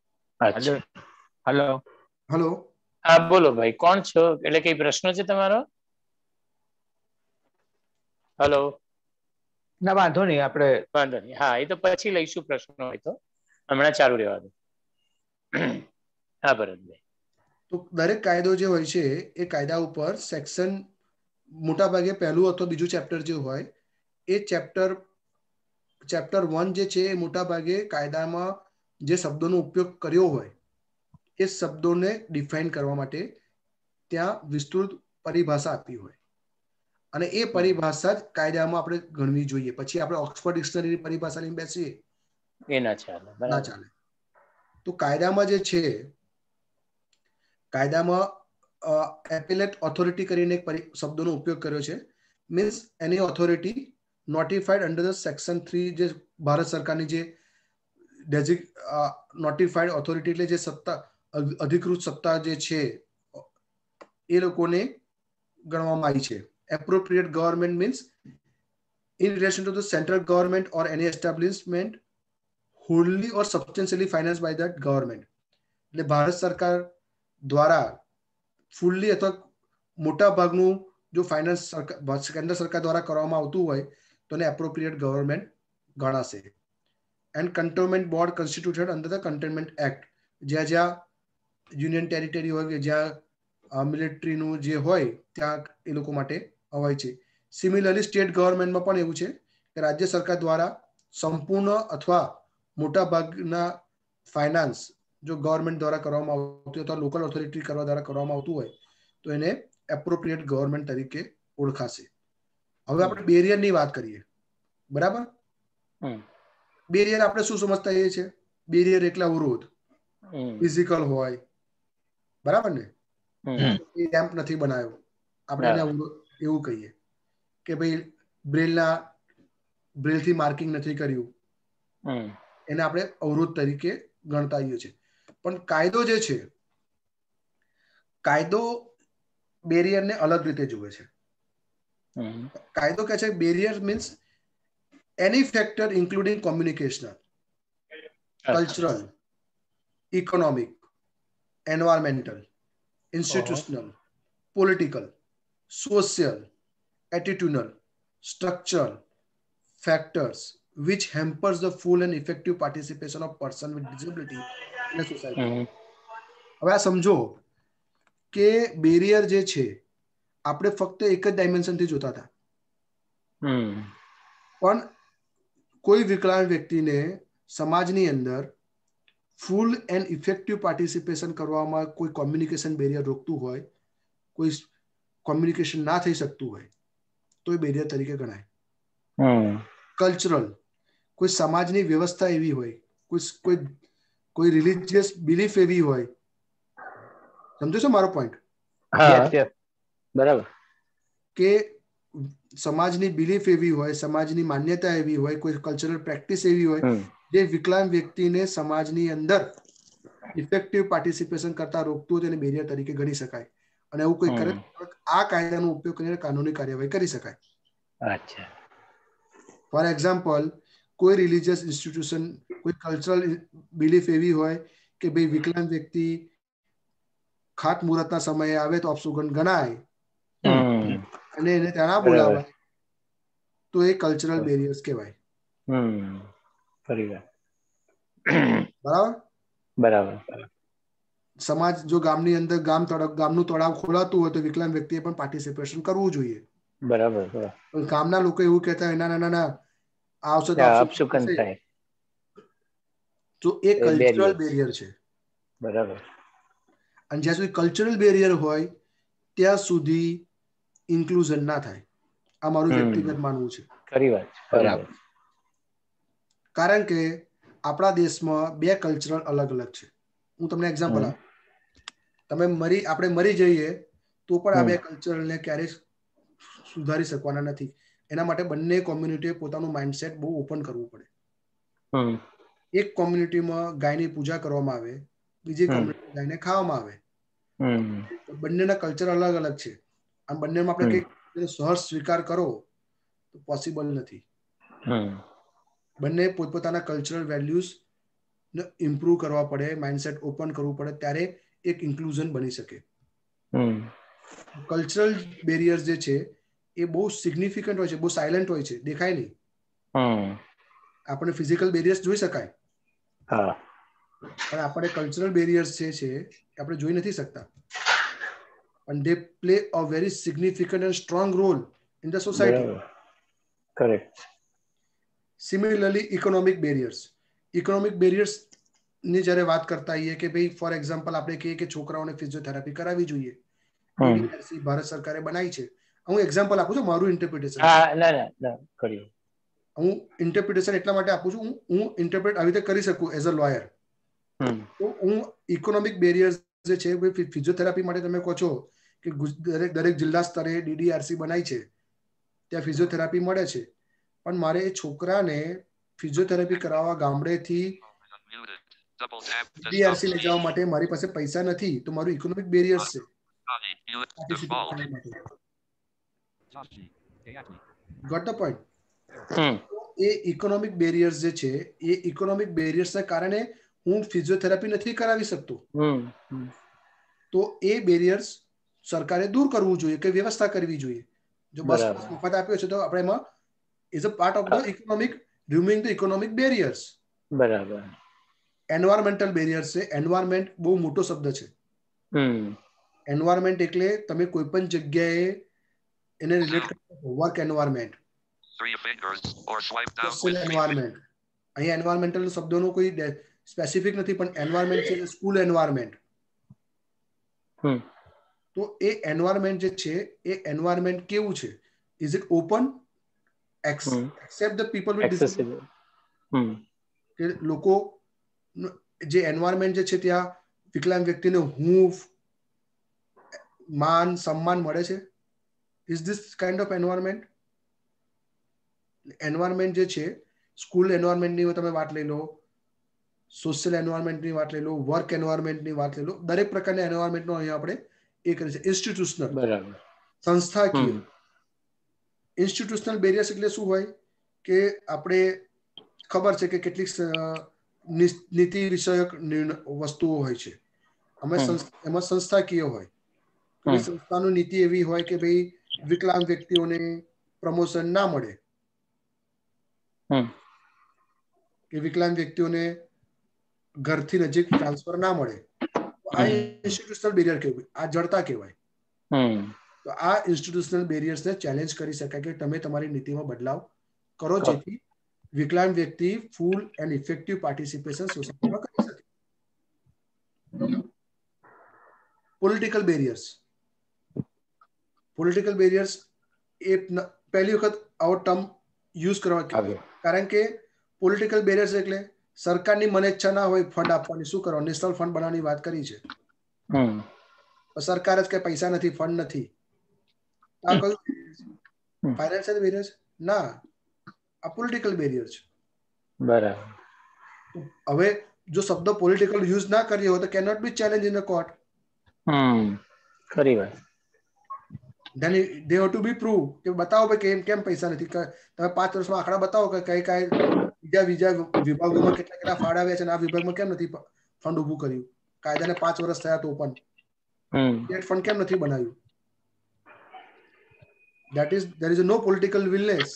હલો હલો હા બોલો ભાઈ, કોણ છો? એટલે કઈ પ્રશ્ન છે તમારો? હલો. ના વાંધો નહીં, આપણે વાંધો નહીં. હા, એ તો પછી લઈશું પ્રશ્ન હોય તો, હમણાં ચાલુ રહેવા દો. હા ભરતભાઈ. તો દરેક કાયદો જે હોય છે એ કાયદા ઉપર સેક્શન મોટા ભાગે પહેલું અથવા બીજું ચેપ્ટર જે હોય એ ચેપ્ટર ચેપ્ટર વન જે છે એ મોટા ભાગે કાયદામાં જે શબ્દોનો ઉપયોગ કર્યો હોય એ શબ્દોને ડિફાઇન કરવા માટે ત્યાં વિસ્તૃત પરિભાષા આપી હોય, અને એ પરિભાષા જ કાયદામાં આપણે ગણવી જોઈએ. પછી આપણે ઓક્સફર્ડ ડિક્શનરીની પરિભાષા લઈને બેસીએ એ ના ચાલે, ના ચાલે. તો કાયદામાં જે છે, કાયદામાં એપેલેટ ઓથોરિટી કરીને એક શબ્દોનો ઉપયોગ કર્યો છે. Means any authority notified under the section three, જે ભારત સરકારની જે ડેઝિગ નોટિફાઈડ ઓથોરિટી એટલે જે સત્તા અધિકૃત સત્તા જે છે એ લોકોને ગણવામાં આવી છે. Appropriate government means in relation to the central government or any establishment wholly or substantially financed by that government. એટલે ભારત સરકાર દ્વારા ફૂલ્લી અથવા મોટા ભાગનું જો ફાઇનાન્સ કેન્દ્ર સરકાર દ્વારા કરવામાં આવતું હોય તો એને એપ્રોપ્રિએટ ગવર્મેન્ટ ગણાશે. And cantonment board constituted under the containment act, જ્યાં જ્યાં યુનિયન ટેરિટરી હોય કે જ્યાં મિલિટરીનું જે હોય ત્યાં એ લોકો માટે હોય છે. સિમિલરલી સ્ટેટ ગવર્મેન્ટમાં પણ એવું છે કે રાજ્ય સરકાર દ્વારા સંપૂર્ણ અથવા મોટા ભાગના ફાઇનાન્સ જો ગવર્મેન્ટ દ્વારા કરવામાં આવતું અથવા લોકલ ઓથોરિટી કરવા દ્વારા કરવામાં આવતું હોય તો એને એપ્રોપ્રિએટ ગવર્મેન્ટ તરીકે ઓળખાશે. હવે આપણે બેરિયરની વાત કરીએ, બરાબર? બેરિયર આપણે શું સમજતા હોઈએ છીએ? બેરિયર એટલે અવરોધ, ફિઝિકલ હોય, બરાબર ને? એ રેમ્પ નથી બનાવ્યો, આપણે એને એવું કહીએ કે ભાઈ બ્રેલના બ્રેલથી માર્કિંગ નથી કર્યું, એને આપણે અવરોધ તરીકે ગણતા આવીએ છીએ. પણ કાયદો જે છે, કાયદો બેરિયરને અલગ રીતે જુએ છે. કાયદો કહે છે barrier means any factor including communicational, cultural, economic, environmental, institutional, political, social, attitudinal, structural factors which hampers the full and effective participation of person with disability in a society. હવે આ સમજો કે બેરિયર જે છે આપણે ફક્ત એક જ ડાયમેન્શનથી જોતા હતા, પણ કોઈ વિકલાંગ વ્યક્તિને સમાજની અંદર ફૂલ એન્ડ ઇફેક્ટિવ પાર્ટિસિપેશન કરવામાં કોઈ કોમ્યુનિકેશન બેરિયર રોકતું હોય, કોઈ કોમ્યુનિકેશન ના થઈ શકતું હોય તો એ બેરિયર તરીકે ગણાય. કલ્ચરલ, કોઈ સમાજની વ્યવસ્થા એવી હોય, કોઈ કોઈ કોઈ રિલિજિયસ બિલીફ એવી હોય, સમજો છો મારો પોઈન્ટ? બરાબર. કે સમાજની બિલીફ એવી હોય, સમાજની માન્યતા એવી હોય, કોઈ કલ્ચરલ પ્રેક્ટિસ એવી હોય જે વિકલાંગ વ્યક્તિને સમાજની અંદર ઇફેક્ટિવ પાર્ટિસિપેશન કરતા રોકતું તેને બેરિયર તરીકે ગણી શકાય, અને એવું કોઈ કરે આ કાયદાનો ઉપયોગ કરીને કાનૂની કાર્યવાહી કરી શકાય. અચ્છા. ફોર એક્ઝામ્પલ, કોઈ રિલિજિયસ ઇન્સ્ટિટ્યુશન, કોઈ કલ્ચરલ બિલીફ એવી હોય કે ભાઈ વિકલાંગ વ્યક્તિ ખાત મુહૂર્તના સમયે આવે તો અપશુકન ગણાય અને એને ત્યાં બોલાવાય, તો એ કલ્ચરલ બેરિયર્સ કહેવાય. બરાબર બરાબર. સમાજ જો ગામની અંદર ગામ તળાવ ગામનું તળાવ ખોલાતું હોય તો વિકલાંગ વ્યક્તિએ પણ પાર્ટિસિપેશન કરવું જોઈએ. બરાબર. પણ ગામના લોકો એવું કહેતા હોય ના ના ના આવશે તો અપશુકન થાય, તો એ કલ્ચરલ બેરિયર છે. બરાબર. અને જ્યાં સુધી કલ્ચરલ બેરિયર હોય ત્યાં સુધી ઇન્ક્લુઝન ના થાય. આ મારું વ્યક્તિગત માનવું છે. ખરી વાત. બરાબર. કારણ કે આપણા દેશમાં બે કલ્ચરલ અલગ અલગ છે. હું તમને એક્ઝામ્પલ આપું, તમે મરી આપણે મરી જઈએ તો પણ આ બે કલ્ચરલને ક્યારેય સુધારી શકવાના નથી. એના માટે બંને કોમ્યુનિટીએ પોતાનું માઇન્ડસેટ બહુ ઓપન કરવું પડે. એક કોમ્યુનિટીમાં ગાયની પૂજા કરવામાં આવે, બીજી કોમ્યુનિટી ગાયને ખાવામાં આવે. બંનેના કલ્ચર અલગ અલગ છે. આમ બંનેમાં આપણે કઈ સહજ સ્વીકાર કરો તો પોસિબલ નથી. બંને પોતપોતાના કલ્ચરલ વેલ્યુઝ ઇમ્પ્રુવ કરવા પડે, માઇન્ડસેટ ઓપન કરવું પડે, ત્યારે એક ઇન્ક્લુઝન બની શકે. કલ્ચરલ બેરિયર્સ જે છે એ બહુ સિગ્નિફિકન્ટ હોય છે, બહુ સાયલન્ટ હોય છે, દેખાય નહીં. આપણે ફિઝિકલ બેરિયર્સ જોઈ શકાય, પણ આપણે કલ્ચરલ બેરિયર્સ જે છે આપણે જોઈ નથી શકતા. and they play a very significant and strong role in the society. Correct. Similarly, economic barriers. Economic barriers ની જ્યારે વાત કરતા હોઈએ કે ભાઈ ફોર એક્ઝામ્પલ આપણે કહીએ કે છોકરાઓને ફિઝિયોથેરાપી કરાવવી જોઈએ, ભારત સરકારે બનાવી છે. હું એક્ઝામ્પલ આપું છું, મારું ઇન્ટરપ્રિટેશન. હું ઇન્ટરપ્રિટેશન એટલા માટે આપું છું, હું હું ઇન્ટરપ્રેટ આવી રીતે કરી શકું એઝ અ લોયર. તો હું ઇકોનોમિક બેરિયર્સ જે છે ફિઝિયોથેરાપી માટે તમે કહો છો કે દરેક દરેક જિલ્લા સ્તરે ડીડીઆરસી બનાવી છે, ત્યાં ફિઝિયોથેરાપી મળે છે, પણ મારે એ છોકરાને ફિઝિયોથેરાપી કરાવવા ગામડેથી ડીડીઆરસી લઈ જવા માટે મારી પાસે પૈસા નથી, તો મારું ઇકોનોમિક બેરિયર્સ છે. Got the point? એ ઇકોનોમિક બેરિયર્સ જે છે એ ઇકોનોમિક બેરિયર્સના કારણે હું ફિઝિયોથેરાપી નથી કરાવી શકતો. તો એ બેરિયર્સ સરકારે દૂર કરવું જોઈએ કે વ્યવસ્થા કરવી જોઈએ. જો બસ મફત આપ્યો છે તો આપણે એમાં is a part of the economic removing the economic barriers. બરાબર. એન્વાયરમેન્ટલ બેરિયર્સ છે. એન્વાયરમેન્ટ બહુ મોટો શબ્દ છે. એન્વાયરમેન્ટ એટલે તમે કોઈ પણ જગ્યાએ એને રિલેટ કરો, વર્ક એન્વાયરમેન્ટ, સોશિયલ એન્વાયરમેન્ટ. અહીંયા એન્વાયરમેન્ટલ શબ્દોનો કોઈ સ્પેસિફિક નથી, પણ એન્વાયરમેન્ટ છે સ્કૂલ એન્વાયરમેન્ટ. તો એ એન્વાયરમેન્ટ જે છે એ એન્વાયરમેન્ટ કેવું છે? Is it open? Accept the people with disability. કે લોકો જે એન્વાયરમેન્ટ જે છે ત્યાં વિકલાંગ વ્યક્તિને હૂંફ, માન સન્માન મળે છે? Is this kind of environment? Environment જે છે, સ્કૂલ એન્વાયરમેન્ટની તમે વાત લઈ લો, સોશિયલ એન્વાયરમેન્ટની વાત લઈ લો, વર્ક એન્વાયરમેન્ટની વાત લઈ લો, દરેક પ્રકારના એન્વાયરમેન્ટનો અહીંયા આપણે એ કરીએ છીએ. ઇન્સ્ટિટ્યુશનલ, બરાબર. સંસ્થાકીય. ઇન્સ્ટિટ્યુશનલ બેરિયર્સ એટલે શું હોય કે આપણે ખબર છે કે કેટલીક નીતિ વિષયક વસ્તુઓ હોય છે, અમે એમાં સંસ્થાકીય હોય. સંસ્થાની નીતિ એવી હોય કે ભાઈ વિકલાંગ વ્યક્તિઓને પ્રમોશન ના મળે, કે વિકલાંગ વ્યક્તિઓને ઘરથી નજીક ટ્રાન્સફર ના મળે, આ ઇન્સ્ટિટ્યુશનલ બેરિયર કહેવાય, આ જડતા કહેવાય. તો આ ઇન્સ્ટિટ્યુશનલ બેરિયર્સને ચેલેન્જ કરી શકાય કે તમે તમારી નીતિમાં બદલાવ કરો, જેથી વિકલાંગ વ્યક્તિ ફૂલ એન્ડ ઇફેક્ટિવ પાર્ટિસિપેશન સોસાયટીમાં કરી શકે. પોલિટિકલ બેરિયર્સ, પોલિટિકલ બેરિયર્સ એ પહેલી વખત આવો ટર્મ યુઝ કરવા, કારણ કે પોલિટિકલ બેરિયર્સ એટલે સરકારની મનેચ્છા ના હોય ફંડ આપવાની, શું કરવાનું, નેશનલ ફંડ બનાવવાની વાત કરી છે, સરકાર જ કે પૈસા નથી, ફંડ નથી, આ કયું ફાઇનાન્શિયલ બેરિયર ના, આ પોલિટિકલ બેરિયર છે. બરાબર. હવે જો શબ્દ પોલિટિકલ યુઝ ના કરીએ હોય તો can not be challenge in the court. Hmm ખરી વાત. then they have to be prove કે બતાવો ભાઈ કેમ કેમ પૈસા નથી, તમે પાંચ વર્ષમાં આંકડા બતાવો કે કઈ કઈ બીજા બીજા વિભાગોમાં કેટલા કેટલા ફાળ આવ્યા છે અને આ વિભાગમાં કેમ નથી ફંડ ઉભું કર્યું, કાયદાને પાંચ વર્ષ થયા તો પણ સ્ટેટ ફંડ કેમ નથી બનાવ્યું. that is there is no political willness.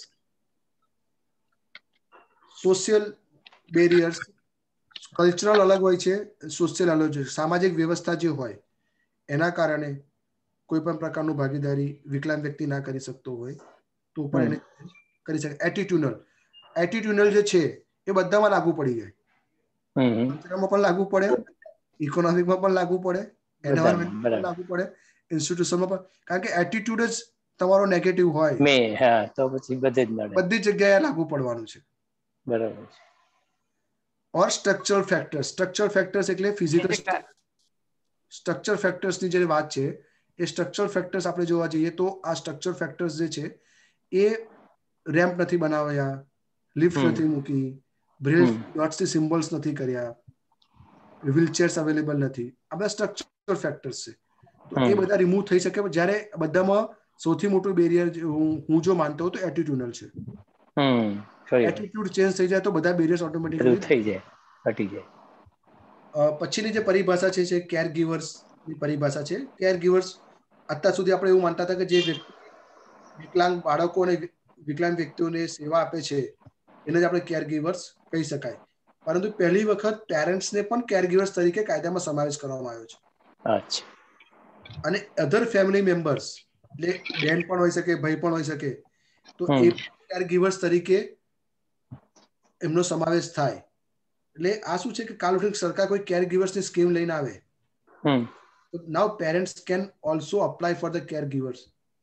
Social barriers, cultural અલગ હોય છે, સોશિયલ અલગ હોય છે. સામાજિક વ્યવસ્થા જે હોય એના કારણે કોઈ પણ પ્રકારનું ભાગીદારી વિકલાંગ વ્યક્તિ ના કરી શકતો હોય તો પણ એને કરી શકે. એટીટ્યુડનલ, એટીટ્યુડનલ જે છે એ બધામાં લાગુ પડી જાય, કલ્ચરમાં પણ લાગુ પડે, ઇકોનોમિકમાં પણ લાગુ પડે, એન્વાયરમેન્ટમાં પણ લાગુ પડે, ઇન્સ્ટિટ્યુશનમાં પણ, કારણ કે એટીટ્યુડ જ તમારો નેગેટિવ હોય તો પછી બધે જ બધી જગ્યાએ લાગુ પડવાનું છે. બરાબર. Or structural factors, structural factors એટલે ફિઝિકલ સ્ટ્રક્ચર ફેક્ટર્સની જે વાત છે એ સ્ટ્રક્ચરલ ફેક્ટર્સ આપણે જોવા જઈએ તો આ સ્ટ્રક્ચર ફેક્ટર્સ જે છે એ રેમ્પ નથી બનાવ્યા, લિફ્ટ નથી મૂકી, બ્રેલ ડોટ્સથી સિમ્બોલ્સ નથી કર્યા, વ્હીલચેર્સ અવેલેબલ નથી, આ બધા સ્ટ્રક્ચરલ ફેક્ટર્સ છે. તો એ બધા રિમૂવ થઈ શકે. જ્યારે બધામાં સૌથી મોટું બેરિયર હું જો માનતો હોઉં તો એટીટ્યુડનલ છે. એટીટ્યુડ ચેન્જ થઈ જાય તો બધા બેરિયર્સ ઓટોમેટિકલી થઈ જાય, હટી જાય. પછીની જે પરિભાષા છે છે કેર ગીવર્સ ની પરિભાષા છે. કેર ગીવર્સ અત્યાર સુધી આપણે એવું માનતા હતા કે જે વ્યક્તિ વિકલાંગ બાળકો અને વિકલાંગ વ્યક્તિઓને સેવા આપે છે એને જ આપણે કેર ગીવર્સ કહી શકાય. પરંતુ પહેલી વખત પેરેન્ટ્સને પણ કેર ગીવર્સ તરીકે કાયદામાં સમાવેશ કરવામાં આવ્યો છે. અચ્છા. અને અધર ફેમિલી મેમ્બર્સ એટલે બેન પણ હોઈ શકે, ભાઈ પણ હોઈ શકે, તો એ કેર ગીવર્સ તરીકે એમનો સમાવેશ થાય. એટલે આ શું છે કે કાલ ઉઠીને સરકાર કોઈ કેર ગીવર્સની સ્કીમ લઈને આવે તો now parents can also apply for the caregivers.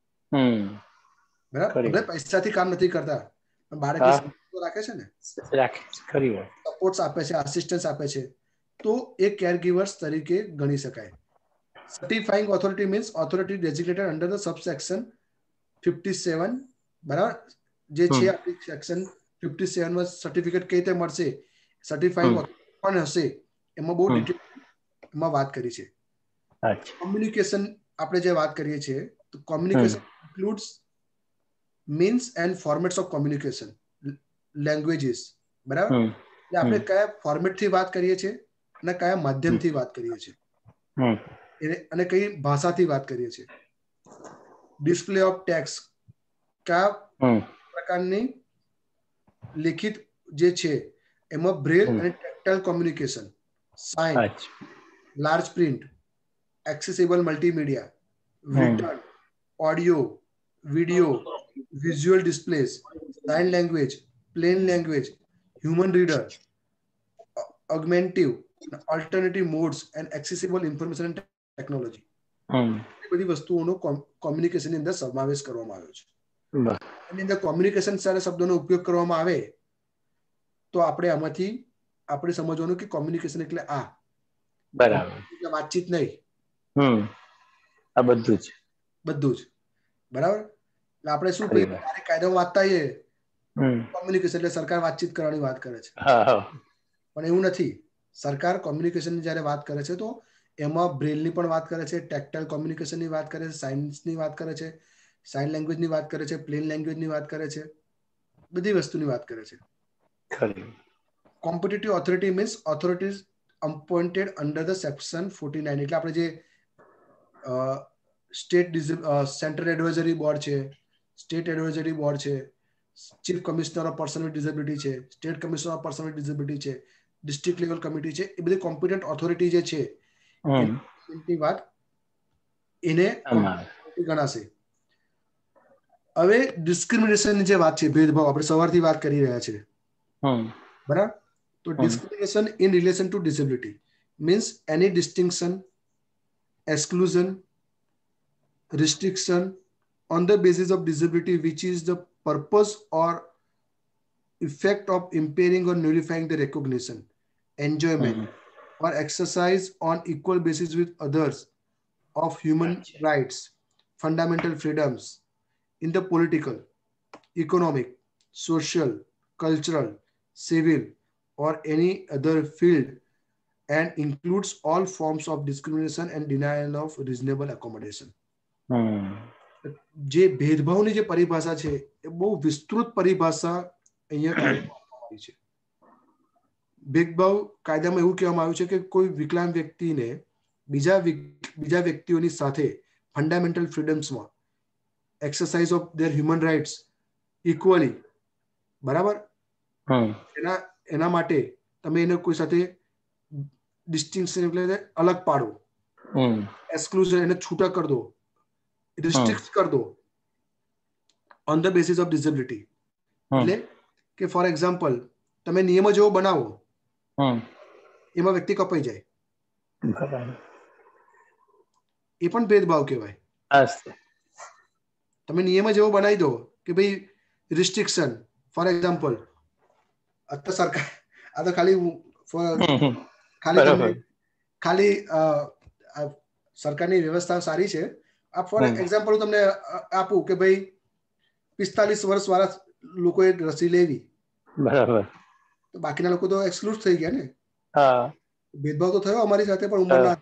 બરાબર, પૈસાથી કામ નથી કરતા, બાળકની સંભાળ રાખે છે ને, સપોર્ટ્સ આપે છે, આસિસ્ટન્સ આપે છે, તો એ કેર ગીવર્સ તરીકે ગણી શકાય. Certifying authority means authority designated under the subsection fifty seven. બરાબર, જે છે આપણી સેક્શન ફિફ્ટી સેવનમાં સર્ટિફિકેટ કઈ રીતે મળશે, સર્ટિફાઈંગ પણ હશે, એમાં બહુ ડિટેલ એમાં વાત કરી છે. કોમ્યુનિકેશન આપણે જે વાત કરીએ છીએ તો communication includes means and formats of communication, languages. બરાબર, એટલે આપણે કયા ફોર્મેટથી વાત કરીએ છીએ અને કયા માધ્યમથી વાત કરીએ છીએ અને કઈ ભાષાથી વાત કરીએ છીએ. ડિસ્પ્લે ઓફ ટેક્સ્ટ, કયા પ્રકારની લિખિત જે છે એમાં બ્રેલ અને tactile communication, sign, large print, accessible multimedia, written, audio, video, visual displays, sign language, plain language, human reader, augmentative, alternative modes and accessible information technology. એ બધી વસ્તુઓનો કોમ્યુનિકેશનની અંદર સમાવેશ કરવામાં આવ્યો છે. એની અંદર કોમ્યુનિકેશન સારા શબ્દોનો ઉપયોગ કરવામાં આવે તો આપણે આમાંથી આપણે સમજવાનું કે કોમ્યુનિકેશન એટલે આ, બરાબર, વાતચીત નહીં. આ બધું જ બધું જ બરાબર. એટલે આપણે શું કહીએ, ત્યારે કાયદો વાંચતા હોઈએ કોમ્યુનિકેશન એટલે સરકાર વાતચીત કરવાની વાત કરે છે, પણ એવું નથી. સરકાર કોમ્યુનિકેશનની જ્યારે વાત કરે છે તો એમાં બ્રેલની પણ વાત કરે છે, ટેક્ટાઇલ કોમ્યુનિકેશનની વાત કરે છે, સાયન્સની વાત કરે છે, સાઇન લેંગ્વેજની વાત કરે છે, પ્લેન લેંગ્વેજની વાત કરે છે, બધી વસ્તુની વાત કરે છે. Competitive authority means authorities appointed under the section forty nine. એટલે આપણે જે સ્ટેટ સેન્ટ્રલ એડવાઇઝરી બોર્ડ છે, સ્ટેટ એડવાઇઝરી બોર્ડ છે, chief commissioner of person with disability છે, state commissioner of person with disability છે, ડિસ્ટ્રિક્ટ લેવલ કમિટી છે, એ બધી કોમ્પિટન્ટ ઓથોરિટી જે છે એની વાત એને ગણાશે. હવે ડિસ્ક્રિમિનેશનની જે વાત છે, ભેદભાવ, આપણે સવારથી વાત કરી રહ્યા છે બરાબર. તો discrimination in relation to disability means any distinction, exclusion, restriction on the basis of disability which is the purpose or effect of impairing or nullifying the recognition, enjoyment mm. or exercise on equal basis with others of human Achha. rights, fundamental freedoms in the political, economic, social, cultural, civil or any other field, and includes all forms of discrimination and denial of reasonable accommodation. જે ભેદભાવની જે પરિભાષા છે એ બહુ વિસ્તૃત પરિભાષા અહીંયા કાયદામાં આવી છે. ભેદભાવ કાયદામાં એવું કહેવામાં આવ્યું છે કે કોઈ વિકલાંગ વ્યક્તિને બીજા બીજા વ્યક્તિઓની સાથે ફંડામેન્ટલ ફ્રીડમ્સમાં exercise of their human rights equally, બરાબર, એના એના માટે તમે એને કોઈ સાથે ડિસ્ટિંક્શન એટલે અલગ પાડો, એક્સક્લુઝન એને છૂટા કરી દો, રિસ્ટ્રિક્ટ કરી દો on the basis of disability. એટલે કે ફોર એક્ઝામ્પલ તમે નિયમો જેવો બનાવો એમાં વ્યક્તિ કપાઈ જાય, એ પણ ભેદભાવ કહેવાય. તમે નિયમ જેવો બનાવી દો કે ભાઈ રિસ્ટ્રિક્શન, ફોર એક્ઝામ્પલ અત્યારે સરકાર, આ તો ખાલી ખાલી ખાલી સરકારની વ્યવસ્થા સારી છે. આ ફોર એક્ઝામ્પલ હું તમને આપું કે ભાઈ પિસ્તાલીસ વર્ષ વાળા લોકોએ રસી લેવી, બરાબર, તો બાકીના લોકો તો એક્સક્લુડ થઈ ગયા ને. ભેદભાવ તો થયો અમારી સાથે, પણ ઉંમરના.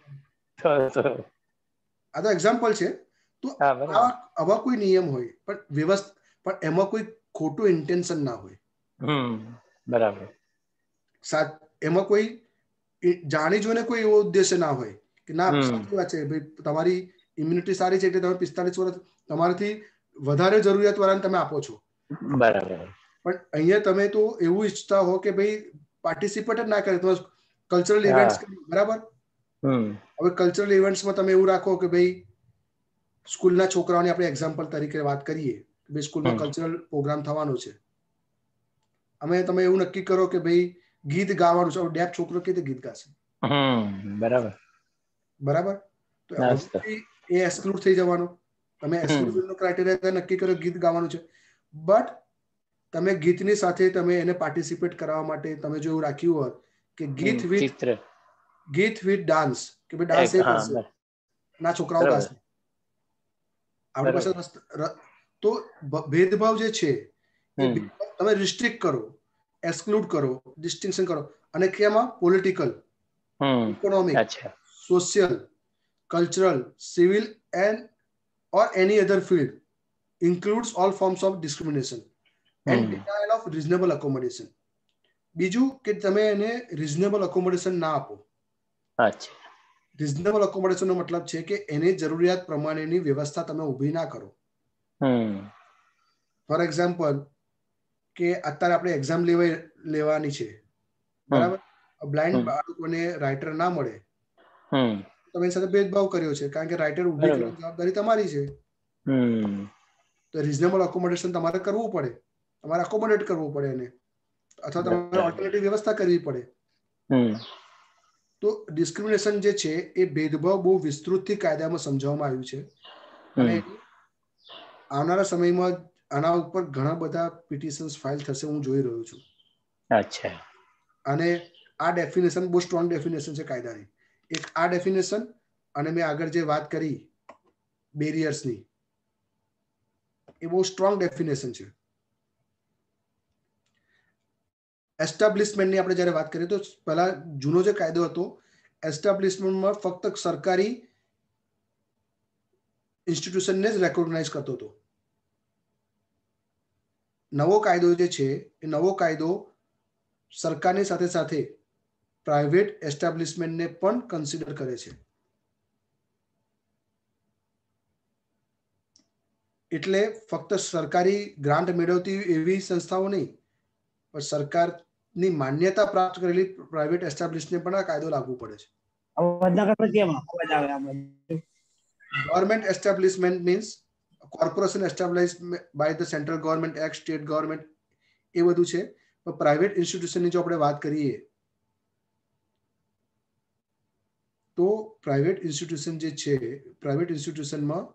આ તો એક્ઝામ્પલ છે. તો આવા કોઈ નિયમ હોય પણ વ્યવસ્થા, પણ એમાં કોઈ ખોટું ઇન્ટેન્શન ના હોય, બરાબર, એમાં કોઈ જાણી જોઈને કોઈ એવો ઉદ્દેશ્ય ના હોય કે ના સાચી વાત છે ભાઈ તમારી ઇમ્યુનિટી સારી છે એટલે તમે પિસ્તાલીસ વર્ષ તમારાથી વધારે જરૂરિયાત વાળાને તમે આપો છો, બરાબર. પણ અહીંયા તમે તો એવું ઈચ્છતા હો કે ભાઈ પાર્ટિસિપેટ જ ના કરે, તો કલ્ચરલ ઇવેન્ટ્સ, બરાબર. હવે કલ્ચરલ ઇવેન્ટ્સમાં તમે એવું રાખો કે ભાઈ સ્કૂલના છોકરાઓની આપણે એક્ઝામ્પલ તરીકે વાત કરીએ કે ભાઈ સ્કૂલમાં કલ્ચરલ પ્રોગ્રામ થવાનો છે, અમે તમે એવું નક્કી કરો કે ભાઈ ગીત ગાવાનું છે, ડેફ છોકરો કે ગીત ગાશે, બરાબર, બરાબર. તો એ એક્સક્લુડ થઈ જવાનું. તમે એક્સક્લુઝનનો ક્રાઇટેરિયા નક્કી કર્યો ગીત ગાવાનું છે, બટ તમે ગીતની સાથે તમે એને પાર્ટિસિપેટ કરવા માટે તમે જો એવું રાખ્યું હોત કે ગીત વિથ ગીત વિથ ડાન્સ, કે ભાઈ ડાન્સ એ કરશે ના છોકરાઓ ગાશે, આપણી પાસે તો ભેદભાવ જે છે તમે રિસ્ટ્રિક્ટ કરો, એક્સક્લુડ કરો, ડિસ્ટિંક્શન કરો, અને કેમાં political, economic, social, cultural, civil and or any other field includes all forms of discrimination and hmm. denial of reasonable accommodation. બીજું કે તમે એને reasonable accommodation ના આપો. અચ્છા, reasonable accommodation નો મતલબ છે કે એની જરૂરિયાત પ્રમાણેની વ્યવસ્થા તમે ઊભી ના કરો. ફોર એક્ઝામ્પલ કે અત્યારે આપણે એક્ઝામ લેવા લેવાની છે, બરાબર, બ્લાઇન્ડ બાળકોને રાઇટર ના મળે, તમે સાથે ભેદભાવ કર્યો છે કારણ કે રાઇટર ઊભી કરવાની જવાબદારી તમારી છે, તો રિઝનેબલ અકોમોડેશન તમારે કરવું પડે, તમારે અકોમોડેટ કરવું પડે એને, અથવા તમારે ઓલ્ટરનેટિવ વ્યવસ્થા કરવી પડે. તો ડિસ્ક્રિમિનેશન જે છે એ ભેદભાવ બહુ વિસ્તૃતથી કાયદામાં સમજાવવામાં આવ્યું છે, અને આવનારા સમયમાં આના ઉપર ઘણા બધા પિટિશન્સ ફાઇલ થશે, હું જોઈ રહ્યો છું. અચ્છા, અને આ ડેફિનેશન બહુ સ્ટ્રોંગ ડેફિનેશન છે કાયદાની. એક આ ડેફિનેશન, અને મેં આગળ જે વાત કરી બેરિયર્સની. એ બહુ સ્ટ્રોંગ ડેફિનેશન છે. એસ્ટાબ્લિશમેન્ટની આપણે જ્યારે વાત કરીએ તો પહેલા જૂનો જે કાયદો હતો એસ્ટાબ્લિશમેન્ટમાં ફક્ત સરકારી ઇન્સ્ટિટ્યુશનને જ રેકોગ્નાઇઝ કરતો હતો. નવો કાયદો જે છે એ નવો કાયદો સરકારની સાથે સાથે પ્રાઇવેટ એસ્ટાબ્લિશમેન્ટને પણ કન્સિડર કરે છે. એટલે ફક્ત સરકારી ગ્રાન્ટ મેળવતી એવી સંસ્થાઓ નહીં, પણ સરકારની માન્યતા પ્રાપ્ત કરેલી પ્રાઇવેટ એસ્ટાબ્લિશને પણ આ કાયદો લાગુ પડે છે. Government establishment means corporation established by the central government act, state government, એ બધું છે. પણ પ્રાઇવેટ ઇન્સ્ટિટ્યુશનની જો આપણે વાત કરીએ તો પ્રાઇવેટ ઇન્સ્ટિટ્યુશન જે છે, પ્રાઇવેટ ઇન્સ્ટિટ્યુશનમાં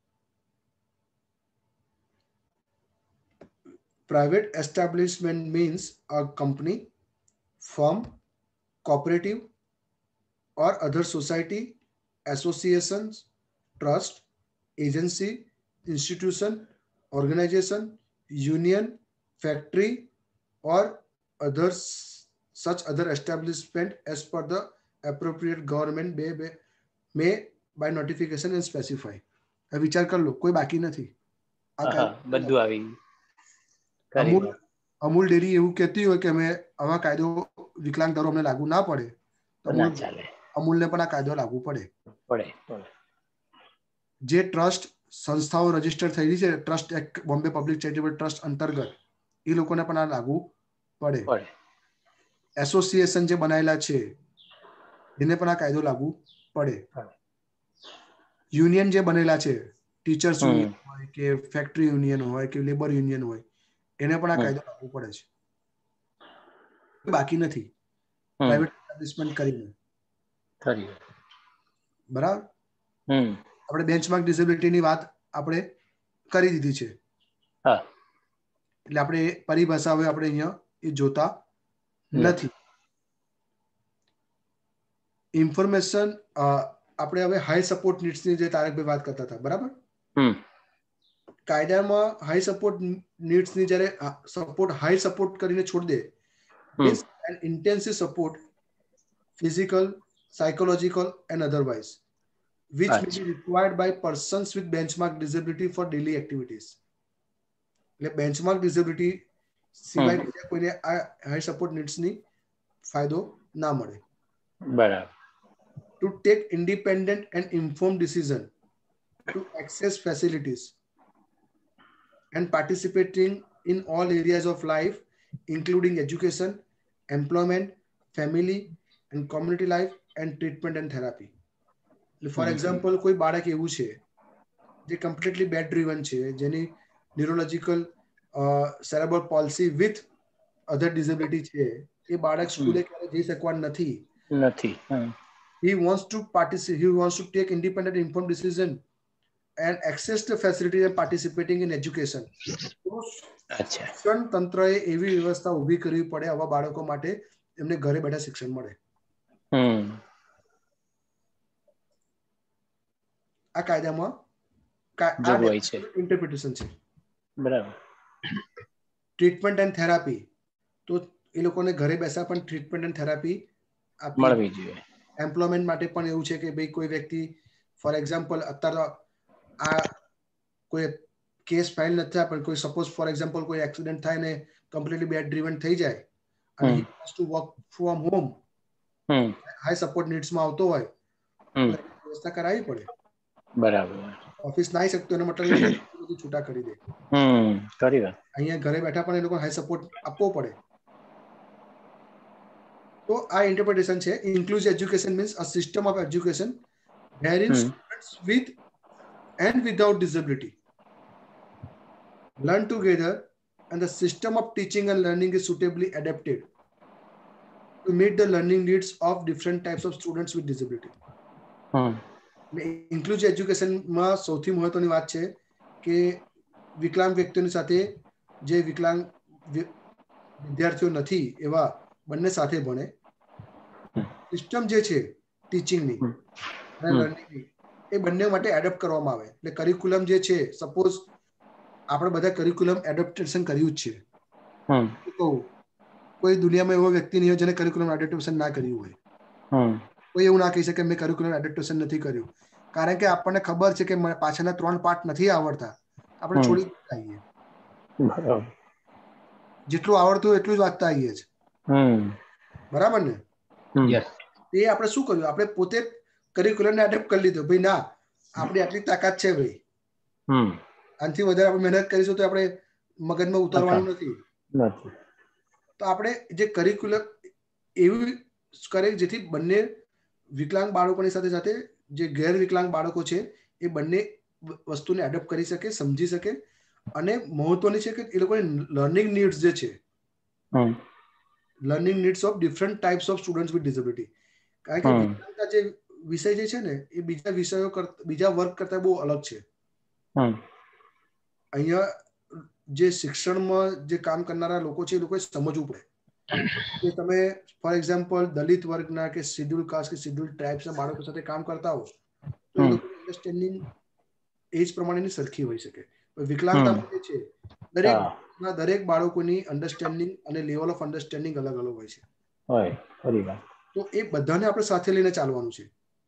private establishment means a company, firm, cooperative or other society, associations, trust, agency, institution, organization, union, factory or other such other establishment as per the appropriate government may, may by notification and specify. હવે વિચાર કર લો, કોઈ બાકી નથી. બધું આવી Amul Amul dairy એવું કહેતી હોય કે અમે આવા કાયદો વિકલાંગ ધારો અમને લાગુ ના પડે તો અમૂલને પણ આ કાયદો લાગુ પડે. જે ટ્રસ્ટ સંસ્થાઓ રજીસ્ટર થયેલી છે trust act, Bombay public charitable trust અંતર્ગત, એ લોકોને પણ આ લાગુ પડે. એસોસિએશન જે બનાયેલા છે એને પણ આ કાયદો લાગુ પડે. યુનિયન જે બનેલા છે, ટીચર્સ યુનિયન હોય કે ફેક્ટરી યુનિયન હોય કે લેબર યુનિયન હોય, એને પણ આ કાયદો લાગુ પડે છે. બાકી નથી પ્રાઇવેટ એસ્ટાબ્લિશમેન્ટ કરીને. બરાબર. આપણે બેન્ચમાર્ક ડિસેબિલિટીની વાત આપણે કરી દીધી છે. એટલે આપણે પરિભાષા હવે આપણે અહીંયા એ જોતા નથી. ઇન્ફોર્મેશન આપણે હવે હાઈ સપોર્ટ નીડ્સની જે તારકભાઈ વાત કરતા હતા, બરાબર. કાયદામાં હાઈ સપોર્ટ નીડ્સની જ્યારે સપોર્ટ હાઈ સપોર્ટ કરીને છોડી દે, means an intensive support physical, psychological and otherwise which may be required by persons with benchmark disability for daily activities. એટલે બેન્ચમાર્ક ડિસેબિલિટી સિવાય બીજા કોઈને આ હાઈ સપોર્ટ નીડ્સની ફાયદો ના મળે. બરાબર. To take independent and inform decision, to access facilities and participating in all areas of life including education, employment, family and community life and treatment and therapy. For example કોઈ બાળક એવું છે જે completely bed driven છે, જેની neurological cerebral palsy with other disability છે, એ બાળક સ્કૂલે ક્યારે જઈ શકવાનું નથી નથી he wants to participate, he wants to take independent informed decision and access the facility and participating in education. શિક્ષણ તંત્રએ એવી વ્યવસ્થા ઊભી કરવી પડે આવા બાળકો માટે, એમને ઘરે બેઠા શિક્ષણ મળે. આ કાયદામાં ઇન્ટરપ્રિટેશન છે. બરાબર. ટ્રીટમેન્ટ એન્ડ થેરાપી, તો એ લોકોને ઘરે બેસા પણ ટ્રીટમેન્ટ એન્ડ થેરાપી મળવી જોઈએ. એમ્પ્લોયમેન્ટ માટે પણ એવું છે કે ભાઈ કોઈ વ્યક્તિ ફોર એક્ઝામ્પલ અત્યારે આ કોઈ કેસ ફાઇલ નથી થયા, પણ કોઈ સપોઝ ફોર એક્ઝામ્પલ કોઈ એક્સિડન્ટ થાય ને કમ્પ્લીટલી બેડ ડ્રીવન થઈ જાય અને he wants to work from home, high support નીડ્સમાં આવતો હોય, વ્યવસ્થા કરાવવી પડે. બરાબર. ઓફિસ ના આવી શકતો એનો મતલબ બધું છૂટા કરી દે. અહીંયા ઘરે બેઠા પણ એ લોકો હાઈ સપોર્ટ આપવો પડે. તો આ ઇન્ટરપ્રિટેશન છે. Inclusive education means a system of education wherein students with and without disability learn together and the system of teaching and learning is suitably adapted to meet the learning needs of different types of students with disability. Inclusive એજ્યુકેશનમાં સૌથી મહત્વની વાત છે કે વિકલાંગ વ્યક્તિઓની સાથે જે વિકલાંગ વિદ્યાર્થીઓ નથી એવા બંને સાથે ભણે. સિસ્ટમ જે છે ટીચિંગની અને લર્નિંગની એ બંને માટે એડપ્ટ કરવામાં આવે. એટલે કરિક્યુલમ જે છે, સપોઝ આપણે બધા કરિક્યુલમ એડપ્ટેશન કર્યું જ છે. કહું કોઈ દુનિયામાં એવો વ્યક્તિ નહીં હોય જેને કરિક્યુલમ એડપ્ટેશન ના કર્યું હોય. કોઈ એવું ના કહી શકે મેં કરિક્યુલમ એડપ્ટેશન નથી કર્યું, કારણ કે આપણને ખબર છે કે પાછળના ત્રણ પાર્ટ નથી આવડતા, આપણે છોડી આવીએ. જેટલું આવડતું હોય એટલું જ વાંચતા આવીએ છે. બરાબર ને? એ આપણે શું કર્યું? આપણે પોતે કરિક્યુલમને એડપ્ટ કરી લીધો. ભાઈ ના, આપણી આટલી તાકાત છે ભાઈ, આનાથી વધારે આપણે મહેનત કરીશું તો આપણે મગજમાં ઉતારવાનું નથી. તો આપણે જે કરિક્યુલમ એવી કરે જેથી બંને વિકલાંગ બાળકોની સાથે સાથે જે ગેર વિકલાંગ બાળકો છે એ બંને વસ્તુને એડપ્ટ કરી શકે, સમજી શકે. અને મહત્વની છે કે એ લોકોની લર્નિંગ નીડ્સ જે છે, learning needs of different types of students with disability. કારણ કે વિકલાંગતા જે વિષય જે છે ને એ બીજા વિષયો કરતા, બીજા વર્ગ કરતા બહુ અલગ છે. અહીંયા જે શિક્ષણમાં જે કામ કરનારા લોકો છે એ લોકોએ સમજવું પડે કે તમે ફોર એક્ઝામ્પલ દલિત વર્ગના કે શેડ્યુલ કાસ્ટ કે શેડ્યુલ ટ્રાઇબ્સના બાળકો સાથે કામ કરતા હો તો એ લોકોની અન્ડરસ્ટેન્ડિંગ એજ પ્રમાણેની સરખી હોઈ શકે. વિકલાંગતા માટે છે દરેક દરેક બાળકોની અન્ડરસ્ટેન્ડિંગ અને લેવલ ઓફ અન્ડરસ્ટેન્ડિંગ અલગ અલગ હોય છે. તો એ બધાને આપણે સાથે લઈને ચાલવાનું છે.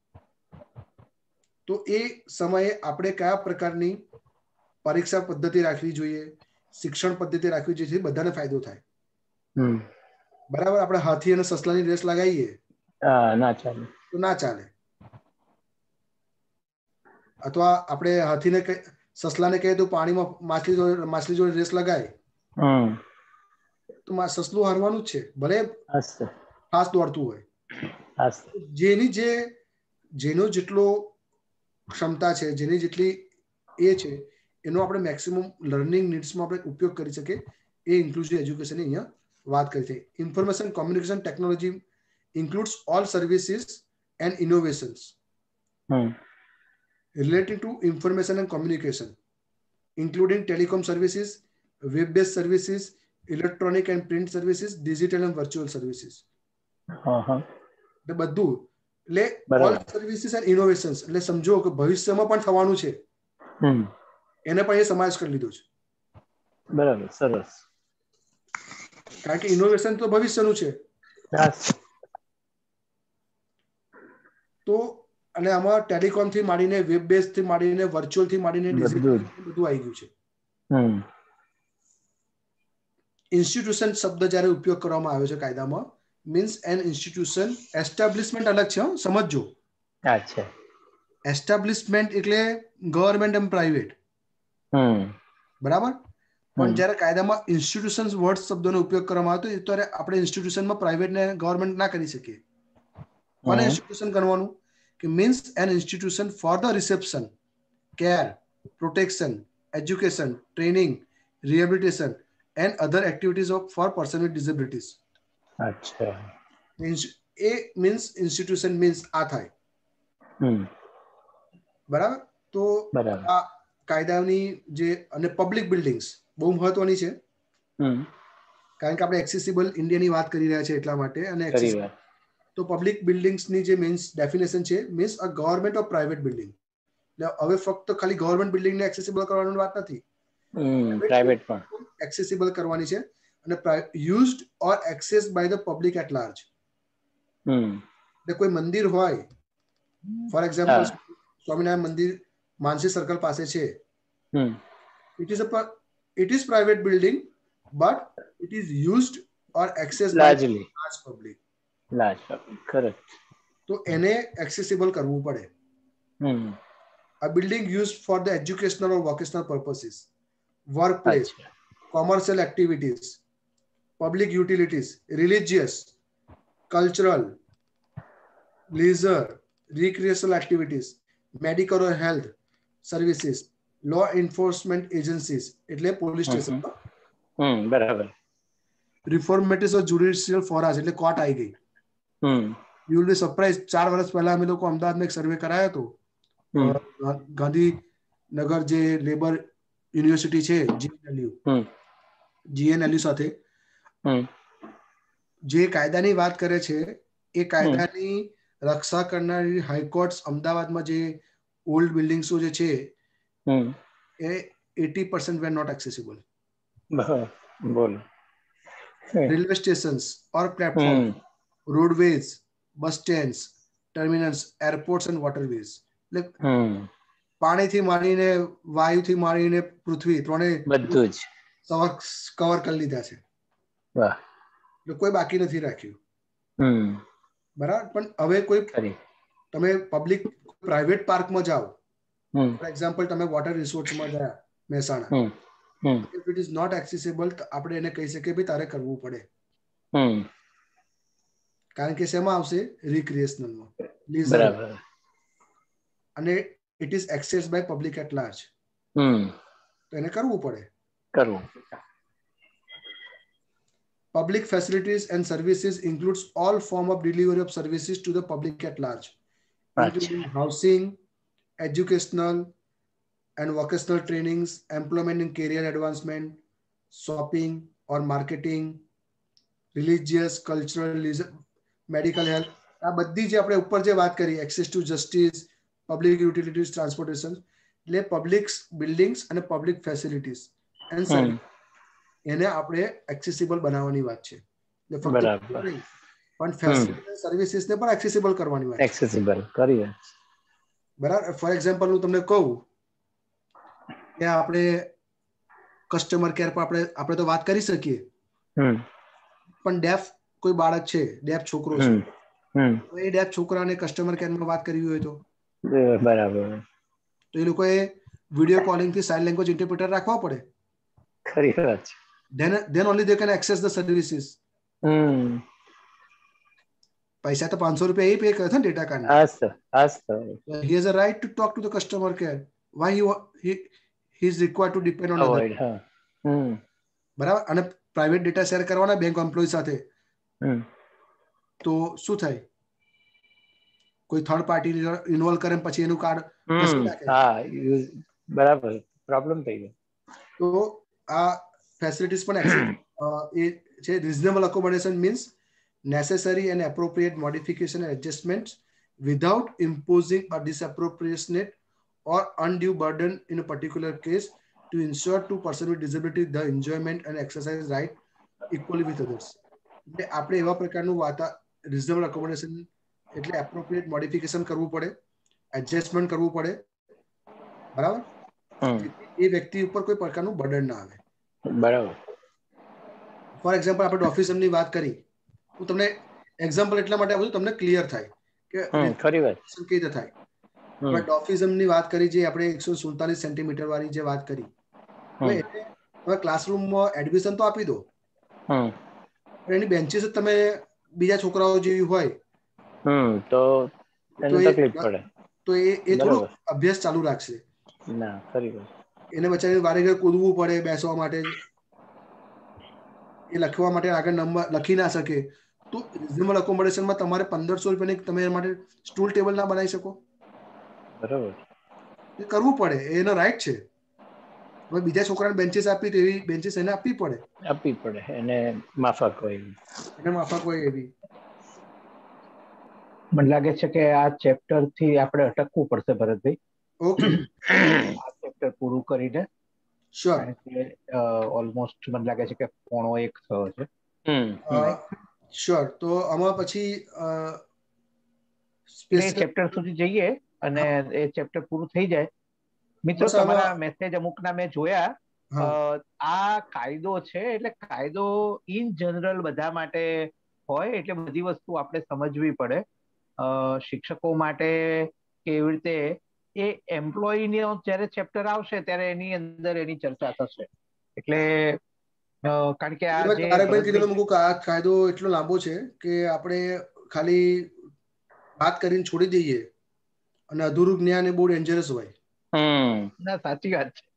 તો એ સમયે આપણે કયા પ્રકારની પરીક્ષા પદ્ધતિ રાખવી જોઈએ, શિક્ષણ પદ્ધતિ રાખવી જોઈએ, બધાને ફાયદો થાય. બરાબર? આપણે હાથી અને સસલાની રેસ લગાવીએ ના ચાલે તો ના ચાલે. અથવા આપણે હાથીને સસલાને કહીએ તો પાણીમાં માછલી જોડે માછલી જોડે રેસ લગાય તો સસલું હારવાનું જ છે, ભલે ફાસ્ટ દોડતું હોય. જેની જે જેનો જેટલો ક્ષમતા છે, જેની જેટલી એ છે એનો આપણે મેક્સિમમ લર્નિંગ નીડ્સમાં આપણે ઉપયોગ કરી શકીએ. એ ઇન્ક્લુઝિવ એજ્યુકેશનની અહીંયા વાત કરી છે. Information communication technology includes all services and innovations relating to information and communication, including telecom services, web-based services, electronic and print services, digital and virtual services. એટલે બધું એટલે ઓલ સર્વિસીસ એન્ડ ઇનોવેશન્સ એટલે સમજો કે ભવિષ્યમાં પણ થવાનું છે એને પણ એ સમાવેશ કરી લીધો છે. બરાબર, સરસ. કારણ કે ઇનોવેશન તો ભવિષ્યનું છે. તો અને આમાં ટેલિકોમ થી માંડીને વેબ બેઝ થી માંડીને વર્ચ્યુઅલ થી માંડીને ડિજિટલ બધું આવી ગયું છે. ઇન્સ્ટિટ્યુશન શબ્દ જ્યારે ઉપયોગ કરવામાં આવ્યો છે કાયદામાં, મીન્સ એન ઇન્સ્ટિટ્યુશન, એસ્ટાબ્લિશમેન્ટ અલગ છે, સમજજો. અચ્છા. એસ્ટાબ્લિશમેન્ટ એટલે ગવર્મેન્ટ એન્ડ પ્રાઇવેટ, બરાબર? પણ જ્યારે કાયદામાં ઇન્સ્ટિટ્યુશન વર્ડ શબ્દનો ઉપયોગ કરવામાં આવ્યો તો ત્યારે આપણે ઇન્સ્ટિટ્યુશનમાં પ્રાઇવેટ ને ગવર્મેન્ટ ના કરી શકીએ. કોને ઇન્સ્ટિટ્યુશન કરવાનું? કે means an institution for the reception, care, protection, education, training, rehabilitation and other activities of for person with disabilities. અચ્છા. એ મીન્સ ઇન્સ્ટિટ્યુશન મીન્સ આ થાય. બરાબર? તો આ કાયદાની જે અને પબ્લિક બિલ્ડિંગ્સ બહુ મહત્વની છે, કારણ કે આપણે એક્સેસિબલ ઇન્ડિયાની વાત કરી રહ્યા છે એટલા માટે. અને તો પબ્લિક બિલ્ડિંગ્સની જે મીન્સ ડેફિનેશન છે means a government of private building. એટલે હવે ફક્ત ખાલી ગવર્મેન્ટ બિલ્ડિંગને એક્સેસિબલ કરવાની વાત નથી, પ્રાઇવેટ પણ એક્સેસિબલ કરવાની છે અને used or access by the public at large. એટલે કોઈ મંદિર હોય, ફોર એક્ઝામ્પલ સ્વામિનારાયણ મંદિર માનસી સર્કલ પાસે છે, it is a it is private building but it is used or access by large public. Large public, correct. તો એને એક્સેસિબલ કરવું પડે. A building used for the educational or vocational purposes, workplace, commercial activities, public utilities, religious, cultural, leisure, recreational activities, medical or health services, law enforcement agencies એટલે police station, બરાબર. reformatories or judicial forage એટલે court આવી ગઈ. You will be surprised, ચાર વર્ષ પહેલા અમે લોકો અમદાવાદમાં એક સર્વે કરાયો હતો. ગાંધીનગર જે લેબર યુનિવર્સિટી છે જીએનએલયુ જીએનએલયુ સાથે જે કાયદાની વાત કરે છે એ કાયદાની રક્ષા કરનારી હાઈકોર્ટ અમદાવાદમાં જે ઓલ્ડ બિલ્ડિંગ્સો જે છે હમ એ eighty percent were not accessible. બોલો. Railway stations or platform, roadways, bus stands, terminals, airports and waterways, એટલે પાણીથી માંડીને વાયુથી માંડીને પૃથ્વી ત્રણેય બધું જ કવર કરી લીધા છે. વાહ. એટલે કોઈ બાકી નથી રાખ્યું. હમ બરાબર. પણ હવે કોઈ ખરી તમે પબ્લિક પ્રાઇવેટ પાર્કમાં જાઓ, હમ ફોર એક્ઝામ્પલ તમે વોટર રિસોર્સમાં ગયા Mehsana, hmm hmm if it is not accessible તો આપણે એને કહી શકીએ ભાઈ તારે કરવું પડે. હમ કારણ કે શેમાં આવશે? રિક્રિએશનલમાં, લીઝર, બરાબર. અને it is access by public at large. Hmm તો એને કરવું પડે. કરવું. Public facilities and services includes all form of delivery of services to the public at large, including અચ્છા. housing, educational and vocational trainings, employment and career advancement, shopping or marketing, religious, cultural, leisure, medical health. આ બધી જે આપણે ઉપર જે વાત કરી, access to justice, public utilities, transportation, એટલે public buildings અને public facilities and services એને આપણે એક્સેસિબલ બનાવવાની વાત છે. એટલે ફક્ત નહીં પણ ફેસિલિટી સર્વિસીસ ને પણ એક્સેસિબલ કરવાની વાત છે. એક્સેસિબલ કરીએ. બરાબર. ફોર એક્ઝામ્પલ હું તમને કહું કે આપણે કસ્ટમર કેર પર આપણે આપણે તો વાત કરી શકીએ, પણ ડેફ કોઈ બાળક છે, ડેફ છોકરો છે, તો એ ડેફ છોકરાને કસ્ટમર કેરમાં વાત કરવી હોય તો બરાબર તો એ લોકોએ વિડીયો કોલિંગ થી સાઇન લેંગ્વેજ ઇન્ટરપ્રિટર રાખવા પડે. ખરી વાત છે. then then only they can access the services. હમ પૈસા તો પાંચસો રૂપિયા એ પે કરે છે ને data card. As as he has a right to talk to the customer care. why he he he is required to depend on Avoid, other. હા. Hmm બરાબર. અને પ્રાઇવેટ ડેટા શેર કરવાના બેંક એમ્પ્લોય સાથે તો શું થાય? કોઈ third party involve કરે પછી એનું કાર્ડ નાખે. હા બરાબર. પ્રોબ્લેમ થઈ ગયો. તો આ ફેસિલિટીઝ પણ એ છે. Reasonable accommodation means necessary and appropriate modification and adjustments without imposing a disproportionate or undue burden in a particular case to ensure to person with disability the enjoyment and exercise right equally with others. એટલે આપણે એવા પ્રકારનું વાતા reasonable accommodation એટલે appropriate modification કરવું પડે, adjustment કરવું પડે. બરાબર. એ વ્યક્તિ ઉપર કોઈ પ્રકારનું બર્ડન ના આવે. બરાબર. ફોર એક્ઝામ્પલ આપણે ઓફિસમની વાત કરી, હું તમને એક્ઝામ્પલ એટલા માટે આપું છું તમને ક્લિયર થાય કે ખરી વાત કેવી રીતે થાય. આપણે ડોફિઝમની વાત કરી, જે આપણે એકસો સુડતાલીસ સેન્ટીમીટર વાળી જે વાત કરી, હવે તમે ક્લાસરૂમમાં એડમિશન તો આપી દો, પણ એની બેન્ચીસ તમે બીજા છોકરાઓ જેવી હોય તો એને તકલીફ પડે. તો એ એ થોડું અભ્યાસ ચાલુ રાખશે. ના ખરી વાત. એને બચારીને વારે ઘરે કૂદવું પડે બેસવા માટે, એ લખવા માટે આગળ નંબર લખી ના શકે. તો રિઝનેબલ અકોમોડેશનમાં તમારે પંદરસો રૂપિયાની તમે એ માટે સ્ટૂલ ટેબલ ના બનાવી શકો. બરાબર. એ કરવું પડે, એનો રાઈટ છે. હવે બીજા છોકરાને બેન્ચીસ આપી તો એવી બેન્ચીસ એને આપવી પડે. આપવી પડે એને માફક હોય એને માફક હોય એવી. મને લાગે છે કે આ ચેપ્ટર થી આપણે અટકવું પડશે ભરતભાઈ. ઓકે. આ ચેપ્ટર પૂરું કરીને. શ્યોર. કારણ કે ઓલમોસ્ટ મને લાગે છે કે પોણો એક થયો છે. શ્યોર. તો આમાં પછી ચેપ્ટર સુધી જઈએ અને એ ચેપ્ટર પૂરું થઈ જાય. મિત્રો તમારા મેસેજ અમુકના મેં જોયા. આ કાયદો છે એટલે કાયદો ઇન જનરલ બધા માટે હોય, એટલે બધી વસ્તુ આપણે સમજવી પડે. શિક્ષકો માટે કે એવી રીતે એ એમ્પ્લોયીનો જયારે ચેપ્ટર આવશે ત્યારે એની અંદર એની ચર્ચા થશે. એટલે કારણ કે આ જે આ કાયદો એટલો લાંબો છે કે આપણે ખાલી વાત કરીને છોડી દઈએ અને અધૂરું જ્ઞાન એ બહુ ડેન્જરસ હોય. ના સાચી વાત છે.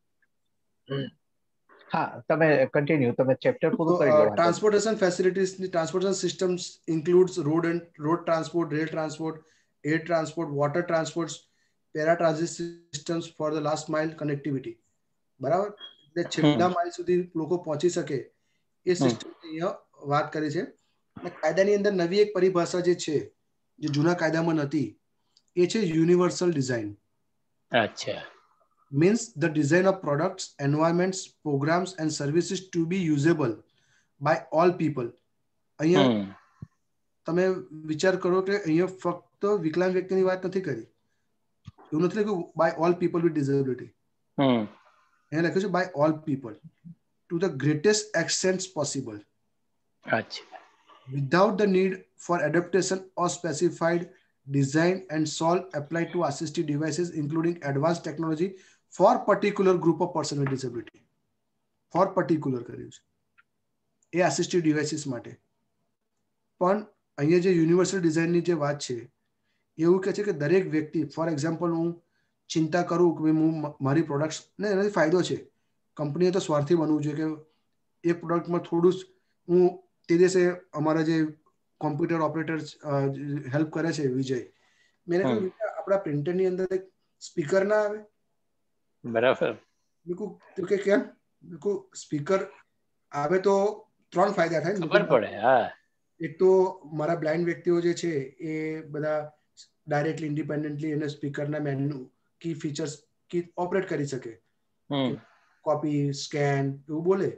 હા તમે કન્ટિન્યુ, તમે ચેપ્ટર પૂરું કરી લો. Transportation facilities, transportation systems includes road and road transport, rail transport, air transport, water transport, paratransit systems for the last mile connectivity. બરાબર. એટલે છેલ્લા માઇલ સુધી લોકો પહોંચી શકે એ સિસ્ટમ અહીંયા વાત કરી છે. અને કાયદાની અંદર નવી એક પરિભાષા જે છે, જે જૂના કાયદામાં નથી, એ છે યુનિવર્સલ ડિઝાઇન. અચ્છા. means the design of products, environments, programs and services to be usable by all people. અહીંયા હમ તમે વિચાર કરો કે અહીંયા ફક્ત વિકલાંગ વ્યક્તિની વાત નથી કરી, એવું નથી લખ્યું by all people with disability, hmm અહીંયા લખ્યું છે by all people to the greatest extent possible અચ્છા. without the need for adaptation or specified design and solve applied to assistive devices including advanced technology for particular group of person with disability. for particular કર્યું છે એ assistive devices માટે. પણ અહીંયા જે universal ડિઝાઇનની જે વાત છે એવું કહે છે કે દરેક વ્યક્તિ, ફોર એક્ઝામ્પલ હું ચિંતા કરું કે હું મારી પ્રોડક્ટ્સ ને એનાથી ફાયદો છે, કંપનીએ તો સ્વાર્થી બનવું જોઈએ કે એ પ્રોડક્ટમાં થોડું હું તે દિવસે અમારા જે કોમ્પ્યુટર ઓપરેટર હેલ્પ કરે છે વિજય, મેં કહ્યું આપણા પ્રિન્ટરની અંદર એક સ્પીકર ના આવે? બરાબર. મેં કહ્યું કે કેમ? મેં કહ્યું સ્પીકર આવે તો ત્રણ ફાયદા થાય. ખબર પડે. હા. એક તો મારા બ્લાઇન્ડ વ્યક્તિઓ જે છે એ બધા ડાયરેક્ટલી ઇન્ડિપેન્ડન્ટલી એને સ્પીકરના મેન્યુ કી ફીચર્સ કી ઓપરેટ કરી શકે, કોપી સ્કેન એવું બોલે,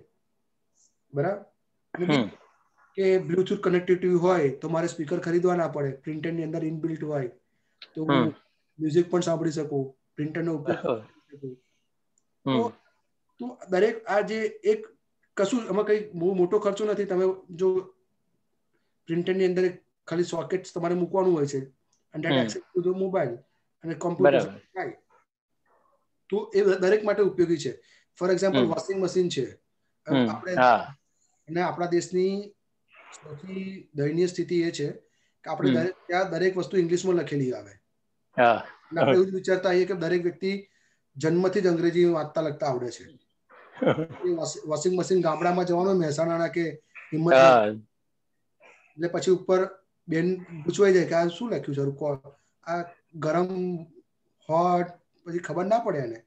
બરાબર? કે બ્લુટૂથ કનેક્ટિવિટી હોય તો મારે સ્પીકર ખરીદવા ના પડે, પ્રિન્ટરની અંદર ઇનબિલ્ટ હોય તો હું મ્યુઝિક પણ સાંભળી શકું, પ્રિન્ટરનો ઉપયોગ કરી શકું. તો દરેક આ જે એક કશું એમાં કઈ બહુ મોટો ખર્ચો નથી. તમે જો પ્રિન્ટરની અંદર ખાલી સોકેટ તમારે મૂકવાનું હોય છે અને ડેટા એક્સેસ ટુ મોબાઈલ અને કોમ્પ્યુટર થાય તો એ દરેક માટે ઉપયોગી છે. ફોર એક્ઝામ્પલ વોશિંગ મશીન છે આપણે, અને આપણા દેશની સૌથી દયનીય સ્થિતિ એ છે કે આપણે ત્યાં દરેક વસ્તુ ઇંગ્લિશમાં લખેલી આવે. આપણે એવું જ વિચારતા હોઈએ કે દરેક વ્યક્તિ જન્મથી જ અંગ્રેજી વાંચતા લખતા આવડે છે. વોશિંગ મશીન ગામડામાં જવાનું મહેસાણા કે હિંમત, એટલે પછી ઉપર બેન પૂછવાઈ જાય કે આ શું લખ્યું છે, આ ગરમ હોટ, પછી ખબર ના પડે એને.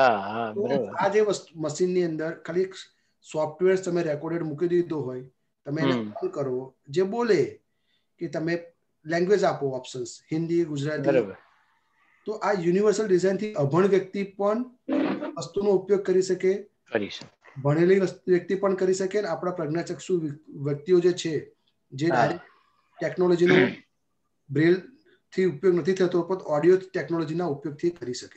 આ જે મશીનની અંદર ખાલી સોફ્ટવેર તમે રેકોર્ડેડ મૂકી દીધો હોય, તમે એને ઓન કરો, જે બોલે કે તમે લેંગ્વેજ આપો ઓપ્શન્સ હિન્દી, ગુજરાતી, તો આ યુનિવર્સલ ડિઝાઇન થી અભણ વ્યક્તિ પણ વસ્તુનો ઉપયોગ કરી શકે, ભણેલી વ્યક્તિ પણ કરી શકે, અને આપણા પ્રજ્ઞાચક્ષુ વ્યક્તિઓ જે છે જે ડાયરેક્ટ ટેકનોલોજીનો બ્રેલ થી ઉપયોગ નથી થતો પણ ઓડિયો ટેકનોલોજીના ઉપયોગથી કરી શકે.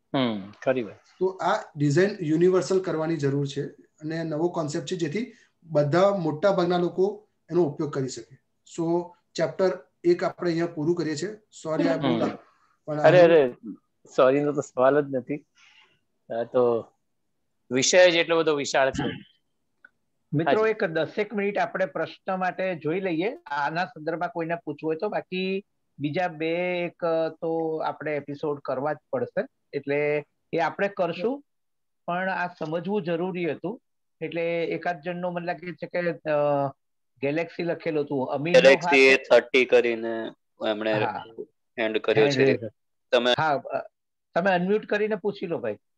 તો આ ડિઝાઇન યુનિવર્સલ કરવાની જરૂર છે અને નવો કોન્સેપ્ટ છે જેથી બધા મોટા ભાગના લોકો એનો ઉપયોગ કરી શકે. સો ચેપ્ટર એક આપણે અહીંયા પૂરું કરીએ છીએ. સોરી આ બોલા, પણ અરે અરે સોરી નો તો સવાલ જ નથી. તો વિષય જ એટલો બધો વિશાળ છે. મિત્રો એક દસેક મિનિટ આપણે પ્રશ્ન માટે જોઈ લઈએ, આના સંદર્ભમાં કોઈને પૂછવું હોય તો. બાકી બીજા બે એક તો આપણે એપિસોડ કરવા જ પડશે, એટલે એ આપણે કરશું. પણ આ સમજવું જરૂરી હતું, એટલે એકાદ જણનો મને લાગે છે કે ગેલેક્સી લખેલું હતું, અમીન ગેલેક્સી એ થર્ટી કરીને એમણે હેન્ડ કર્યો છે. તમે હા તમે અનમ્યુટ કરીને પૂછી લો ભાઈ.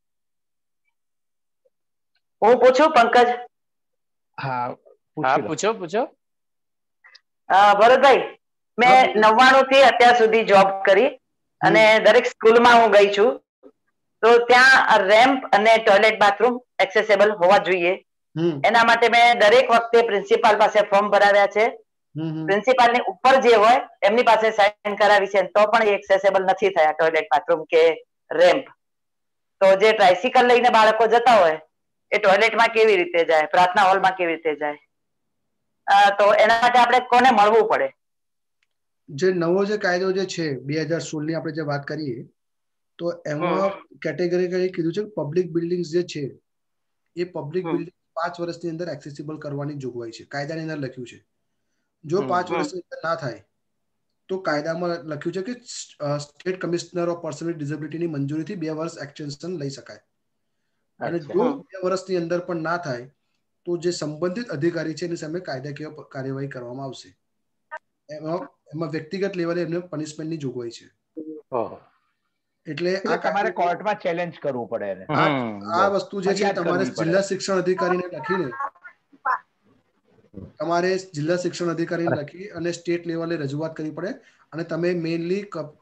હું પૂછું પંકજ? હા હા પૂછો પૂછો. ભરતભાઈ, મેં નવ્વાણું થી અત્યાર સુધી જોબ કરી અને દરેક સ્કૂલમાં હું ગઈ છું, તો ત્યાં રેમ્પ અને ટોયલેટ બાથરૂમ એક્સેસેબલ હોવા જોઈએ. એના માટે મેં દરેક વખતે પ્રિન્સિપાલ પાસે ફોર્મ ભરાવ્યા છે. પ્રિન્સિપાલ ની ઉપર જે હોય એમની પાસે સાઇન કરાવી છે, તો પણ એક્સેસેબલ નથી થયા ટોયલેટ બાથરૂમ કે રેમ્પ. તો જે ટ્રાયસિકલ લઈને બાળકો જતા હોય એ ટોયલેટમાં કેવી રીતે જાય, પ્રાર્થના હોલમાં કેવી રીતે જાય, તો એના માટે આપણે કોને મળવું પડે? જે નવો જે કાયદો જે છે બે હજાર સોળ ની આપણે જે વાત કરીએ તો એમાં કેટેગરી કીધું છે પબ્લિક બિલ્ડિંગ જે છે એ પબ્લિક બિલ્ડિંગ પાંચ વર્ષની અંદર એક્સેસિબલ કરવાની જોગવાઈ છે, કાયદાની અંદર લખ્યું છે. જો પાંચ વર્ષની અંદર ના થાય તો કાયદામાં લખ્યું છે કે state commissioner of person with ડિસેબિલિટીની મંજૂરીથી બે વર્ષ એક્સટેન્શન લઈ શકાય. અને જો બે વર્ષની અંદર પણ ના થાય તો જે સંબંધિત અધિકારી છે એની સામે કાયદાકીય કાર્યવાહી કરવામાં આવશે. એમાં એમાં વ્યક્તિગત લેવલે એમને પનિશમેન્ટની જોગવાઈ છે. એટલે આ તમારે કોર્ટમાં ચેલેન્જ કરવું પડે. આ વસ્તુ જે છે તમારે જિલ્લા શિક્ષણ અધિકારીને લખીને તમારે જિલ્લા શિક્ષણ અધિકારીને લખી અને સ્ટેટ લેવલે રજૂઆત કરવી પડે. અને તમે mainly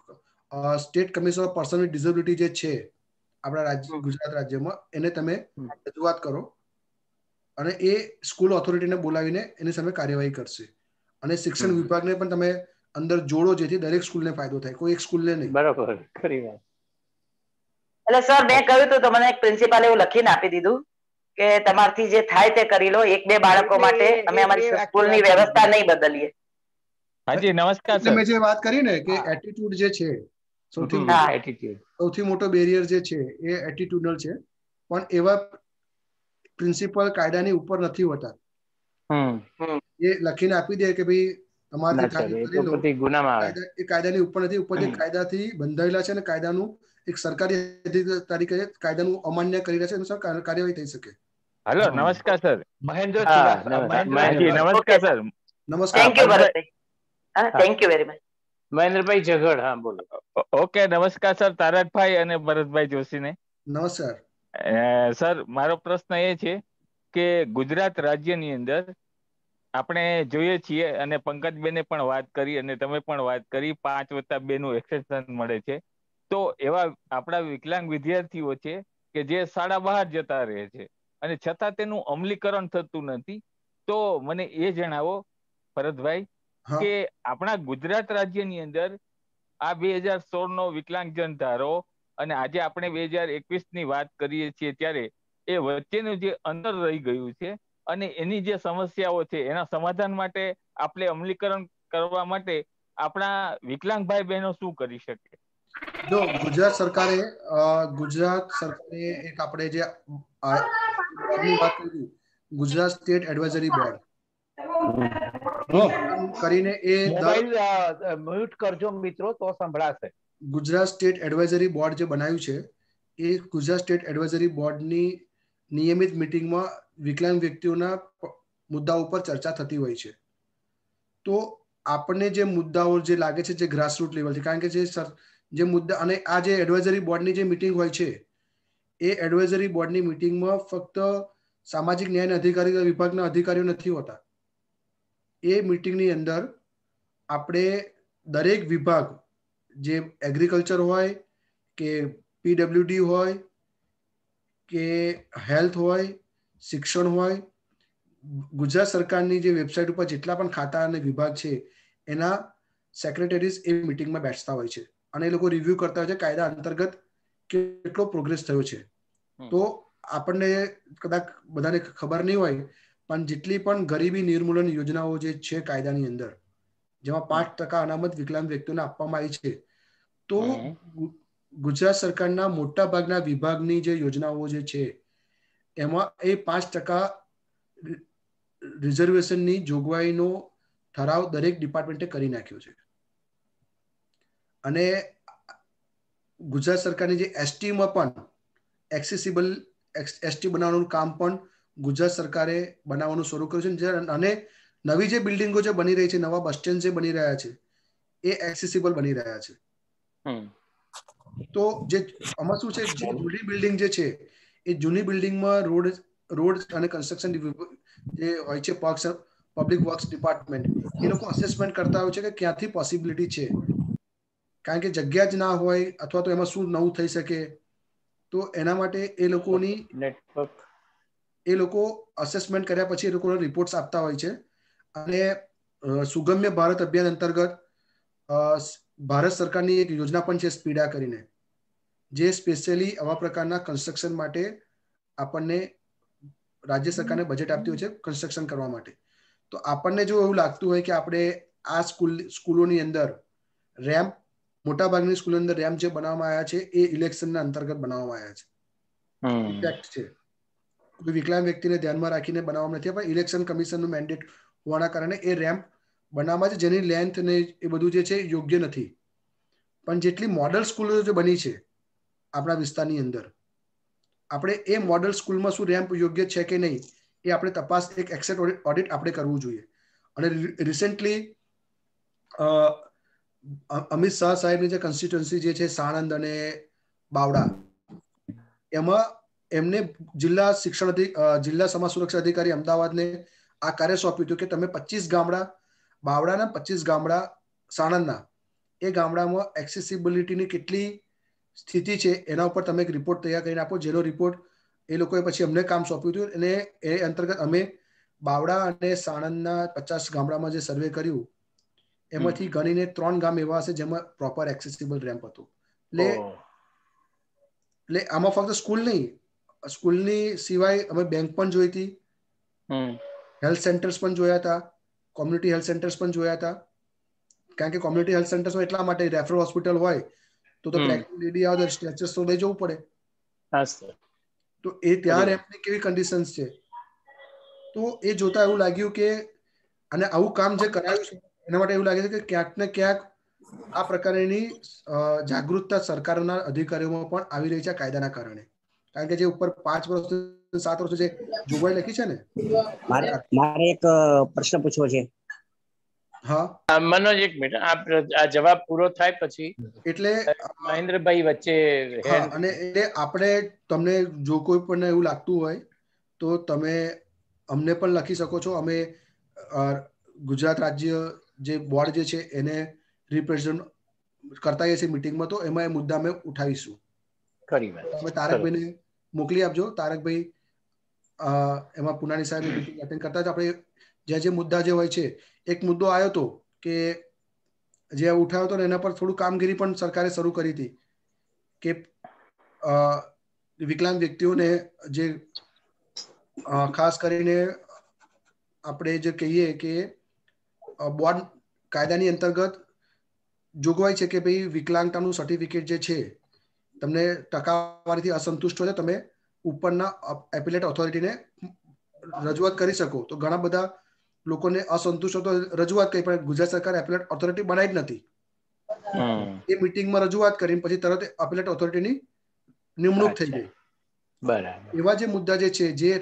state commissioner of person with disability જે છે આપણા રાજ્ય ગુજરાત રાજ્યમાં, એને તમે રજૂઆત કરો અને એ સ્કૂલ ઓથોરિટીને બોલાવીને એની સામે કાર્યવાહી કરશે. અને શિક્ષણ વિભાગને પણ તમે અંદર જોડો, જેથી દરેક સ્કૂલને ફાયદો થાય, કોઈ એક સ્કૂલને નહીં. બરોબર, ખરી વાત. એટલે સર મેં કહ્યું હતું તો મને એક પ્રિન્સિપાલે એવું લખીને આપી દીધું કે તમારથી જે થાય તે કરી લો, એક બે બાળકો માટે અમે અમારી સ્કૂલની વ્યવસ્થા નહીં બદલીએ. હાજી નમસ્કાર સર. તમે જે વાત કરી ને કે એટીટ્યુડ જે છે સૌથી સૌથી મોટો બેરિયર જે છે એ એટીટ્યુડલ છે, પણ એવા પ્રિન્સિપલ કાયદાની ઉપર નથી હોતા. એ લખીને આપી દે કે ભાઈ તમારે એ કાયદાની ઉપર નથી, ઉપર જે કાયદાથી બંધાયેલા છે અને કાયદાનું એક સરકારી તરીકે કાયદાનું અમાન્ય કરી રહ્યા છે, કાર્યવાહી થઈ શકે. હેલો નમસ્કાર સર. મહેન્દ્ર નમસ્કાર સર. નમસ્કાર. Thank you Bharatbhai. Thank you very much. Mahendrabhai Jhaghad, હા બોલો. ઓકે નમસ્કાર સર, તારકભાઈ અને ભરતભાઈ જોશીને. નમસ્કાર સર. મારો પ્રશ્ન એ છે કે ગુજરાત રાજ્યની અંદર આપણે જોઈએ છીએ, અને પંકજબેને પણ વાત કરી અને તમે પણ વાત કરી, પાંચ વત્તા બે નું એક્સેપ્શન મળે છે. તો એવા આપણા વિકલાંગ વિદ્યાર્થીઓ છે કે જે શાળા બહાર જતા રહે છે અને છતાં તેનું અમલીકરણ થતું નથી. તો મને એ જણાવો ભરતભાઈ કે આપણા ગુજરાત રાજ્યની અંદર આ બે હજાર સોળ નો વિકલાંગજન ધારો અને આજે આપણે બે હજાર એકવીસ ની વાત કરીએ છીએ, ત્યારે એ વચ્ચેનું જે અંતર રહી ગયું છે અને એની જે સમસ્યાઓ છે એના સમાધાન માટે આપણે અમલીકરણ કરવા માટે આપણા વિકલાંગ ભાઈ બહેનો શું કરી શકે? જો ગુજરાત સરકારે ગુજરાત સરકારે એક આપણે જે વાત કરી, ગુજરાત સ્ટેટ એડવાઇઝરી બોર્ડ કરીને એ મ્યુટ કરજો મિત્રો તો સંભળાશે. ગુજરાત સ્ટેટ એડવાઇઝરી બોર્ડ જે બનાવ્યું છે એ ગુજરાત સ્ટેટ એડવાઇઝરી બોર્ડની નિયમિત મિટિંગમાં વિકલાંગ વ્યક્તિઓના મુદ્દાઓ પર ચર્ચા થતી હોય છે. તો આપણને જે મુદ્દાઓ જે લાગે છે જે ગ્રાસરૂટ લેવલ છે, કારણ કે જે જે મુદ્દા અને આ જે એડવાઇઝરી બોર્ડની જે મિટિંગ હોય છે એ એડવાઇઝરી બોર્ડની મિટિંગમાં ફક્ત સામાજિક ન્યાય અધિકારી વિભાગના અધિકારીઓ નથી હોતા. એ મિટિંગની અંદર આપણે દરેક વિભાગ, જે એગ્રીકલ્ચર હોય કે પીડબ્લ્યુડી હોય કે હેલ્થ હોય, શિક્ષણ હોય, ગુજરાત સરકારની જે વેબસાઇટ ઉપર જેટલા પણ ખાતા અને વિભાગ છે એના સેક્રેટરીઝ એ મિટિંગમાં બેસતા હોય છે અને એ લોકો રિવ્યુ કરતા હોય છે કાયદા અંતર્ગત કેટલો પ્રોગ્રેસ થયો છે. તો આપણને કદાચ બધાને ખબર નહીં હોય, પણ જેટલી પણ ગરીબી નિર્મૂલન યોજનાઓ જે છે કાયદાની અંદર, જેમાં પાંચ ટકા અનામત વિકલાંગ વ્યક્તિઓને આપવામાં આવી છે, તો ગુજરાત સરકારના મોટા ભાગના વિભાગની જે યોજનાઓ જે છે એમાં એ પાંચ ટકા રિઝર્વેશનની જોગવાઈનો ઠરાવ દરેક ડિપાર્ટમેન્ટે કરી નાખ્યો છે. અને ગુજરાત સરકારની જે એસટીમાં પણ એક્સેસિબલ એસટી બનાવવાનું કામ પણ ગુજરાત સરકારે બનાવવાનું શરૂ કર્યું છે. અને નવી જે બિલ્ડિંગો જે બની રહી છે, નવા બસ સ્ટેન્ડ જે બની રહ્યા છે, એ એક્સેસિબલ બની રહ્યા છે. તો જે આમાં શું છે, જે જૂની બિલ્ડિંગ જે છે એ જૂની બિલ્ડિંગમાં રોડ રોડ અને કન્સ્ટ્રક્શન જે હોય છે, પબ્લિક વર્ક્સ ડિપાર્ટમેન્ટ, એ લોકો અસેસમેન્ટ કરતા હોય છે કે ક્યાંથી પોસિબિલિટી છે, કારણ કે જગ્યા જ ના હોય અથવા તો એમાં શું નવું થઈ શકે. તો એના માટે એ લોકોની નેટવર્ક એ લોકો અસેસમેન્ટ કર્યા પછી એ લોકોને રિપોર્ટ્સ આપતા હોય છે. અને સુગમ્ય ભારત અભિયાન અંતર્ગત ભારત સરકારની એક યોજના પણ છે સ્પીડા કરીને, જે સ્પેશિયલી આવા પ્રકારના કન્સ્ટ્રક્શન માટે આપણને રાજ્ય સરકારને બજેટ આપતી હોય છે કન્સ્ટ્રક્શન કરવા માટે. તો આપણને જો એવું લાગતું હોય કે આપણે આ સ્કૂલ સ્કૂલોની અંદર રેમ્પ, મોટાભાગની સ્કૂલોની અંદર રેમ્પ જે બનાવવામાં આવ્યા છે એ ઇલેક્શનના અંતર્ગત બનાવવામાં આવ્યા છે, છે કોઈ વિકલાંગ વ્યક્તિને ધ્યાનમાં રાખીને બનાવવામાં નથી, પણ ઇલેક્શન કમિશનનું મેન્ડેટ હોવાના કારણે એ રેમ્પ બનાવવામાં છે, જેની લેન્થ ને એ બધું જે છે યોગ્ય નથી. પણ જેટલી મોડલ સ્કૂલો જે બની છે આપણા વિસ્તારની અંદર, આપણે એ મોડલ સ્કૂલમાં શું રેમ્પ યોગ્ય છે કે નહીં એ આપણે તપાસ, એક એક્સેટ ઓડિટ આપણે કરવું જોઈએ. અને રિસેન્ટલી અમિત શાહ સાહેબની જે કોન્સ્ટિટ્યુન્સી જે છે સાણંદ અને બાવડા, એમાં એમને જિલ્લા શિક્ષણ જિલ્લા સમાજ સુરક્ષા અધિકારી અમદાવાદને આ કાર્ય સોંપ્યું હતું કે તમે પચીસ ગામડા બાવડાના પચીસ ગામડા સાણંદના એ ગામડામાં એક્સેસિબિલિટીની કેટલી સ્થિતિ છે એના ઉપર તમે એક રિપોર્ટ તૈયાર કરીને આપો, જેનો રિપોર્ટ એ લોકોએ પછી અમને કામ સોંપ્યું હતું અને એ અંતર્ગત અમે બાવડા અને સાણંદના પચાસ ગામડામાં જે સર્વે કર્યું એમાંથી ગણીને ત્રણ ગામ એવા હશે જેમાં પ્રોપર એક્સેસિબલ રેમ્પ હતું. એટલે એટલે આમાં ફક્ત સ્કૂલ નહીં, સ્કૂલની સિવાય અમે બેંક પણ જોઈ હતી, હેલ્થ સેન્ટર્સ પણ જોયા હતા, કોમ્યુનિટી હેલ્થ સેન્ટર્સ પણ જોયા હતા. કારણ કે કોમ્યુનિટી હેલ્થ સેન્ટર્સમાં એટલા માટે રેફરલ હોસ્પિટલ હોય તો તો પ્રેગ્નન્ટ લેડી આવે તો સ્ટ્રેચર્સ તો લઈ જવું પડે. તો એ ત્યાં રેમ્પની કેવી કન્ડિશન્સ છે તો એ જોતા એવું લાગ્યું કે અને આવું કામ જે કરાયું છે એના માટે એવું લાગે છે કે ક્યાંક ને ક્યાંક આ પ્રકારની જાગૃતતા સરકારના અધિકારીઓમાં પણ આવી રહી છે કાયદાના કારણે. કારણ કે જે ઉપર પાંચ વર્ષ સાત વર્ષ જે જોગવાઈ લખી છે ને. મારે એક પ્રશ્ન પૂછવો છે. હા મનોજ એક મિનિટ, આ જવાબ પૂરો થાય પછી એટલે મહેન્દ્રભાઈ વચ્ચે. અને એટલે આપણે તમને જો કોઈ પણ એવું લાગતું હોય તો તમે અમને પણ લખી શકો છો. અમે ગુજરાત રાજ્ય જે બોર્ડ જે છે એને રિપ્રેઝન્ટ કરતા હઈએ છીએ મિટિંગમાં, તો એમાં એ મુદ્દા અમે ઉઠાવીશું. ખરી વાત. તમે તારકભાઈને મોકલી આપજો. તારકભાઈ એમાં પુનાની સાહેબની મિટિંગ અટેન્ડ કરતા જ આપણે જે જે મુદ્દા જે હોય છે, એક મુદ્દો આવ્યો હતો કે જે ઉઠાવ્યો હતો ને એના પર થોડું કામગીરી પણ સરકારે શરૂ કરી હતી કે વિકલાંગ વ્યક્તિઓને જે ખાસ કરીને આપણે જે કહીએ કે બોર્ડ કાયદાની અંતર્ગત જોગવાઈ છે કે ભાઈ વિકલાંગતાનું સર્ટિફિકેટ જે છે તમને ટકાવારીથી અસંતુષ્ટ હોય તો તમે ઉપરના એપિલેટ ઓથોરિટીને રજૂઆત કરી શકો. તો ઘણા બધા લોકોને અસંતુષ્ટ હતો રજૂઆત કરી, પણ ગુજરાત સરકાર એપિલેટ ઓથોરિટી બનાવી જ નથી. એ મિટિંગમાં રજૂઆત કરીને પછી તરત એપિલેટ ઓથોરિટીની નિમણૂક થઈ ગઈ. બરાબર. એવા જે મુદ્દા જે છે જે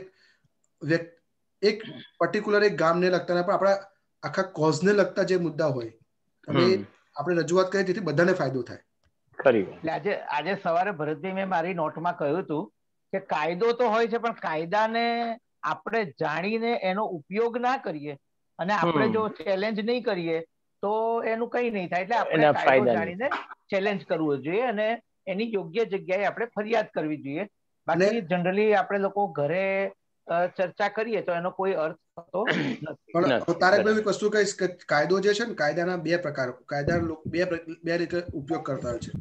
એક પર્ટિક્યુલર એક ગામને લગતા પણ આપણા આખા કોઝને લગતા જે મુદ્દા હોય અને આપણે રજૂઆત કરીએ જેથી બધાને ફાયદો થાય. એટલે આજે આજે સવારે ભરતભાઈ મેં મારી નોટમાં કહ્યું હતું કે કાયદો તો હોય છે પણ કાયદાને આપણે જાણીને એનો ઉપયોગ ના કરીએ અને આપણે જો ચેલેન્જ નહીં કરીએ તો એનું કઈ નહીં થાય. એટલે આપણે કાયદો જાણીને ચેલેન્જ કરવું જોઈએ અને એની યોગ્ય જગ્યાએ આપણે ફરિયાદ કરવી જોઈએ. બાકી જનરલી આપણે લોકો ઘરે ચર્ચા કરીએ તો એનો કોઈ અર્થ થતો નથી. પણ તારકભાઈ વસ્તુ કહીશ કે કાયદો જે છે ને કાયદાના બે પ્રકાર કાયદા બે બે રીતે ઉપયોગ કરતા હોય છે.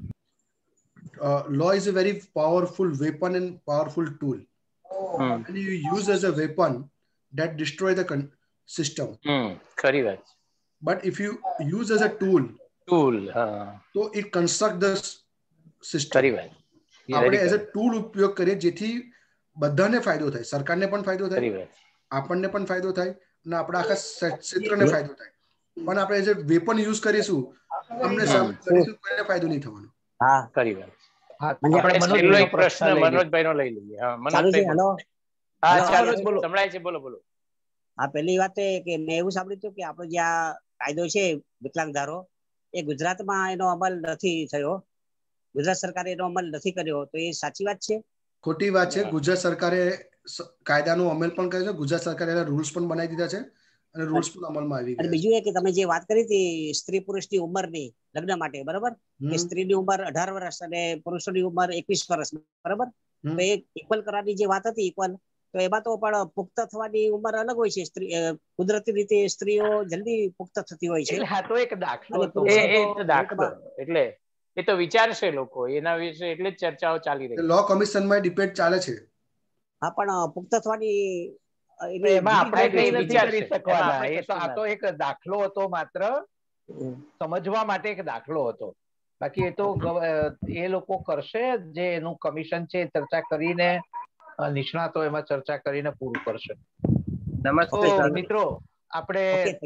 Law is a very powerful weapon and powerful tool. And you use as a weapon that destroy the system. ખરી વાત. But if you use as a tool, tool, so it construct the system. ખરી વાત. આપણે as a tool ઉપયોગ કરીએ જેથી બધાને ફાયદો થાય, સરકારને પણ ફાયદો થાય, આપણને પણ ફાયદો થાય અને આપણા આખા ક્ષેત્રને ફાયદો થાય. પણ આપણે એઝ અ વેપન યુઝ કરીશું અમને સામે કરીશું કોઈને ફાયદો નહીં થવાનો. હા ખરી વાત. આપણે છેલ્લો એક પ્રશ્ન મનોજભાઈ નો લઈ લઈએ. હા મનોજભાઈ. હેલો. હા ચાલો સંભળાય છે, બોલો બોલો. હા પહેલી વાત એ કે મેં એવું સાંભળ્યું હતું કે આપણો જે આ કાયદો છે વિકલાંગ ધારો એ ગુજરાતમાં એનો અમલ નથી થયો, ગુજરાત સરકારે એનો અમલ નથી કર્યો, તો એ સાચી વાત છે? ખોટી વાત છે. ગુજરાત સરકારે કાયદાનો અમલ પણ કર્યો છે, ગુજરાત સરકારે એના રૂલ્સ પણ બનાવી દીધા છે અને રૂલ્સ પણ અમલમાં આવી ગયા. અને બીજું એ કે તમે જે વાત કરી હતી સ્ત્રી પુરુષની ઉંમરની લગ્ન માટે, બરાબર, કે સ્ત્રીની ઉંમર અઢાર વર્ષ અને પુરુષોની ઉંમર એકવીસ વર્ષ, બરાબર, તો એ ઇક્વલ કરવાની જે વાત હતી ઇક્વલ, તો એમાં તો પણ પુખ્ત થવાની ઉંમર અલગ હોય છે. સ્ત્રી કુદરતી રીતે સ્ત્રીઓ જલ્દી પુખ્ત થતી હોય છે. હા તો એક દાખલો દાખલો એટલે એ તો વિચારશે લોકો એના વિશે, એટલે જ ચર્ચાઓ ચાલી રહી. લો કમિશનમાં ડિબેટ ચાલે છે. હા પણ પુખ્ત થવાની એમાં આપણે કઈ નથી કરી શકવાના. એ તો આ તો એક દાખલો હતો, માત્ર સમજવા માટે એક દાખલો હતો. બાકી એ તો એ લોકો કરશે જે એનું કમિશન છે ચર્ચા કરીને, નિષ્ણાતો એમાં ચર્ચા કરીને પૂરું કરશે. નમસ્તે મિત્રો, આપણે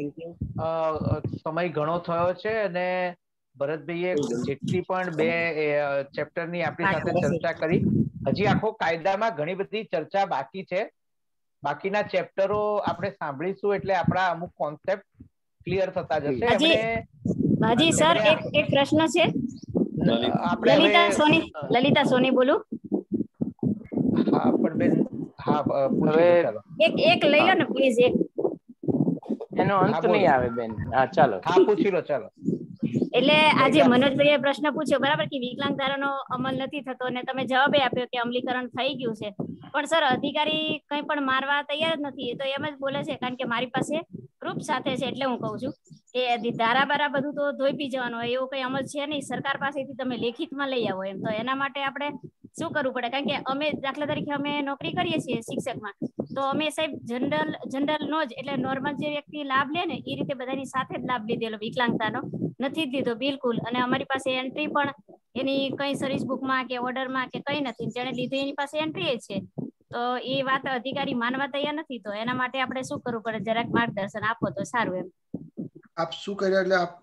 સમય ઘણો થયો છે અને ભરતભાઈએ જેટલી પણ બે ચેપ્ટરની આપણી સાથે ચર્ચા કરી, હજી આખો કાયદામાં ઘણી બધી ચર્ચા બાકી છે. બાકીના ચેપ્ટરો આપણે સાંભળીશું એટલે આપણા અમુક કોન્સેપ્ટ ક્લિયર થતા જશે. હાજી સર, એક એક પ્રશ્ન છે. લલિતા સોની લલિતા સોની બોલું. હા પણ બેન, હા એક એક લઈ લો ને પ્લીઝ. એક એનો અંત નહીં આવે બેન. હા ચાલો, હા પૂછી લો. ચાલો એટલે આજે મનોજભાઈએ પ્રશ્ન પૂછ્યો બરાબર કે વિકલાંગતાનો અમલ નથી થતો અને તમે જવાબ આપ્યો કે અમલીકરણ થઈ ગયું છે, પણ સર અધિકારી કંઈ પણ મારવા તૈયાર જ નથી. એ તો એમ જ બોલે છે કારણ કે મારી પાસે પ્રૂફ સાથે છે એટલે હું કહું છું કે ધારા બારા બધું તો ધોઈ પી જવાનું હોય એવો કઈ અમલ છે નહીં. સરકાર પાસેથી તમે લેખિતમાં લઈ આવો એમ. તો એના માટે આપણે શું કરવું પડે? કારણ કે અમે દાખલા તરીકે અમે નોકરી કરીએ છીએ શિક્ષકમાં, તો અમે સાહેબ જનરલ જનરલ નો જ એટલે નોર્મલ જે વ્યક્તિ લાભ લે ને એ રીતે બધાની સાથે જ લાભ લીધેલો, વિકલાંગતાનો નથી જ લીધો બિલકુલ. અને અમારી પાસે એન્ટ્રી પણ એની કઈ સર્વિસ બુકમાં કે ઓર્ડરમાં કે કઈ નથી, જેને લીધું એની પાસે એન્ટ્રી છે. તો એ વાત અધિકારી માનવા તૈયાર નથી. તો એના માટે આપણે શું કરવું પડે? જરાક માર્ગદર્શન આપો તો સારું એમ. આપ શું કર્યા? એટલે આપ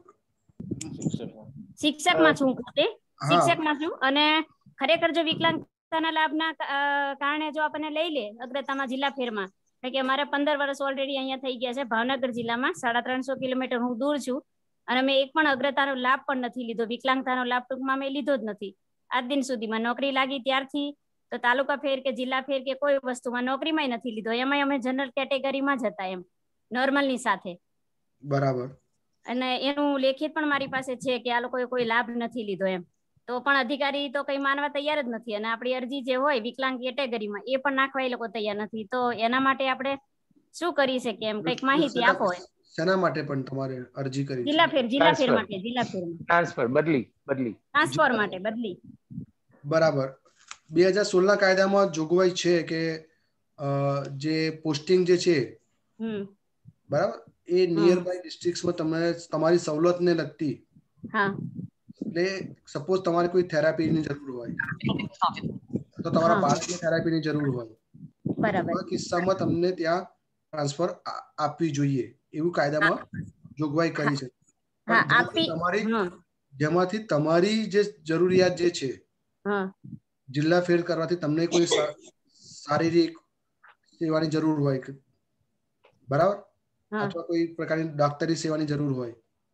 શિક્ષકમાં છું, પોતે શિક્ષકમાં છું. અને ખરેખર જો વિકલાંગતાના લાભના કારણે જો આપણને લઈ લે અગ્રતામાં જિલ્લા ફેરમાં, કે મારે પંદર વર્ષ ઓલરેડી અહીંયા થઈ ગયા છે ભાવનગર જિલ્લામાં, સાડા ત્રણસો કિલોમીટર હું દૂર છું અને મેં એક પણ અગ્રતાનો લાભ પણ નથી લીધો. વિકલાંગતાનો લાભ ટૂંકમાં મેં લીધો જ નથી આજ દિન સુધીમાં. નોકરી લાગી ત્યારથી તો તાલુકા ફેર કે જિલ્લા ફેર કે કોઈ વસ્તુમાં નોકરીમાં નથી લીધો. એમાં અમે જનરલ કેટેગરીમાં જ હતા એમ, નોર્મલની સાથે. બરાબર. અને એનું લેખિત પણ મારી પાસે છે કે આ લોકોએ કોઈ લાભ નથી લીધો એમ. તો પણ અધિકારી તો કઈ માનવા તૈયાર જ નથી. અને આપણી અરજી જે હોય વિકલાંગ કેટેગરીમાં એ પણ નાખવા એ લોકો તૈયાર નથી. તો એના માટે આપણે શું કરી શકીએ એમ? કઈક માહિતી આપો. શેના માટે પણ તમારે અરજી કરી? જિલ્લા ફેર જિલ્લા ફેર માટે જિલ્લા ફેરમાં ટ્રાન્સફર બદલી બદલી ટ્રાન્સફર માટે બદલી. બરાબર. બે હજાર સોળ ના કાયદામાં જોગવાઈ છે કે જે પોસ્ટિંગ જે છે બરાબર એ નિયર બાય ડિસ્ટ્રિક્ટમાં તમે તમારી સવલતને લગતી, એટલે સપોઝ તમારે કોઈ થેરાપીની જરૂર હોય તો તમારા બાળકને થેરાપીની જરૂર હોય, બરાબર, કિસ્સામાં તમને ત્યાં ટ્રાન્સફર આપવી જોઈએ એવું કાયદામાં જોગવાઈ કરી છે. તમારી જેમાંથી તમારી જે જરૂરિયાત જે છે જિલ્લા ફેર કરવાથી તમને કોઈ શારીરિક સેવાની જરૂર હોય બરાબર, અથવા કોઈ પ્રકારની ડોક્ટરી સેવાની જરૂર હોય,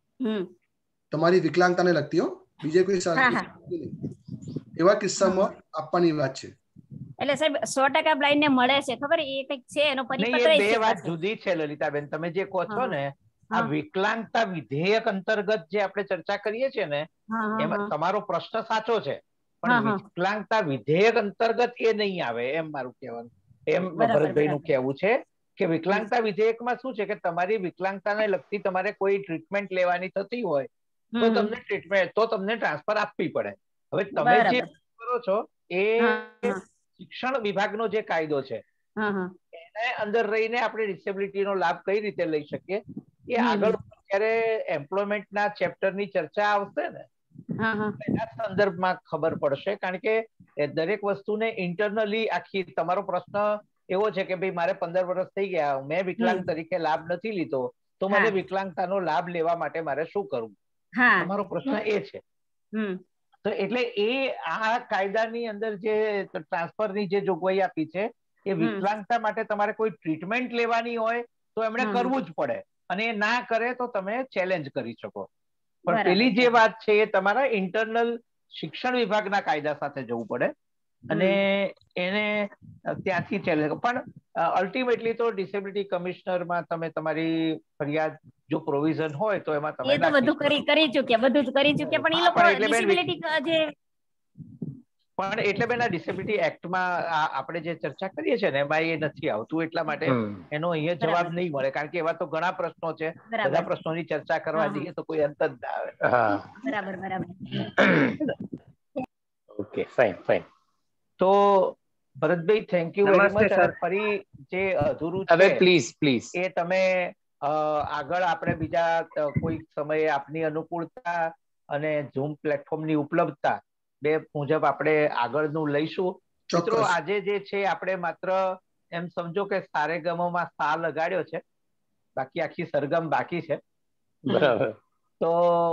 તમારી વિકલાંગતાને લગતી હો, બીજે કોઈ એવા કિસ્સામાં આપવાની વાત છે. એટલે સાહેબ સો ટકા બ્લાઇન્ડ ને મળે છે, ખબર એ કઈક છે એનો પરિપત્ર. બે વાત જુદી છે લલિતાબેન. તમે જે કહો છો ને આ વિકલાંગતા વિધેયક અંતર્ગત જે આપણે ચર્ચા કરીએ છીએ ને એમાં તમારો પ્રશ્ન સાચો છે, પણ વિકલાંગતા વિધેયક અંતર્ગત એ નહીં આવે એમ મારું કહેવાનું. એમ ભરતભાઈ નું કહેવું છે કે વિકલાંગતા વિધેયકમાં શું છે કે તમારી વિકલાંગતાને લગતી તમારે કોઈ ટ્રીટમેન્ટ લેવાની થતી હોય તો તમને ટ્રીટમેન્ટ તો તમને ટ્રાન્સફર આપવી પડે. હવે તમે જે કરો છો એ શિક્ષણ વિભાગનો જે કાયદો છે એને અંદર રહીને આપણે ડિસેબિલિટીનો લાભ કઈ રીતે લઈ શકીએ એ આગળ જયારે એમ્પ્લોયમેન્ટના ચેપ્ટરની ચર્ચા આવશે ને એના સંદર્ભમાં ખબર પડશે. કારણ કે દરેક વસ્તુને ઇન્ટરનલી આખી તમારો પ્રશ્ન એવો છે કે ભાઈ મારે પંદર વર્ષ થઈ ગયા, મેં વિકલાંગ તરીકે લાભ નથી લીધો, તો મને વિકલાંગતાનો લાભ લેવા માટે મારે શું કરવું? તમારો પ્રશ્ન એ છે. તો એટલે એ આ કાયદાની અંદર જે ટ્રાન્સફરની જે જોગવાઈ આપી છે એ વિકલાંગતા માટે તમારે કોઈ ટ્રીટમેન્ટ લેવાની હોય તો એમણે કરવું જ પડે, અને એ ના કરે તો તમે ચેલેન્જ કરી શકો. પણ પેલી જે વાત છે એ તમારા ઇન્ટરનલ શિક્ષણ વિભાગના કાયદા સાથે જવું પડે અને એને ત્યાંથી ચેલેન્જ. પણ અલ્ટિમેટલી તો ડિસેબિલિટી કમિશનરમાં તમે તમારી ફરિયાદ જો પ્રોવિઝન હોય તો એમાં તમે એ તો બધું કરી કરી ચૂક્યા બધું જ કરી ચૂક્યા. પણ એ લોકો ડિસેબિલિટી જે પણ એટલે બેન આ ડિસેબિલિટી એક્ટમાં આપણે જે ચર્ચા કરીએ છીએ ને એમાં એ નથી આવતું, એટલા માટે એનો અહીંયા જવાબ નહીં મળે. કારણ કે એવા તો ઘણા પ્રશ્નો છે, બધા પ્રશ્નોની ચર્ચા કરવા જઈએ તો કોઈ અંત જ ના આવે. બરાબર બરાબર. Okay fine fine. તો Bharatbhai thank you very much. અને ફરી જે અધૂરું છે પ્લીઝ પ્લીઝ એ તમે આગળ આપણે બીજા કોઈ સમયે આપની અનુકૂળતા અને ઝૂમ પ્લેટફોર્મની ઉપલબ્ધતા બે મુજબ આપણે આગળનું લઈશું. મિત્રો આજે જે છે આપણે માત્ર એમ સમજો કે સારેગમોમાં સા લગાડ્યો છે, બાકી આખી સરગમ બાકી છે. બરાબર. તો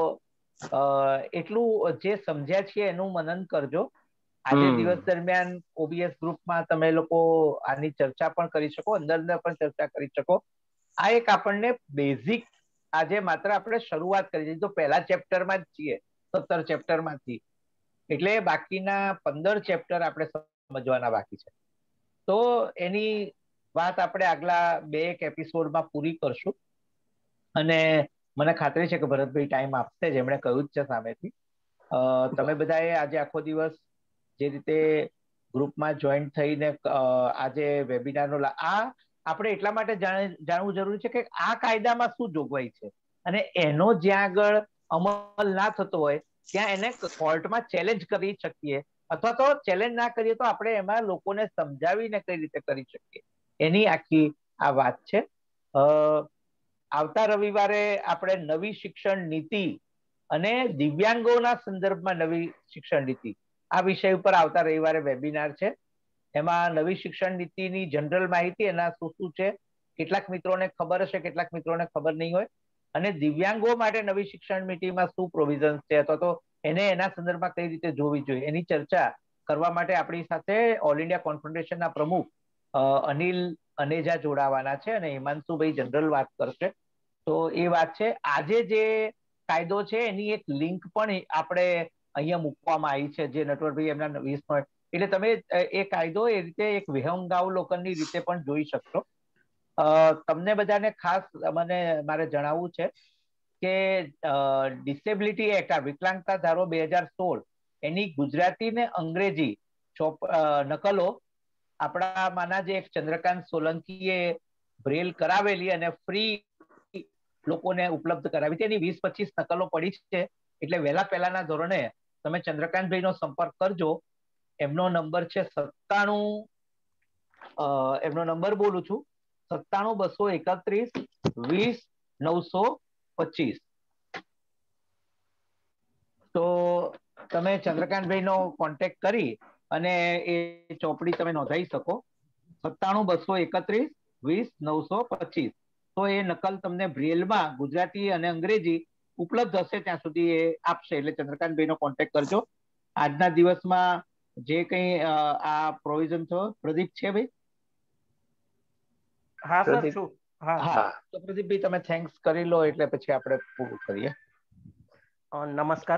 એટલું જે સમજ્યા છીએ એનું મનન કરજો. આજે દિવસ દરમિયાન ઓબીએસ ગ્રુપમાં તમે લોકો આની ચર્ચા પણ કરી શકો, અંદર પણ ચર્ચા કરી શકો. આ એક આપણને બેઝિક આજે માત્ર આપણે શરૂઆત કરી છે. તો પહેલા ચેપ્ટરમાં જ છીએ, સત્તર ચેપ્ટરમાંથી, એટલે બાકીના પંદર ચેપ્ટર આપણે સમજવાના બાકી છે. તો એની વાત આપણે આગલા બે એક એપિસોડમાં પૂરી કરશું. અને મને ખાતરી છે કે ભરતભાઈ ટાઈમ આપશે જ, એમણે કહ્યું જ છે સામેથી. તમે બધાએ આજે આખો દિવસ જે રીતે ગ્રુપમાં જોઈન થઈને આજે વેબિનારનો આ આપણે એટલા માટે જાણવું જરૂરી છે કે આ કાયદામાં શું જોગવાઈ છે અને એનો જ્યાં આગળ અમલ ના થતો હોય ત્યાં એને કોર્ટમાં ચેલેન્જ કરી શકીએ, અથવા તો ચેલેન્જ ના કરીએ તો આપણે એમાં લોકોને સમજાવીને કઈ રીતે કરી શકીએ, એની આખી આ વાત છે. આવતા રવિવારે આપણે નવી શિક્ષણ નીતિ અને દિવ્યાંગોના સંદર્ભમાં નવી શિક્ષણ નીતિ આ વિષય ઉપર આવતા રવિવારે વેબિનાર છે. એમાં નવી શિક્ષણ નીતિની જનરલ માહિતી એના શું શું છે, કેટલાક મિત્રોને ખબર હશે, કેટલાક મિત્રોને ખબર નહીં હોય, અને દિવ્યાંગો માટે નવી શિક્ષણ નીતિમાં શું પ્રોવિઝન્સ છે અથવા તો એને એના સંદર્ભમાં કઈ રીતે જોવી જોઈએ એની ચર્ચા કરવા માટે આપણી સાથે ઓલ ઇન્ડિયા કોન્ફેડરેશનના પ્રમુખ અનિલ અનેજા જોડાવાના છે અને હિમાંશુભાઈ જનરલ વાત કરશે. તો એ વાત છે. આજે જે કાયદો છે એની એક લિંક પણ આપણે અહીંયા મૂકવામાં આવી છે, જે નટવરભાઈ એમના વીસ પોઈન્ટ, એટલે તમે એ કાયદો એ રીતે એક વિહંગાવલોકનની રીતે પણ જોઈ શકશો. તમને બધાને ખાસ મને મારે જણાવવું છે કે ડિસેબિલિટી એક્ટ, આ વિકલાંગતા ધારો બે હજાર સોળ, એની ગુજરાતી ને અંગ્રેજી ચોપ નકલો આપણા માના જે એક ચંદ્રકાંત સોલંકીએ બ્રેલ કરાવેલી અને ફ્રી લોકોને ઉપલબ્ધ કરાવી હતી, એની વીસ પચીસ નકલો પડી છે. એટલે વહેલા પહેલાના ધોરણે તમે ચંદ્રકાંતભાઈ નો સંપર્ક કરજો. એમનો નંબર છે સત્તાણું, એમનો નંબર બોલું છું, સત્તાણું બસો એકત્રીસ વીસ નવસો પચીસ. તો તમે ચંદ્રકાંતભાઈ નો કોન્ટેક્ટ કરી અને એ ચોપડી તમે નોંધાઈ શકો. સત્તાણું બસો એકત્રીસ વીસ નવસો પચીસ. તો એ નકલ તમને બ્રેલમાં ગુજરાતી અને અંગ્રેજી ઉપલબ્ધ હશે ત્યાં સુધી એ આપશે. એટલે ચંદ્રકાંતભાઈ નો કોન્ટેક્ટ કરજો. આજના દિવસમાં જે કઈ આ પ્રોવિઝન થયો, પ્રદીપ છે ભાઈ? હા સર, છું. હા, તો પ્રદીપભાઈ તમે થેન્ક્સ કરી લો એટલે પછી આપણે પૂરું કરીએ. નમસ્કાર.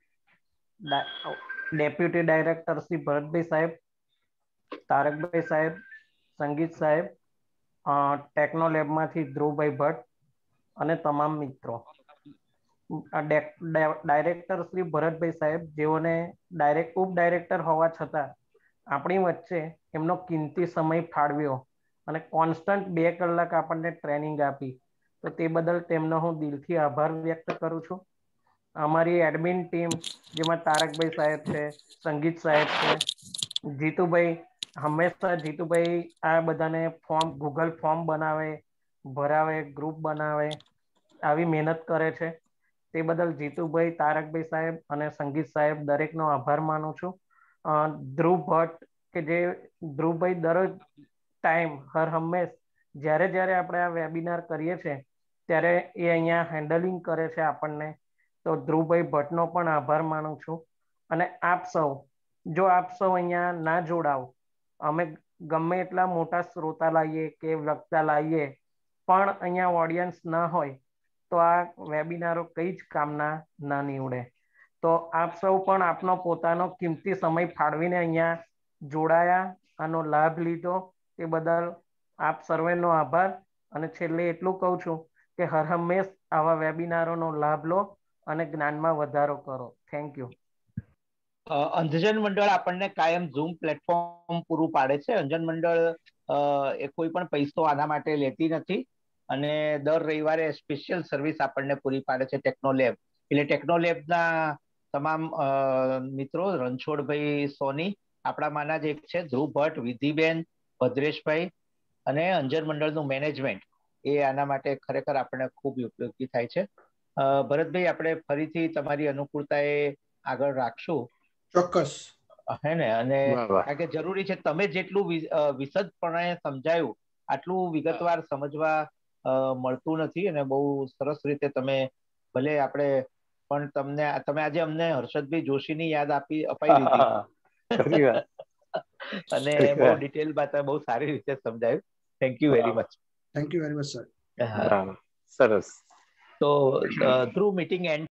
ડેપ્યુટી ડાયરેક્ટર શ્રી ભરતભાઈ સાહેબ, તારકભાઈ સાહેબ, સંગીત સાહેબ, ટેકનો લેબમાંથી ધ્રુવભાઈ ભટ્ટ અને તમામ મિત્રો. ડાયરેક્ટર શ્રી ભરતભાઈ સાહેબ, જેઓને ડાયરેક્ટ ઉપ ડાયરેક્ટર હોવા છતાં આપણી વચ્ચે એમનો કિંમતી સમય ફાળવ્યો અને કોન્સ્ટન્ટ બે કલાક આપણને ટ્રેનિંગ આપી, તો તે બદલ તેમનો હું દિલથી આભાર વ્યક્ત કરું છું. અમારી એડમિન ટીમ, જેમાં તારકભાઈ સાહેબ છે, સંગીત સાહેબ છે, જીતુભાઈ, હંમેશા જીતુભાઈ આ બધાને ફોર્મ ગૂગલ ફોર્મ બનાવે, ભરાવે, ગ્રુપ બનાવે, આવી મહેનત કરે છે. તે બદલ જીતુભાઈ, તારકભાઈ સાહેબ અને સંગીત સાહેબ દરેકનો આભાર માનું છું. ધ્રુવ ભટ્ટ કે જે ધ્રુવભાઈ દરરોજ ટાઈમ હર હંમેશ જ્યારે જ્યારે આપણે આ વેબિનાર કરીએ છીએ ત્યારે એ અહીંયા હેન્ડલિંગ કરે છે આપણને, તો ધ્રુવભાઈ ભટ્ટનો પણ આભાર માનું છું. અને આપ સૌ, જો આપ સૌ અહીંયા ના જોડાવ, અમે ગમે એટલા મોટા શ્રોતા લાવીએ કે વક્તા લાવીએ, પણ અહીંયા ઓડિયન્સ ના હોય તો આ વેબિનારો કઈ જ કામના ના નીવડે. તો આપ સૌ પણ આપનો પોતાનો કિંમતી સમય ફાળવીને અહીંયા જોડાયા, આનો લાભ લીધો, તે બદલ આપ સર્વેનો આભાર. અને છેલ્લે એટલું કહું છું કે હર હંમેશ આવા વેબિનારોનો લાભ લો અને જ્ઞાનમાં વધારો કરો. Thank you. અંધજન મંડળ આપણને કાયમ ઝૂમ પ્લેટફોર્મ પૂરું પાડે છે. અંધજન મંડળ એ કોઈ પણ પૈસો આના માટે લેતી નથી અને દર રવિવારે સ્પેશિયલ સર્વિસ આપણને પૂરી પાડે છે ટેકનો લેબ. એટલે ટેકનો લેબના તમામ મિત્રો, રણછોડભાઈ સોની આપણામાંના જ એક છે, ધ્રુવ ભટ્ટ, વિધિબેન, ભદ્રેશભાઈ અને અંજન મંડળનું મેનેજમેન્ટ, એ આના માટે ખરેખર આપણને ખૂબ ઉપયોગી થાય છે. ભરતભાઈ, આપણે ફરીથી તમારી અનુકૂળતાએ આગળ રાખશું. ચોક્કસ. હે ને? અને કારણ કે જરૂરી છે, તમે જેટલું વિશદપણે સમજાયું આટલું વિગતવાર સમજવા મળતું નથી અને બહુ સરસ રીતે તમે, ભલે આપણે પણ તમને તમે આજે અમને હર્ષદભાઈ જોશીની યાદ આપી અપાઈ દીધી અને બહુ ડિટેલ બાત બહુ સારી રીતે સમજાયું. Thank you very much. Thank you very much sir. સરસ. તો ધ્રુવ, મીટિંગ એન્ડ